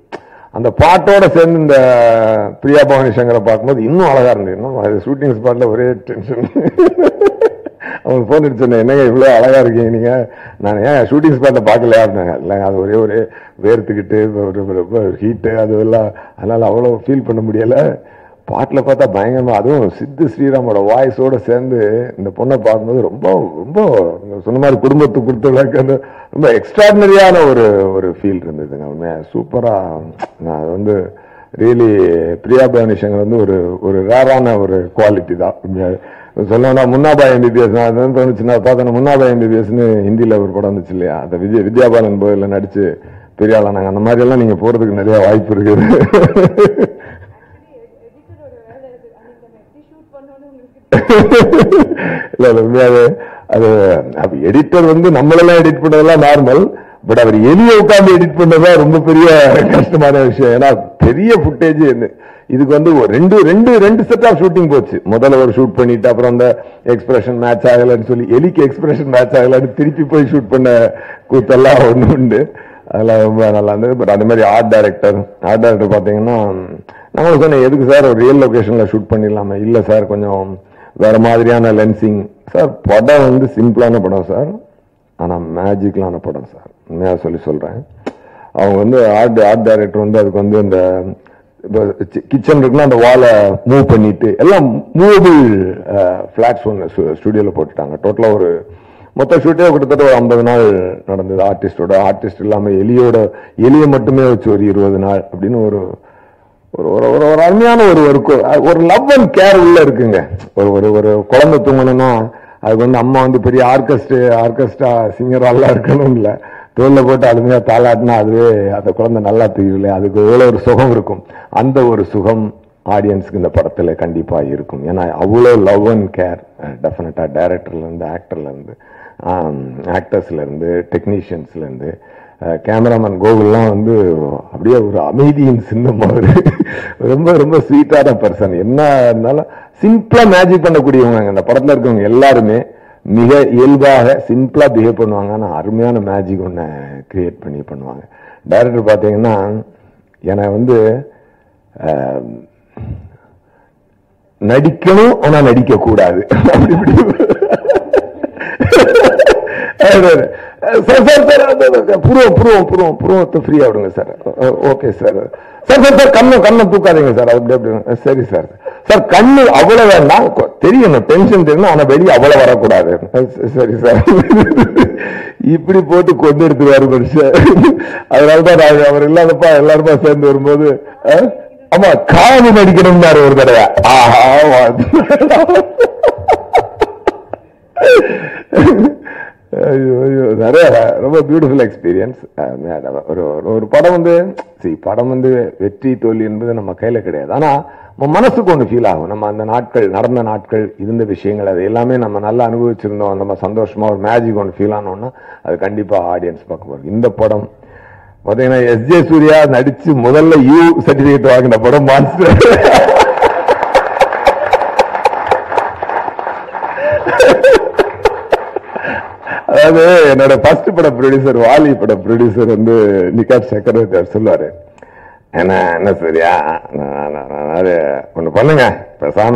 அந்த பாட்டோட சேர்ந்து இந்த பிரியா பவானி சங்கரை பார்க்கும்போது இன்னும் அழகா இருந்தது. இன்னும் ஷூட்டிங் ஸ்பாட்ல ஒரே டென்ஷன். அவங்க போன் அடிச்சு சொன்னேன், என்னங்க இவ்வளவு அழகா இருக்கீங்க நீங்க, நான் ஏன் ஷூட்டிங் ஸ்பாட்ல பார்க்கலையா அப்படின்னாங்க. இல்லைங்க அது ஒரே வேர்த்துக்கிட்டு ரொம்ப ஹீட்டு அது எல்லாம், அதனால அவ்வளோ ஃபீல் பண்ண முடியல. பாட்டில் பார்த்தா பயங்கரமா, அதுவும் சித்து ஸ்ரீராமோட வாய்ஸோட சேர்ந்து இந்த பொண்ணை பார்க்கும்போது ரொம்ப ரொம்ப சொன்ன மாதிரி குடும்பத்துக்கு கொடுத்தவங்களுக்கு அந்த ரொம்ப எக்ஸ்ட்ராடினரியான ஒரு ஃபீல் இருந்ததுங்க. உண்மையா சூப்பரா. நான் வந்து ரியலி பிரியா பவானி சங்கர் வந்து ஒரு ரேரான ஒரு குவாலிட்டி தான். சொல்லணும்னா முன்னாபா எம்பிபிஎஸ், நான் தோணுச்சுன்னா பார்த்தோன்னா முன்னாபா எம்பிபிஎஸ்ன்னு ஹிந்தியில் ஒரு படம் வந்துச்சு இல்லையா, அந்த வித்யாபாலன் போயில நடிச்சு பெரிய ஆளானாங்க. அந்த மாதிரி எல்லாம் நீங்க போறதுக்கு நிறைய வாய்ப்பு இருக்குது. இல்ல உண்மையாவே அது எடிட்டர் வந்து நம்மளெல்லாம் எடிட் பண்ணதெல்லாம் நார்மல், பட் அவர் எலியை உட்கார்ந்து எடிட் பண்ணதான் ரொம்ப பெரிய கஷ்டமான விஷயம். ஏன்னா பெரிய ஃபுட்டேஜ் இதுக்கு வந்து ரெண்டு செட் ஆஃப் ஷூட்டிங் போச்சு. முதல்ல ஒரு ஷூட் பண்ணிட்டு அப்புறம் அந்த எக்ஸ்பிரஷன் மேட்ச் ஆகலன்னு சொல்லி எலிக்கு எக்ஸ்பிரஷன் மேட்ச் ஆகலன்னு திருப்பி போய் ஷூட் பண்ண கூத்தெல்லாம் ஒண்ணு உண்டு. அதெல்லாம் ரொம்ப நல்லா இருந்தது. பட் அந்த மாதிரி ஆர்ட் டைரக்டர் பாத்தீங்கன்னா நாங்களும் சொன்னேன், எதுக்கு சார் ஒரு ரியல் லொகேஷன்ல ஷூட் பண்ணிடலாமா? இல்ல சார் கொஞ்சம் வேற மாதிரியான லென்சிங். சார் படம் வந்து சிம்பிளான படம் சார், ஆனா மேஜிக்கலான படம் சார். உண்மையா சொல்றேன். அவங்க வந்து ஆர்ட் டைரக்டர் வந்து அதுக்கு வந்து அந்த கிச்சன் இருக்குன்னா அந்த வாலை மூவ் பண்ணிட்டு எல்லாம் மூவபிள் பிளாட்ஸ் ஒன்று ஸ்டுடியோல போட்டுட்டாங்க. டோட்டலா மொத்த ஷூட்டே கிட்டத்தட்ட ஒரு 50 நாள் நடந்தது. ஆர்டிஸ்ட் இல்லாம எலியை மட்டுமே வச்சு ஒரு 20 நாள் அப்படின்னு ஒரு அருமையான ஒரு லவ் அண்ட் கேர் உள்ள இருக்குங்க. ஒரு குழந்தை தூங்கணும்னா அதுக்கு வந்து அம்மா வந்து பெரிய ஆர்கெஸ்ட்ரா சிங்கரெல்லாம் இருக்கணும் இல்ல, தோல்ல போட்டு அருமையா தாளாட்டினா அதுவே அந்த குழந்தை நல்லா தூங்கல, அதுக்கு எவ்வளவு ஒரு சுகம் இருக்கும். அந்த ஒரு சுகம் ஆடியன்ஸுக்கு இந்த படத்துல கண்டிப்பா இருக்கும். ஏன்னா அவ்வளோ லவ் அண்ட் கேர் டெஃபினட்டா டைரக்டர்ல இருந்து ஆக்டர்ல இருந்து ஆக்டர்ஸ்ல இருந்து டெக்னீஷியன்ஸ்ல இருந்து கேமராமேன் கோகுல்லாம் வந்து அப்படியே ஒரு அமைதியின் சின்னம். அவரு ரொம்ப ரொம்ப ஸ்வீட்டான பர்சன். என்ன இருந்தாலும் சிம்பிளா மேஜிக் பண்ணக்கூடியவங்க. இந்த படத்துல இருக்கவங்க எல்லாருமே மிக இயல்பாக சிம்பிளா பிஹேவ் பண்ணுவாங்க. ஆனா அருமையான மேஜிக் ஒண்ணு கிரியேட் பண்ணி பண்ணுவாங்க. டைரக்டர் பாத்தீங்கன்னா என்னை வந்து நடிக்கணும் ஆனா நடிக்க கூடாது அப்படி புருவத்தை ஃப்ரீயா விடுங்க சார். Okay sir. சார் கண்ணை தூக்காதீங்க சார். அப்படி சரி சார். சார் கண்ணு அவ்வளவு வேண்டாம், தெரியும் டென்ஷன் தெரியும், ஆனா வெளியே அவ்வளவு வரக்கூடாது. சரி சார். இப்படி போட்டு கொண்டு எடுத்துருவாரு மனுஷன். அதனாலதான் நாங்க அவர் இல்லாதப்பா எல்லாருமா சேர்ந்து வரும்போது ஆமா காணி நடிக்கணும்னாரு ஒரு தடவை. ஆஹா நிறைய ரொம்ப பியூட்டிஃபுல் எக்ஸ்பீரியன்ஸ். ஒரு படம் வந்து வெற்றி தோல்வி என்பது நம்ம கையில கிடையாது. ஆனா மனசுக்கு ஒண்ணு ஃபீல் ஆகும். நம்ம அந்த நடந்த நாட்கள் இருந்த விஷயங்கள் அது எல்லாமே நம்ம நல்லா அனுபவிச்சிருந்தோம். நம்ம சந்தோஷமா ஒரு மேஜிக் ஒன்று ஃபீல் ஆனோம்னா அது கண்டிப்பா ஆடியன்ஸ் பார்க்க போறோம். இந்த படம் பாத்தீங்கன்னா எஸ்.ஜே. சூர்யா நடிச்சு முதல்ல யூ சர்டிபிகேட் வாங்கின படம் மான்ஸ்டர். அதாவது என்னோட ஃபர்ஸ்ட் பட ப்ரொடியூசர் வாலி பட ப்ரொடியூசர் வந்து நிகாட் சக்கரவர்த்தி சொல்லுவாரு, என்ன சரியா ஒண்ணு பண்ணுங்க, பேசாம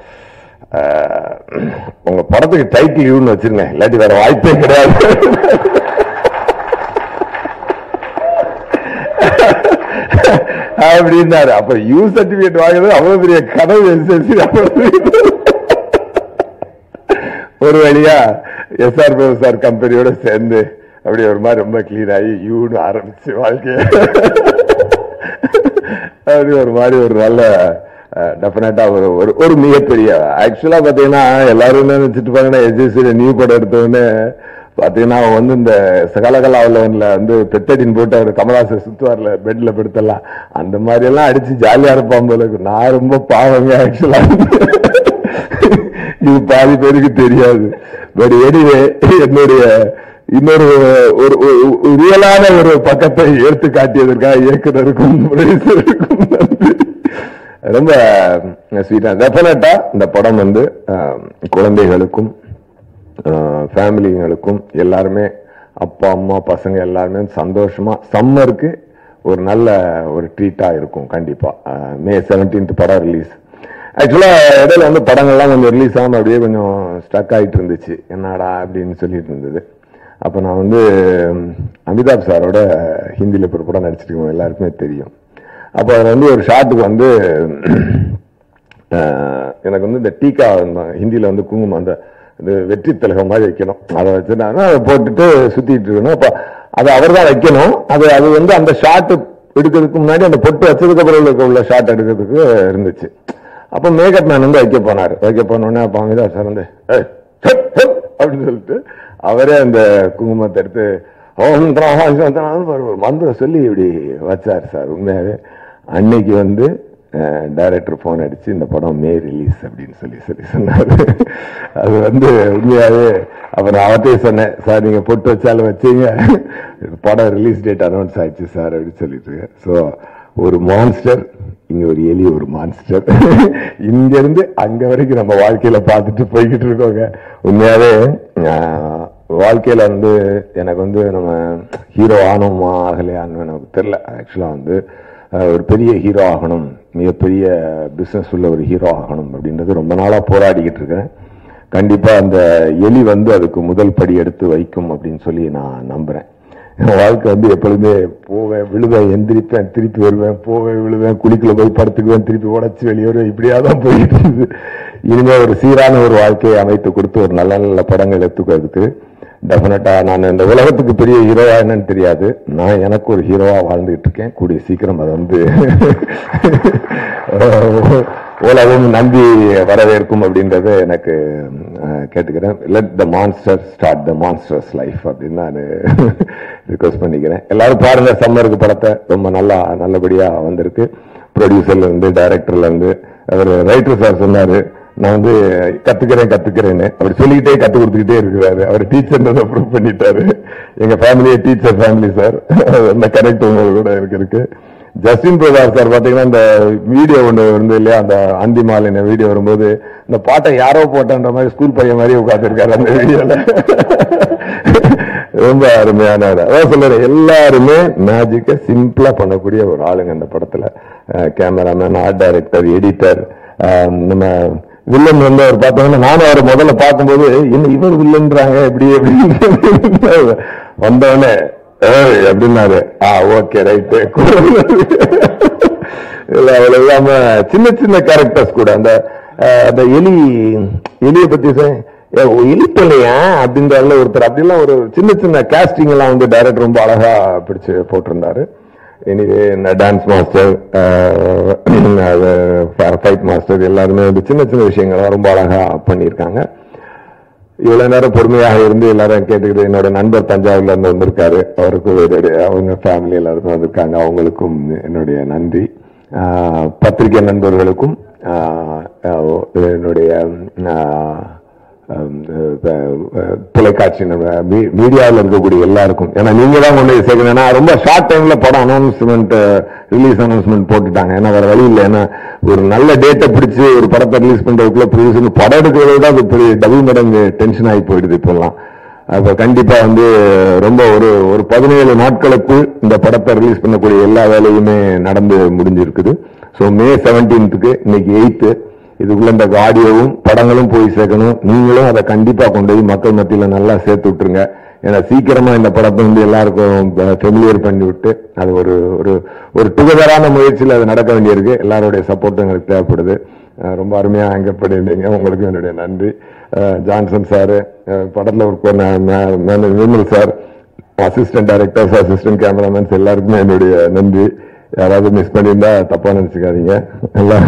உங்க படத்துக்கு டைட்டில் யூன்னு வச்சிருங்க, இல்லாட்டி வேற வாய்ப்பே கிடையாது. அப்படின்னாரு. அப்ப யூ சர்டிபிகேட் வாங்குறது அவ்வளவு பெரிய கனவு. ஒரு வழியா எஸ்ஆர் சார் கம்பெனியோட சேர்ந்து அப்படி ஒரு மாதிரி ரொம்ப கிளீன் ஆகி யூன்னு ஆரம்பிச்சு வாழ்க்கைய அப்படி ஒரு மாதிரி ஒரு நல்ல டெஃபினட்டா ஒரு மிகப்பெரிய ஆக்சுவலா பாத்தீங்கன்னா எல்லாரும் என்ன நினைச்சிட்டு பாங்கன்னா எஸ்ஜே நியூ படம் எடுத்தவொடனே பாத்தீங்கன்னா அவன் வந்து இந்த சகலகலாவில வந்து பெத்தடின்னு போட்டு அவர் கமலாசர் சுத்துவார்ல பெட்ல படுத்தலாம் அந்த மாதிரி எல்லாம் அடிச்சு ஜாலியா இருப்பான் போல. நான் ரொம்ப பாவங்க ஆக்சுவலா, இது பாதி பேருக்கு தெரியாது. பட் எனிவே என்னுடைய இன்னொரு ஒரு ரியலான ஒரு பக்கத்தை எடுத்து காட்டியதற்காக இயக்குனருக்கும் ரொம்ப ஸ்வீட்டா. டெஃபினட்டா இந்த படம் வந்து குழந்தைகளுக்கும் ஃபேமிலிகளுக்கும் எல்லாருமே அப்பா அம்மா பசங்க எல்லாருமே சந்தோஷமா சம்மருக்கு ஒரு நல்ல ஒரு ட்ரீட்டா இருக்கும் கண்டிப்பா. May 17th படம் ரிலீஸ். ஆக்சுவலா இடையில வந்து படங்கள்லாம் கொஞ்சம் ரிலீஸ் ஆகாம அப்படியே கொஞ்சம் ஸ்டக் ஆகிட்டு இருந்துச்சு, என்னடா அப்படின்னு சொல்லிட்டு இருந்தது. அப்போ நான் வந்து அமிதாப் சாரோட ஹிந்தியில் இப்போ ஒரு படம் நடிச்சிருக்கோம், எல்லாருக்குமே தெரியும். அப்போ அதில் வந்து ஒரு ஷாட்டுக்கு வந்து எனக்கு வந்து இந்த டீக்கா ஹிந்தியில் வந்து குங்குமம் அந்த வெற்றி திலகம் மாதிரி வைக்கணும், அதை வச்சுட்டாங்கன்னா அதை போட்டுட்டு சுற்றிட்டு இருக்கணும். அப்போ அது அவர் தான் வைக்கணும். அது வந்து அந்த ஷாட்டு எடுக்கிறதுக்கு முன்னாடி அந்த பொட்டு வச்சதுக்கு அப்புறம் உள்ள ஷாட் எடுக்கிறதுக்கு இருந்துச்சு. அப்போ மேக்கப் மேன் வந்து வைக்க போனோடனே அப்போ அமிதாப் சார் வந்து அப்படின்னு சொல்லிட்டு அவரே அந்த குங்குமத்தை எடுத்து மந்திரம் சொல்லி இப்படி வச்சார் சார். உண்மையாவே அன்னைக்கு வந்து டைரக்டர் போன் அடிச்சு இந்த படம் மே ரிலீஸ் அப்படின்னு சொல்லி சொன்னாரு. அது வந்து உண்மையாவே அப்புறம் அவர்கிட்டயே சொன்னேன், சார் நீங்க பொட்டு வச்சாலும் வச்சீங்க, படம் ரிலீஸ் டேட் அனௌன்ஸ் ஆயிடுச்சு சார் அப்படின்னு சொல்லிட்டு. ஸோ ஒரு மான்ஸ்டர், இங்க ஒரு எலி, ஒரு மான்ஸ்டர். இங்க இருந்து அங்க வரைக்கும் நம்ம வாழ்க்கையில பார்த்துட்டு போய்கிட்டு இருக்கோங்க. உண்மையாவே வாழ்க்கையில வந்து எனக்கு வந்து நம்ம ஹீரோ ஆனோமா ஆகலையான்னு எனக்கு தெரியல. ஆக்சுவலா வந்து ஒரு பெரிய ஹீரோ ஆகணும், மிகப்பெரிய பிசினஸ் உள்ள ஒரு ஹீரோ ஆகணும் அப்படின்றது ரொம்ப நாளா போராடிக்கிட்டு இருக்கேன். கண்டிப்பா அந்த எலி வந்து அதுக்கு முதல் படி எடுத்து வைக்கும் அப்படின்னு சொல்லி நான் நம்புறேன். என் வாழ்க்கை வந்து எப்பொழுதுமே போவேன், விழுவேன், எந்திரிப்பேன், திருப்பி வருவேன், போவேன், விழுவேன், குளிக்குள்ள போய் படுத்துக்குவேன், திருப்பி உடச்சி வெளியே வருவேன், இப்படியாதான் போயிட்டு இருக்குது. இனிமே ஒரு சீரான ஒரு வாழ்க்கையை அமைத்து கொடுத்து ஒரு நல்ல நல்ல படங்கள் எடுத்துக்கிறதுக்கு டெஃபினட்டா நான் இந்த உலகத்துக்கு பெரிய ஹீரோவா என்னன்னு தெரியாது, நான் எனக்கு ஒரு ஹீரோவா வாழ்ந்துகிட்டு இருக்கேன். கூடிய சீக்கிரம் அதை வந்து உலகம் நம்பி வரவேற்கும் அப்படின்றத எனக்கு கேட்டுக்கிறேன். Let the monster start the monsters life அப்படின்னு நான் ரிக்வெஸ்ட் பண்ணிக்கிறேன். எல்லாரும் பாருங்க, சம்மருக்கு படத்தை ரொம்ப நல்லபடியா வந்திருக்கு. ப்ரொடியூசர்ல இருந்து, டைரக்டர்ல இருந்து, அவர் ரைட்டர் சார் சொன்னாரு நான் வந்து கத்துக்கிறேன்னு, அப்படி சொல்லிக்கிட்டே கத்து கொடுத்துக்கிட்டே இருக்கிறாரு. அவர் டீச்சர் ப்ரூவ் பண்ணிட்டாரு. எங்க ஃபேமிலியே டீச்சர் ஃபேமிலி சார், அந்த கரெக்ட் கூட இருக்கு. ஜஸ்டின் பிரதார் சார் பாத்தீங்கன்னா இந்த வீடியோ ஒன்று வந்து இல்லையா, அந்த அந்தி மாலின வீடியோ வரும்போது இந்த பாட்டை யாரோ போட்டன்ற மாதிரி ஸ்கூல் பையன் மாதிரி உட்காந்துருக்காரு அந்த வீடியோல. ரொம்ப அருமையான சொல்ற எல்லாருமே மேஜிக்க சிம்பிளா பண்ணக்கூடிய ஒரு ஆளுங்க அந்த படத்துல. கேமராமேன், ஆர்ட் டைரக்டர், எடிட்டர், நம்ம வில்லன் வந்து அவர் பார்த்தோம்னா நானும் அவர் முதல்ல பார்க்கும்போது என்ன இவர் வில்லன்றாங்க எப்படி அப்படின்னு வந்தவனே அப்படின்னாரு. Okay right. அவ்வளவு இல்லாம சின்ன சின்ன கேரக்டர்ஸ் கூட அந்த எலியை பத்தி எலி பிள்ளையா அப்படின்றாருல ஒருத்தர், அப்படிலாம் ஒரு சின்ன சின்ன காஸ்டிங் எல்லாம் வந்து டைரக்டர் ரொம்ப அழகா பிடிச்சு போட்டிருந்தாரு. Anyway dance master, fight master எல்லாருமே வந்து சின்ன சின்ன விஷயங்களை ரொம்ப அழகா பண்ணியிருக்காங்க. இவ்வளவு நேரம் பொறுமையாக இருந்து எல்லாரும் கேட்டுக்கிட்டு என்னோட நண்பர் தஞ்சாவூர்ல இருந்து வந்திருக்காரு, அவருக்கும் அவங்க ஃபேமிலி எல்லாருக்கும் வந்திருக்காங்க, அவங்களுக்கும் என்னுடைய நன்றி. பத்திரிகை நண்பர்களுக்கும் என்னுடைய தொலைக்காட்சி மீடியாவில் இருக்கக்கூடிய எல்லாருக்கும், ஏன்னா நீங்க தான் கொண்டு சேர்க்கணும். ஏன்னா ரொம்ப ஷார்ட் டைம்ல படம் அனௌன்ஸ்மெண்ட் ரிலீஸ் அனௌன்ஸ்மெண்ட் போட்டுட்டாங்க. ஏன்னா வேற வழி இல்லை. ஏன்னா ஒரு நல்ல டேட்டை பிடிச்சி ஒரு படத்தை ரிலீஸ் பண்றதுக்குள்ள ப்ரொடியூசர் படம் எடுக்கிறத விட அது பெரிய டபுள் மடங்கு டென்ஷன் ஆகி போயிடுது இப்பெல்லாம். அப்ப கண்டிப்பா வந்து ரொம்ப ஒரு 17 நாட்களுக்குள் இந்த படத்தை ரிலீஸ் பண்ணக்கூடிய எல்லா வேலையுமே நடந்து முடிஞ்சிருக்குது. ஸோ May 17th இன்னைக்கு 8th, இதுக்குள்ள இந்த ஆடியோவும் படங்களும் போய் சேர்க்கணும். நீங்களும் அதை கண்டிப்பா கொண்டு போய் மக்கள் மத்தியில நல்லா சேர்த்து விட்டுருங்க. ஏன்னா சீக்கிரமா இந்த படத்தை வந்து எல்லாருக்கும் ஃபெமிலியர் பண்ணி விட்டு அது ஒரு டுகெதரான முயற்சியில் அது நடக்க வேண்டியிருக்கு. எல்லாருடைய சப்போர்ட் எங்களுக்கு தேவைப்படுது. ரொம்ப அருமையா ஆங்கர் பண்ணியிருந்தீங்க, உங்களுக்கு என்னுடைய நன்றி. ஜான்சன் சார், படத்துல ஒரு Vimal sir, assistant directors, assistant cameramen எல்லாருக்குமே என்னுடைய நன்றி. யாராவது மிஸ் பண்ணியிருந்தா தப்பா நினைச்சுக்காதீங்க. எல்லாம்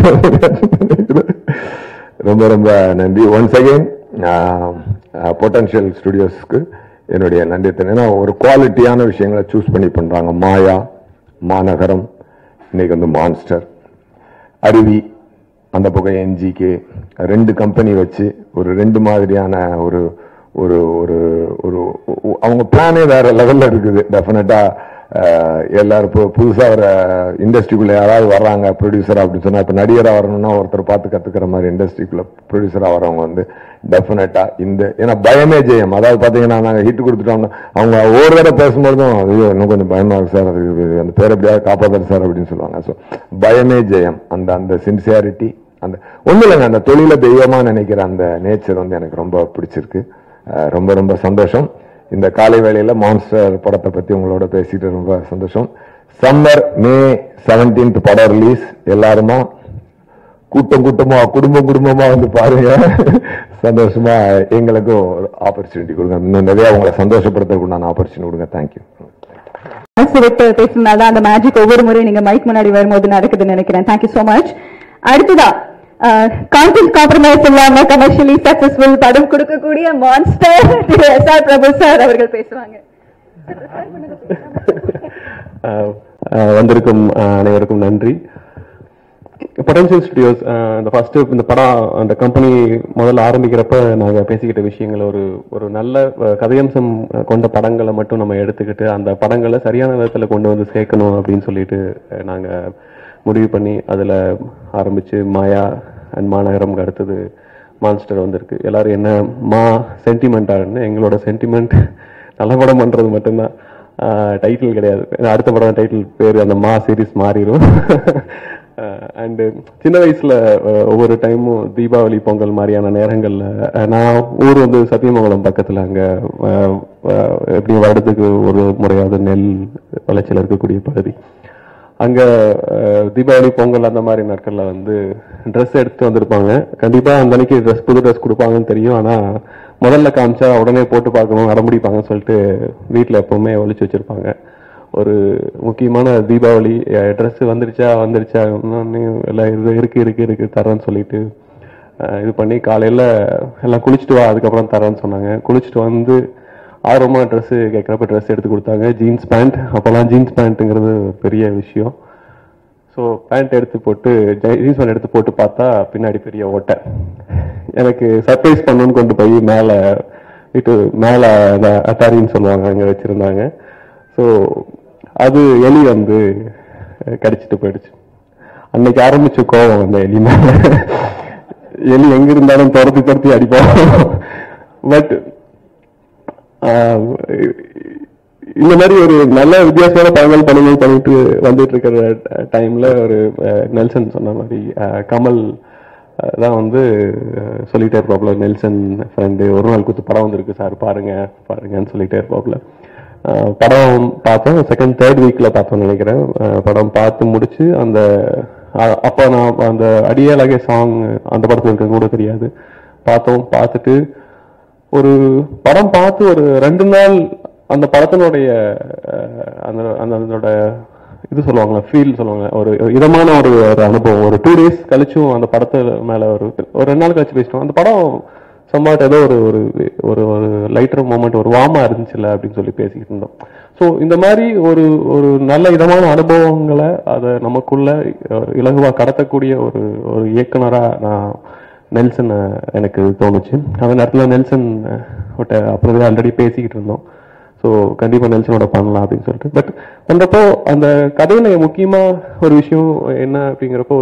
ரொம்ப ரொம்ப நன்றி. ஒன்ஸ் அகைன் பொட்டன்ஷியல் ஸ்டுடியோஸ்க்கு என்னுடைய நன்றி. ஏன்னா ஒரு குவாலிட்டியான விஷயங்களை சூஸ் பண்ணி பண்றாங்க. மாயா, மாநகரம், இன்னைக்கு வந்து மான்ஸ்டர், அருவி, அந்த பக்கம் NGK, 2 கம்பெனி வச்சு ஒரு 2 மாதிரியான ஒரு ஒரு ஒரு அவங்க பிளானே வேற லெவல்ல இருக்குது. டெஃபினட்டா எல்லாரும் இப்போ புதுசா ஒரு இண்டஸ்ட்ரிக்குள்ள யாராவது வர்றாங்க ப்ரொடியூசர் அப்படின்னு சொன்னா இப்ப நடிகரா வரணும்னா ஒருத்தர் பார்த்து கத்துக்கிற மாதிரி இண்டஸ்ட்ரிக்குள்ள ப்ரொடியூசரா வரவங்க வந்து டெஃபினட்டா ஏன்னா பயமே ஜெயம். அதாவது பாத்தீங்கன்னா நாங்க ஹிட் கொடுத்துட்டோம்னா அவங்க ஒவ்வொரு தடவை பேசும்போதும் ஐயோ இன்னும் கொஞ்சம் பயமா இருக்கு சார், அந்த பேர் எப்படியாவது காப்பாற்று சார் அப்படின்னு சொல்லுவாங்க. ஸோ பயமே ஜெயம். அந்த சின்சியாரிட்டி, அந்த ஒண்ணு இல்லைங்க, அந்த தொழில தெய்வமா நினைக்கிற அந்த நேச்சர் வந்து எனக்கு ரொம்ப பிடிச்சிருக்கு. ரொம்ப ரொம்ப சந்தோஷம். இந்த காலை வேளையில மான்ஸ்டர் படத்தை பத்தி உங்களோட பேசிட்டு ரொம்ப சந்தோஷம். சம்மர் May 17th படம் ரிலீஸ். எல்லாருமா கூட்டமா குடும்பமா வந்து பாருங்க. சந்தோஷமா எங்களுக்கும் ஆப்பர்ச்சுனிட்டி கொடுங்க. இன்னும் நிறைய உங்களை சந்தோஷப்படுத்தக்கூடிய ஆப்பர்ச்சுனிட்டி கொடுங்க. தேங்க்யூ. பேசுனாதான் அந்த மேஜிக் ஒவ்வொரு முறை நீங்க மைக் முன்னாடி வரும்போது நடக்குதுன்னு நினைக்கிறேன். Thank you so much. அடுத்ததா கான்டென்ட் காம்ப்ரமைஸ் இல்லாம கமர்ஷியலி சக்சஸ்ஃபுல் படம் கொடுக்கக்கூடிய monster Thiru SR Prabhu sir அவர்கள் பேசுவாங்க. வந்திருக்கும் அனைவருக்கும் நன்றி. பொட்டன்ஷியல் ஸ்டுடியோஸ் இந்த படம் அந்த கம்பெனி முதல்ல ஆரம்பிக்கிறப்ப நாங்கள் பேசிக்கிட்ட விஷயங்கள் ஒரு நல்ல கதையம்சம் கொண்ட படங்களை மட்டும் நம்ம எடுத்துக்கிட்டு அந்த படங்களை சரியான விதத்தில் கொண்டு வந்து சேர்க்கணும் அப்படின்னு சொல்லிட்டு நாங்கள் முடிவு பண்ணி அதில் ஆரம்பித்து மாயா அண்ட் மாநகரம் அடுத்தது மான்ஸ்டர் வந்திருக்கு. எல்லாரும் என்ன சென்டிமெண்ட்டாகன்னு, எங்களோட சென்டிமெண்ட் நல்ல படம் பண்ணுறது மட்டும்தான், டைட்டில் கிடையாது. அடுத்த படம் டைட்டில் பேர் அந்த சீரீஸ் மாறிடும். அண்டு சின்ன வயசில் ஒவ்வொரு டைமும் தீபாவளி பொங்கல் மாதிரியான நேரங்களில் நான் ஊர் வந்து சத்தியமங்கலம் பக்கத்தில், அங்கே எப்படி வருடத்துக்கு ஒரு முறையாவது நெல் விளைச்சல் இருக்கக்கூடிய பகுதி. அங்கே தீபாவளி பொங்கல் அந்த மாதிரி நாட்களில் வந்து ட்ரெஸ் எடுத்து வந்திருப்பாங்க. கண்டிப்பாக அந்த அன்னைக்கு புது ட்ரெஸ் கொடுப்பாங்கன்னு தெரியும். ஆனால் முதல்ல காமிச்சா உடனே போட்டு பார்க்கணும் அடம்பிடிப்பாங்கன்னு சொல்லிட்டு வீட்டில் எப்பவுமே ஒழிச்சு வச்சிருப்பாங்க. ஒரு முக்கியமான தீபாவளி ட்ரெஸ் வந்துருச்சா எல்லாம் இருக்கு தரேன்னு சொல்லிட்டு இது பண்ணி காலையில் எல்லாம் குளிச்சுட்டு வா அதுக்கப்புறம் தரேன்னு சொன்னாங்க. குளிச்சுட்டு வந்து ஆர்வமாக ட்ரெஸ்ஸு கேட்குறப்ப ட்ரெஸ் எடுத்து கொடுத்தாங்க. ஜீன்ஸ் பேண்ட், அப்போல்லாம் ஜீன்ஸ் பேண்ட்டுங்கிறது பெரிய விஷயம். ஸோ பேண்ட் எடுத்து போட்டு ஜீன்ஸ் பேண்ட் எடுத்து போட்டு பார்த்தா பின்னாடி பெரிய ஓட்டை. எனக்கு சர்ப்ரைஸ் பண்ணணும்னு கொண்டு போய் மேலே அந்த அட்டாரின்னு சொல்லுவாங்க அங்கே வச்சுருந்தாங்க. ஸோ அது எலி வந்து கடிச்சிட்டு போயிடுச்சு. அன்னைக்கு ஆரம்பிச்ச கோவம் அந்த எலி மேலே. எலி எங்க இருந்தாலும் துரத்தி அடிப்போம். பட் இந்த மாதிரி ஒரு நல்ல வித்தியாசமான படங்கள் பண்ணிட்டு வந்துட்டு இருக்கிற டைம்ல ஒரு நெல்சன் சொன்ன மாதிரி கமல் தான் வந்து சொல்லிட்டே இருப்பாப்ல. நெல்சன் ஃப்ரெண்டு ஒரு நாள் கூத்து படம் வந்திருக்கு சார் பாருங்கன்னு சொல்லிட்டே இருப்பாப்ல. படம் பார்த்தோம். செகண்ட் தேர்ட் வீக்ல பார்த்தோம்னு நினைக்கிறேன். படம் பார்த்து முடிச்சு அப்போ நான் அந்த அடியழகே சாங் அந்த படத்துல இருக்க கூட தெரியாது. பார்த்துட்டு ஒரு படம் பார்த்து ஒரு 2 நாள் அந்த படத்தினுடைய அதோட இது சொல்லுவாங்களா ஃபீல் சொல்லுவாங்க, ஒரு இதமான ஒரு அனுபவம். ஒரு 2 days கழிச்சும் அந்த படத்தை மேல ஒரு 2 நாள் கழிச்சு பேசிட்டோம். அந்த படம் சம்பாட் ஏதோ ஒரு ஒரு லைட்டர் மூமெண்ட், ஒரு வார்மா இருந்துச்சுல்ல அப்படின்னு சொல்லி பேசிக்கிட்டு இருந்தோம். ஸோ இந்த மாதிரி ஒரு நல்ல இதமான அனுபவங்களை அதை நமக்குள்ள இலகுவா கடத்தக்கூடிய ஒரு இயக்குனரா நான் நெல்சன் எனக்கு தோணுச்சு. அந்த நேரத்தில் நெல்சன் அப்புறம் ஆல்ரெடி பேசிக்கிட்டு இருந்தோம். ஸோ கண்டிப்பாக நெல்சனோட பண்ணலாம் அப்படின்னு சொல்லிட்டு. பட் பண்றப்போ அந்த கதையில முக்கியமா ஒரு விஷயம் என்ன அப்படிங்கிறப்போ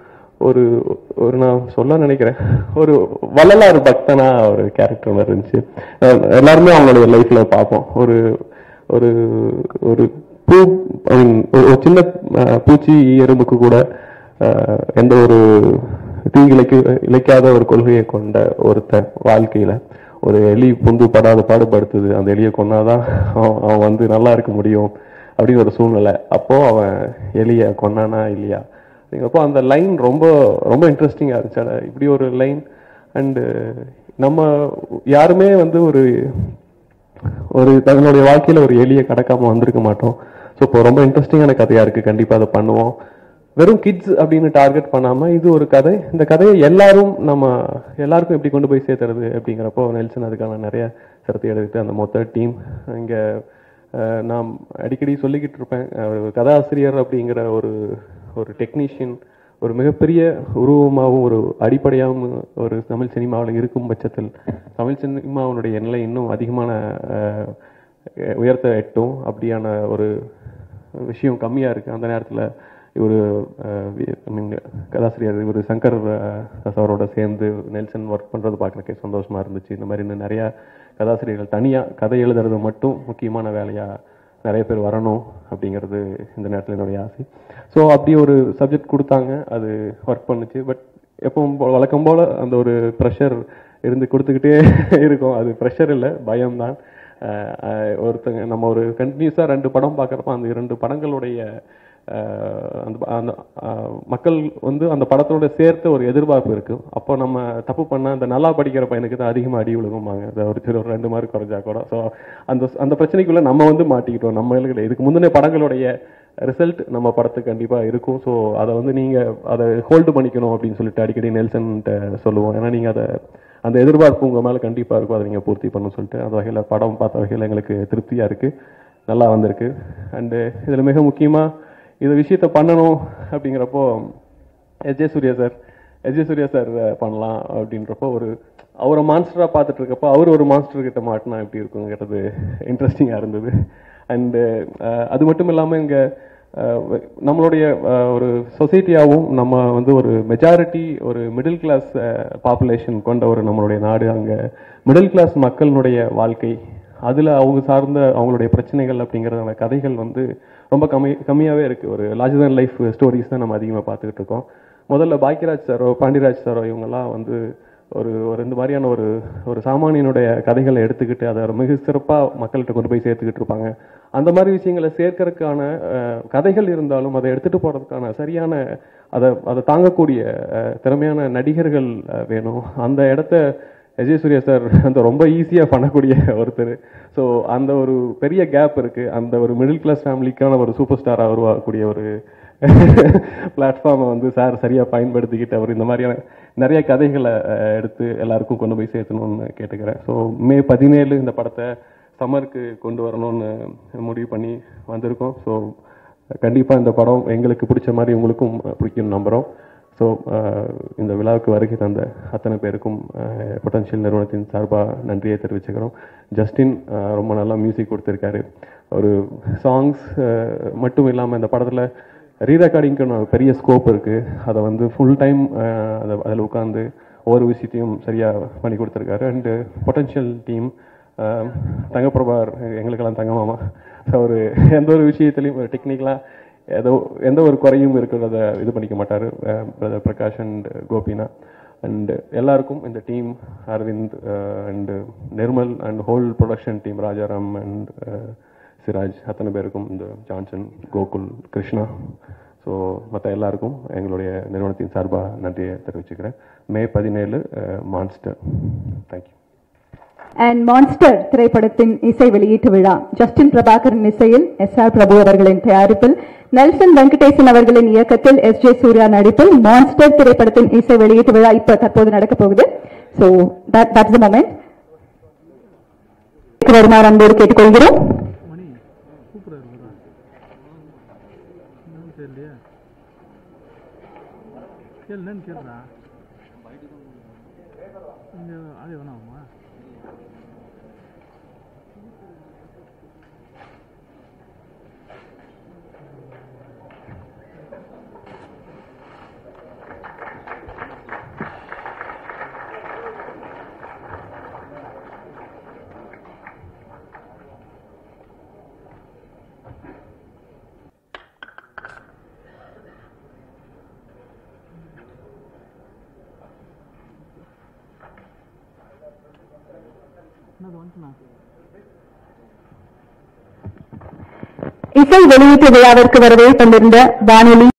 ஒரு நான் சொல்ல நினைக்கிறேன், ஒரு வள்ளலார் பக்தனா ஒரு கேரக்டர் மாதிரி இருந்துச்சு. எல்லாருமே அவங்களுடைய லைஃப்ல பார்ப்போம். ஒரு ஒரு பூ ஒரு சின்ன பூச்சி எறும்புக்கு கூட எந்த ஒரு இழைக்காத ஒரு கொள்கையை கொண்ட ஒருத்தன் வாழ்க்கையில ஒரு எலி புந்து பாடுபடுத்துது, அந்த எலியை கொன்னாதான் அவன் வந்து நல்லா இருக்க முடியும் அப்படின்னு ஒரு சூழ்நிலை. அப்போ அவன் எலிய கொன்னானா இல்லையா அப்படிங்கிறப்போ அந்த லைன் ரொம்ப ரொம்ப இன்ட்ரெஸ்டிங்கா இருந்துச்சு. இப்படி ஒரு லைன். அண்டு நம்ம யாருமே வந்து ஒரு தன்னுடைய வாழ்க்கையில ஒரு எலியை கடக்காம வந்திருக்க மாட்டோம். ஸோ இப்போ ரொம்ப இன்ட்ரெஸ்டிங்கான கதையா இருக்கு. கண்டிப்பா அதை பண்ணுவோம். வெறும் கிட்ஸ் அப்படின்னு டார்கெட் பண்ணாம இது ஒரு கதை. இந்த கதையை எல்லாருக்கும் எப்படி கொண்டு போய் சேர்த்துறது அப்படிங்கிறப்போ நெல்சன் அதுக்கான நிறைய சிரத்தை எடுத்துட்டு அந்த மொத்த டீம் இங்க நான் அடிக்கடி சொல்லிக்கிட்டு இருப்பேன். கதாசிரியர் அப்படிங்கிற ஒரு டெக்னீஷியன் ஒரு மிகப்பெரிய உருவமாகவும் ஒரு அடிப்படையாகவும் ஒரு தமிழ் சினிமாவில் இருக்கும் பட்சத்தில் தமிழ் சினிமாவுடைய நிலை இன்னும் அதிகமான உயர்த்த எட்டும். அப்படியான ஒரு விஷயம் கம்மியாக இருக்குது. அந்த நேரத்தில் இவர் கதாசிரியர் இவர் சங்கர் சாரோட சேர்ந்து நெல்சன் ஒர்க் பண்ணுறது பார்க்குறக்கே சந்தோஷமாக இருந்துச்சு. இந்த மாதிரி இன்னும் நிறையா கதாசிரியர்கள் தனியாக கதை எழுதுறது மட்டும் முக்கியமான வேலையாக நிறைய பேர் வரணும் அப்படிங்கிறது இந்த நேரத்தில் என்னுடைய ஆசை. ஸோ அப்படி ஒரு சப்ஜெக்ட் கொடுத்தாங்க, அது ஒர்க் பண்ணுச்சு. பட் எப்பவும் வழக்கம் போல் அந்த ஒரு ப்ரெஷர் இருந்து கொடுத்துக்கிட்டே இருக்கும். அது ப்ரெஷர் இல்லை, பயம்தான். ஒருத்தங்க நம்ம ஒரு கண்டினியூஸாக 2 படம் பார்க்குறப்ப அந்த 2 படங்களுடைய அந்த மக்கள் வந்து அந்த படத்தோட சேர்த்து ஒரு எதிர்பார்ப்பு இருக்குது. அப்போ நம்ம தப்பு பண்ணால் அந்த நல்லா படிக்கிற பையனுக்கு தான் அதிகமாக அடி விழுகும்பாங்க. ஒரு 2 மார்க் குறைஞ்சா கூட. ஸோ அந்த பிரச்சனைக்குள்ளே நம்ம வந்து மாட்டிக்கிட்டோம். நம்மளுக்கு இதுக்கு முந்தின படங்களுடைய ரிசல்ட் நம்ம படத்துக்கு கண்டிப்பாக இருக்கும். ஸோ அதை வந்து நீங்கள் அதை ஹோல்டு பண்ணிக்கணும் அப்படின்னு சொல்லிட்டு அடிக்கடி நெல்சன்கிட்ட சொல்லுவோம். ஏன்னா நீங்கள் அந்த எதிர்பார்ப்பு உங்கள் மேலே கண்டிப்பாக இருக்கும், அதை நீங்கள் பூர்த்தி பண்ணணும்னு சொல்லிட்டு அந்த வகையில் படம் பார்த்த வகையில் எங்களுக்கு திருப்தியாக இருக்குது, நல்லா வந்திருக்கு. அண்டு இதில் மிக முக்கியமாக இந்த விஷயத்தை பண்ணணும் அப்படிங்கிறப்போ எஸ்ஜே சூர்யா சார் பண்ணலாம் அப்படின்றப்போ அவரை மான்ஸ்டராக பார்த்துட்டு இருக்கப்போ அவர் ஒரு மான்ஸ்டர்கிட்ட மாட்டினா எப்படி இருக்குங்கிறது இன்ட்ரெஸ்டிங்காக இருந்தது. அண்டு அது மட்டும் இல்லாமல் இங்கே நம்மளுடைய ஒரு சொசைட்டியாகவும் நம்ம வந்து ஒரு மெஜாரிட்டி ஒரு மிடில் கிளாஸ் பாப்புலேஷன் கொண்ட ஒரு நம்மளுடைய நாடு. அங்கே மிடில் கிளாஸ் மக்களுடைய வாழ்க்கை, அதில் அவங்க சார்ந்த அவங்களுடைய பிரச்சனைகள் அப்படிங்கிறதான கதைகள் வந்து ரொம்ப கம்மியாகவே இருக்குது. ஒரு லார்ஜர் தேன் லைஃப் ஸ்டோரிஸ் தான் நம்ம அதிகமாக பார்த்துக்கிட்டு இருக்கோம். முதல்ல பாக்கியராஜ் சாரோ பாண்டியராஜ் சாரோ இவங்கெல்லாம் வந்து ஒரு இந்த மாதிரியான ஒரு சாமானியனுடைய கதைகளை எடுத்துக்கிட்டு அதை மிக சிறப்பாக மக்கள்கிட்ட கொண்டு போய் சேர்த்துக்கிட்டு இருப்பாங்க. அந்த மாதிரி விஷயங்களை சேர்க்கறதுக்கான கதைகள் இருந்தாலும் அதை எடுத்துகிட்டு போகிறதுக்கான சரியான அதை தாங்கக்கூடிய திறமையான நடிகர்கள் வேணும். அந்த இடத்த எஸ்ஜே சூர்யா சார் அந்த ரொம்ப ஈஸியாக பண்ணக்கூடிய ஒருத்தர். ஸோ அந்த ஒரு பெரிய கேப் இருக்குது. அந்த ஒரு மிடில் கிளாஸ் ஃபேமிலிக்கான ஒரு சூப்பர் ஸ்டாராக உருவாகக்கூடிய ஒரு பிளாட்ஃபார்மை வந்து சார் சரியாக பயன்படுத்திக்கிட்டு அவர் இந்த மாதிரியான நிறைய கதைகளை எடுத்து எல்லாருக்கும் கொண்டு போய் சேர்த்தணும்னு கேட்டுக்கிறேன். ஸோ மே 17 இந்த படத்தை சம்மருக்கு கொண்டு வரணும்னு முடிவு பண்ணி வந்திருக்கோம். ஸோ கண்டிப்பாக இந்த படம் எங்களுக்கு பிடிச்ச மாதிரி உங்களுக்கும் பிடிக்கும்னு நம்புகிறோம். ஸோ இந்த விழாவுக்கு வருகை தந்த அத்தனை பேருக்கும் பொட்டன்ஷியல் நிறுவனத்தின் சார்பாக நன்றியை தெரிவிச்சுக்கிறோம். ஜஸ்டின் ரொம்ப நல்லா மியூசிக் கொடுத்துருக்காரு. ஒரு சாங்ஸ் மட்டும் இல்லாமல் இந்த படத்தில் ரீரெக்கார்டிங்க்கு பெரிய ஸ்கோப் இருக்குது. அதை வந்து ஃபுல் டைம் அதில் உட்காந்து ஒவ்வொரு விஷயத்தையும் சரியாக பண்ணி கொடுத்துருக்காரு. அண்டு பொட்டன்ஷியல் டீம் தங்கப்பிரபார் எங்களுக்கெல்லாம் தங்கமாமா. ஸோ எந்த ஒரு விஷயத்துலையும் டெக்னிக்கலாக எந்த ஒரு குறையும் இருக்கிறத இது பண்ணிக்க மாட்டார் brother Prakash and Gopina. And எல்லாருக்கும் இந்த team Aravind and Nirmal and whole production team Rajaram and Siraj அத்தனை பேருக்கும் இந்த ஜான்சன் கோகுல் கிருஷ்ணா ஸோ மற்ற எல்லாருக்கும் எங்களுடைய நிறுவனத்தின் சார்பாக நன்றியை தெரிவிச்சுக்கிறேன். May 17 monster. Thank you. And monster திரைப்படத்தின் இசை வெளியீட்டு விழா ஜஸ்டின் பிரபாகரன் இசையில் SR பிரபு அவர்களின் தயாரிப்பில் நெல்சன் வெங்கடேசன் அவர்களின் இயக்கத்தில் SJ சூர்யா நடிப்பில் மான்ஸ்டர் திரைப்படத்தின் இசை வெளியீட்டு விழா இப்ப தற்போது நடக்க போகுது. So that's the moment. வருமாறு அன்போடு கேட்டுக்கொள்கிறோம். இசை வெளியீட்டு விழாவிற்கு வரவே தந்திருந்த வானொலி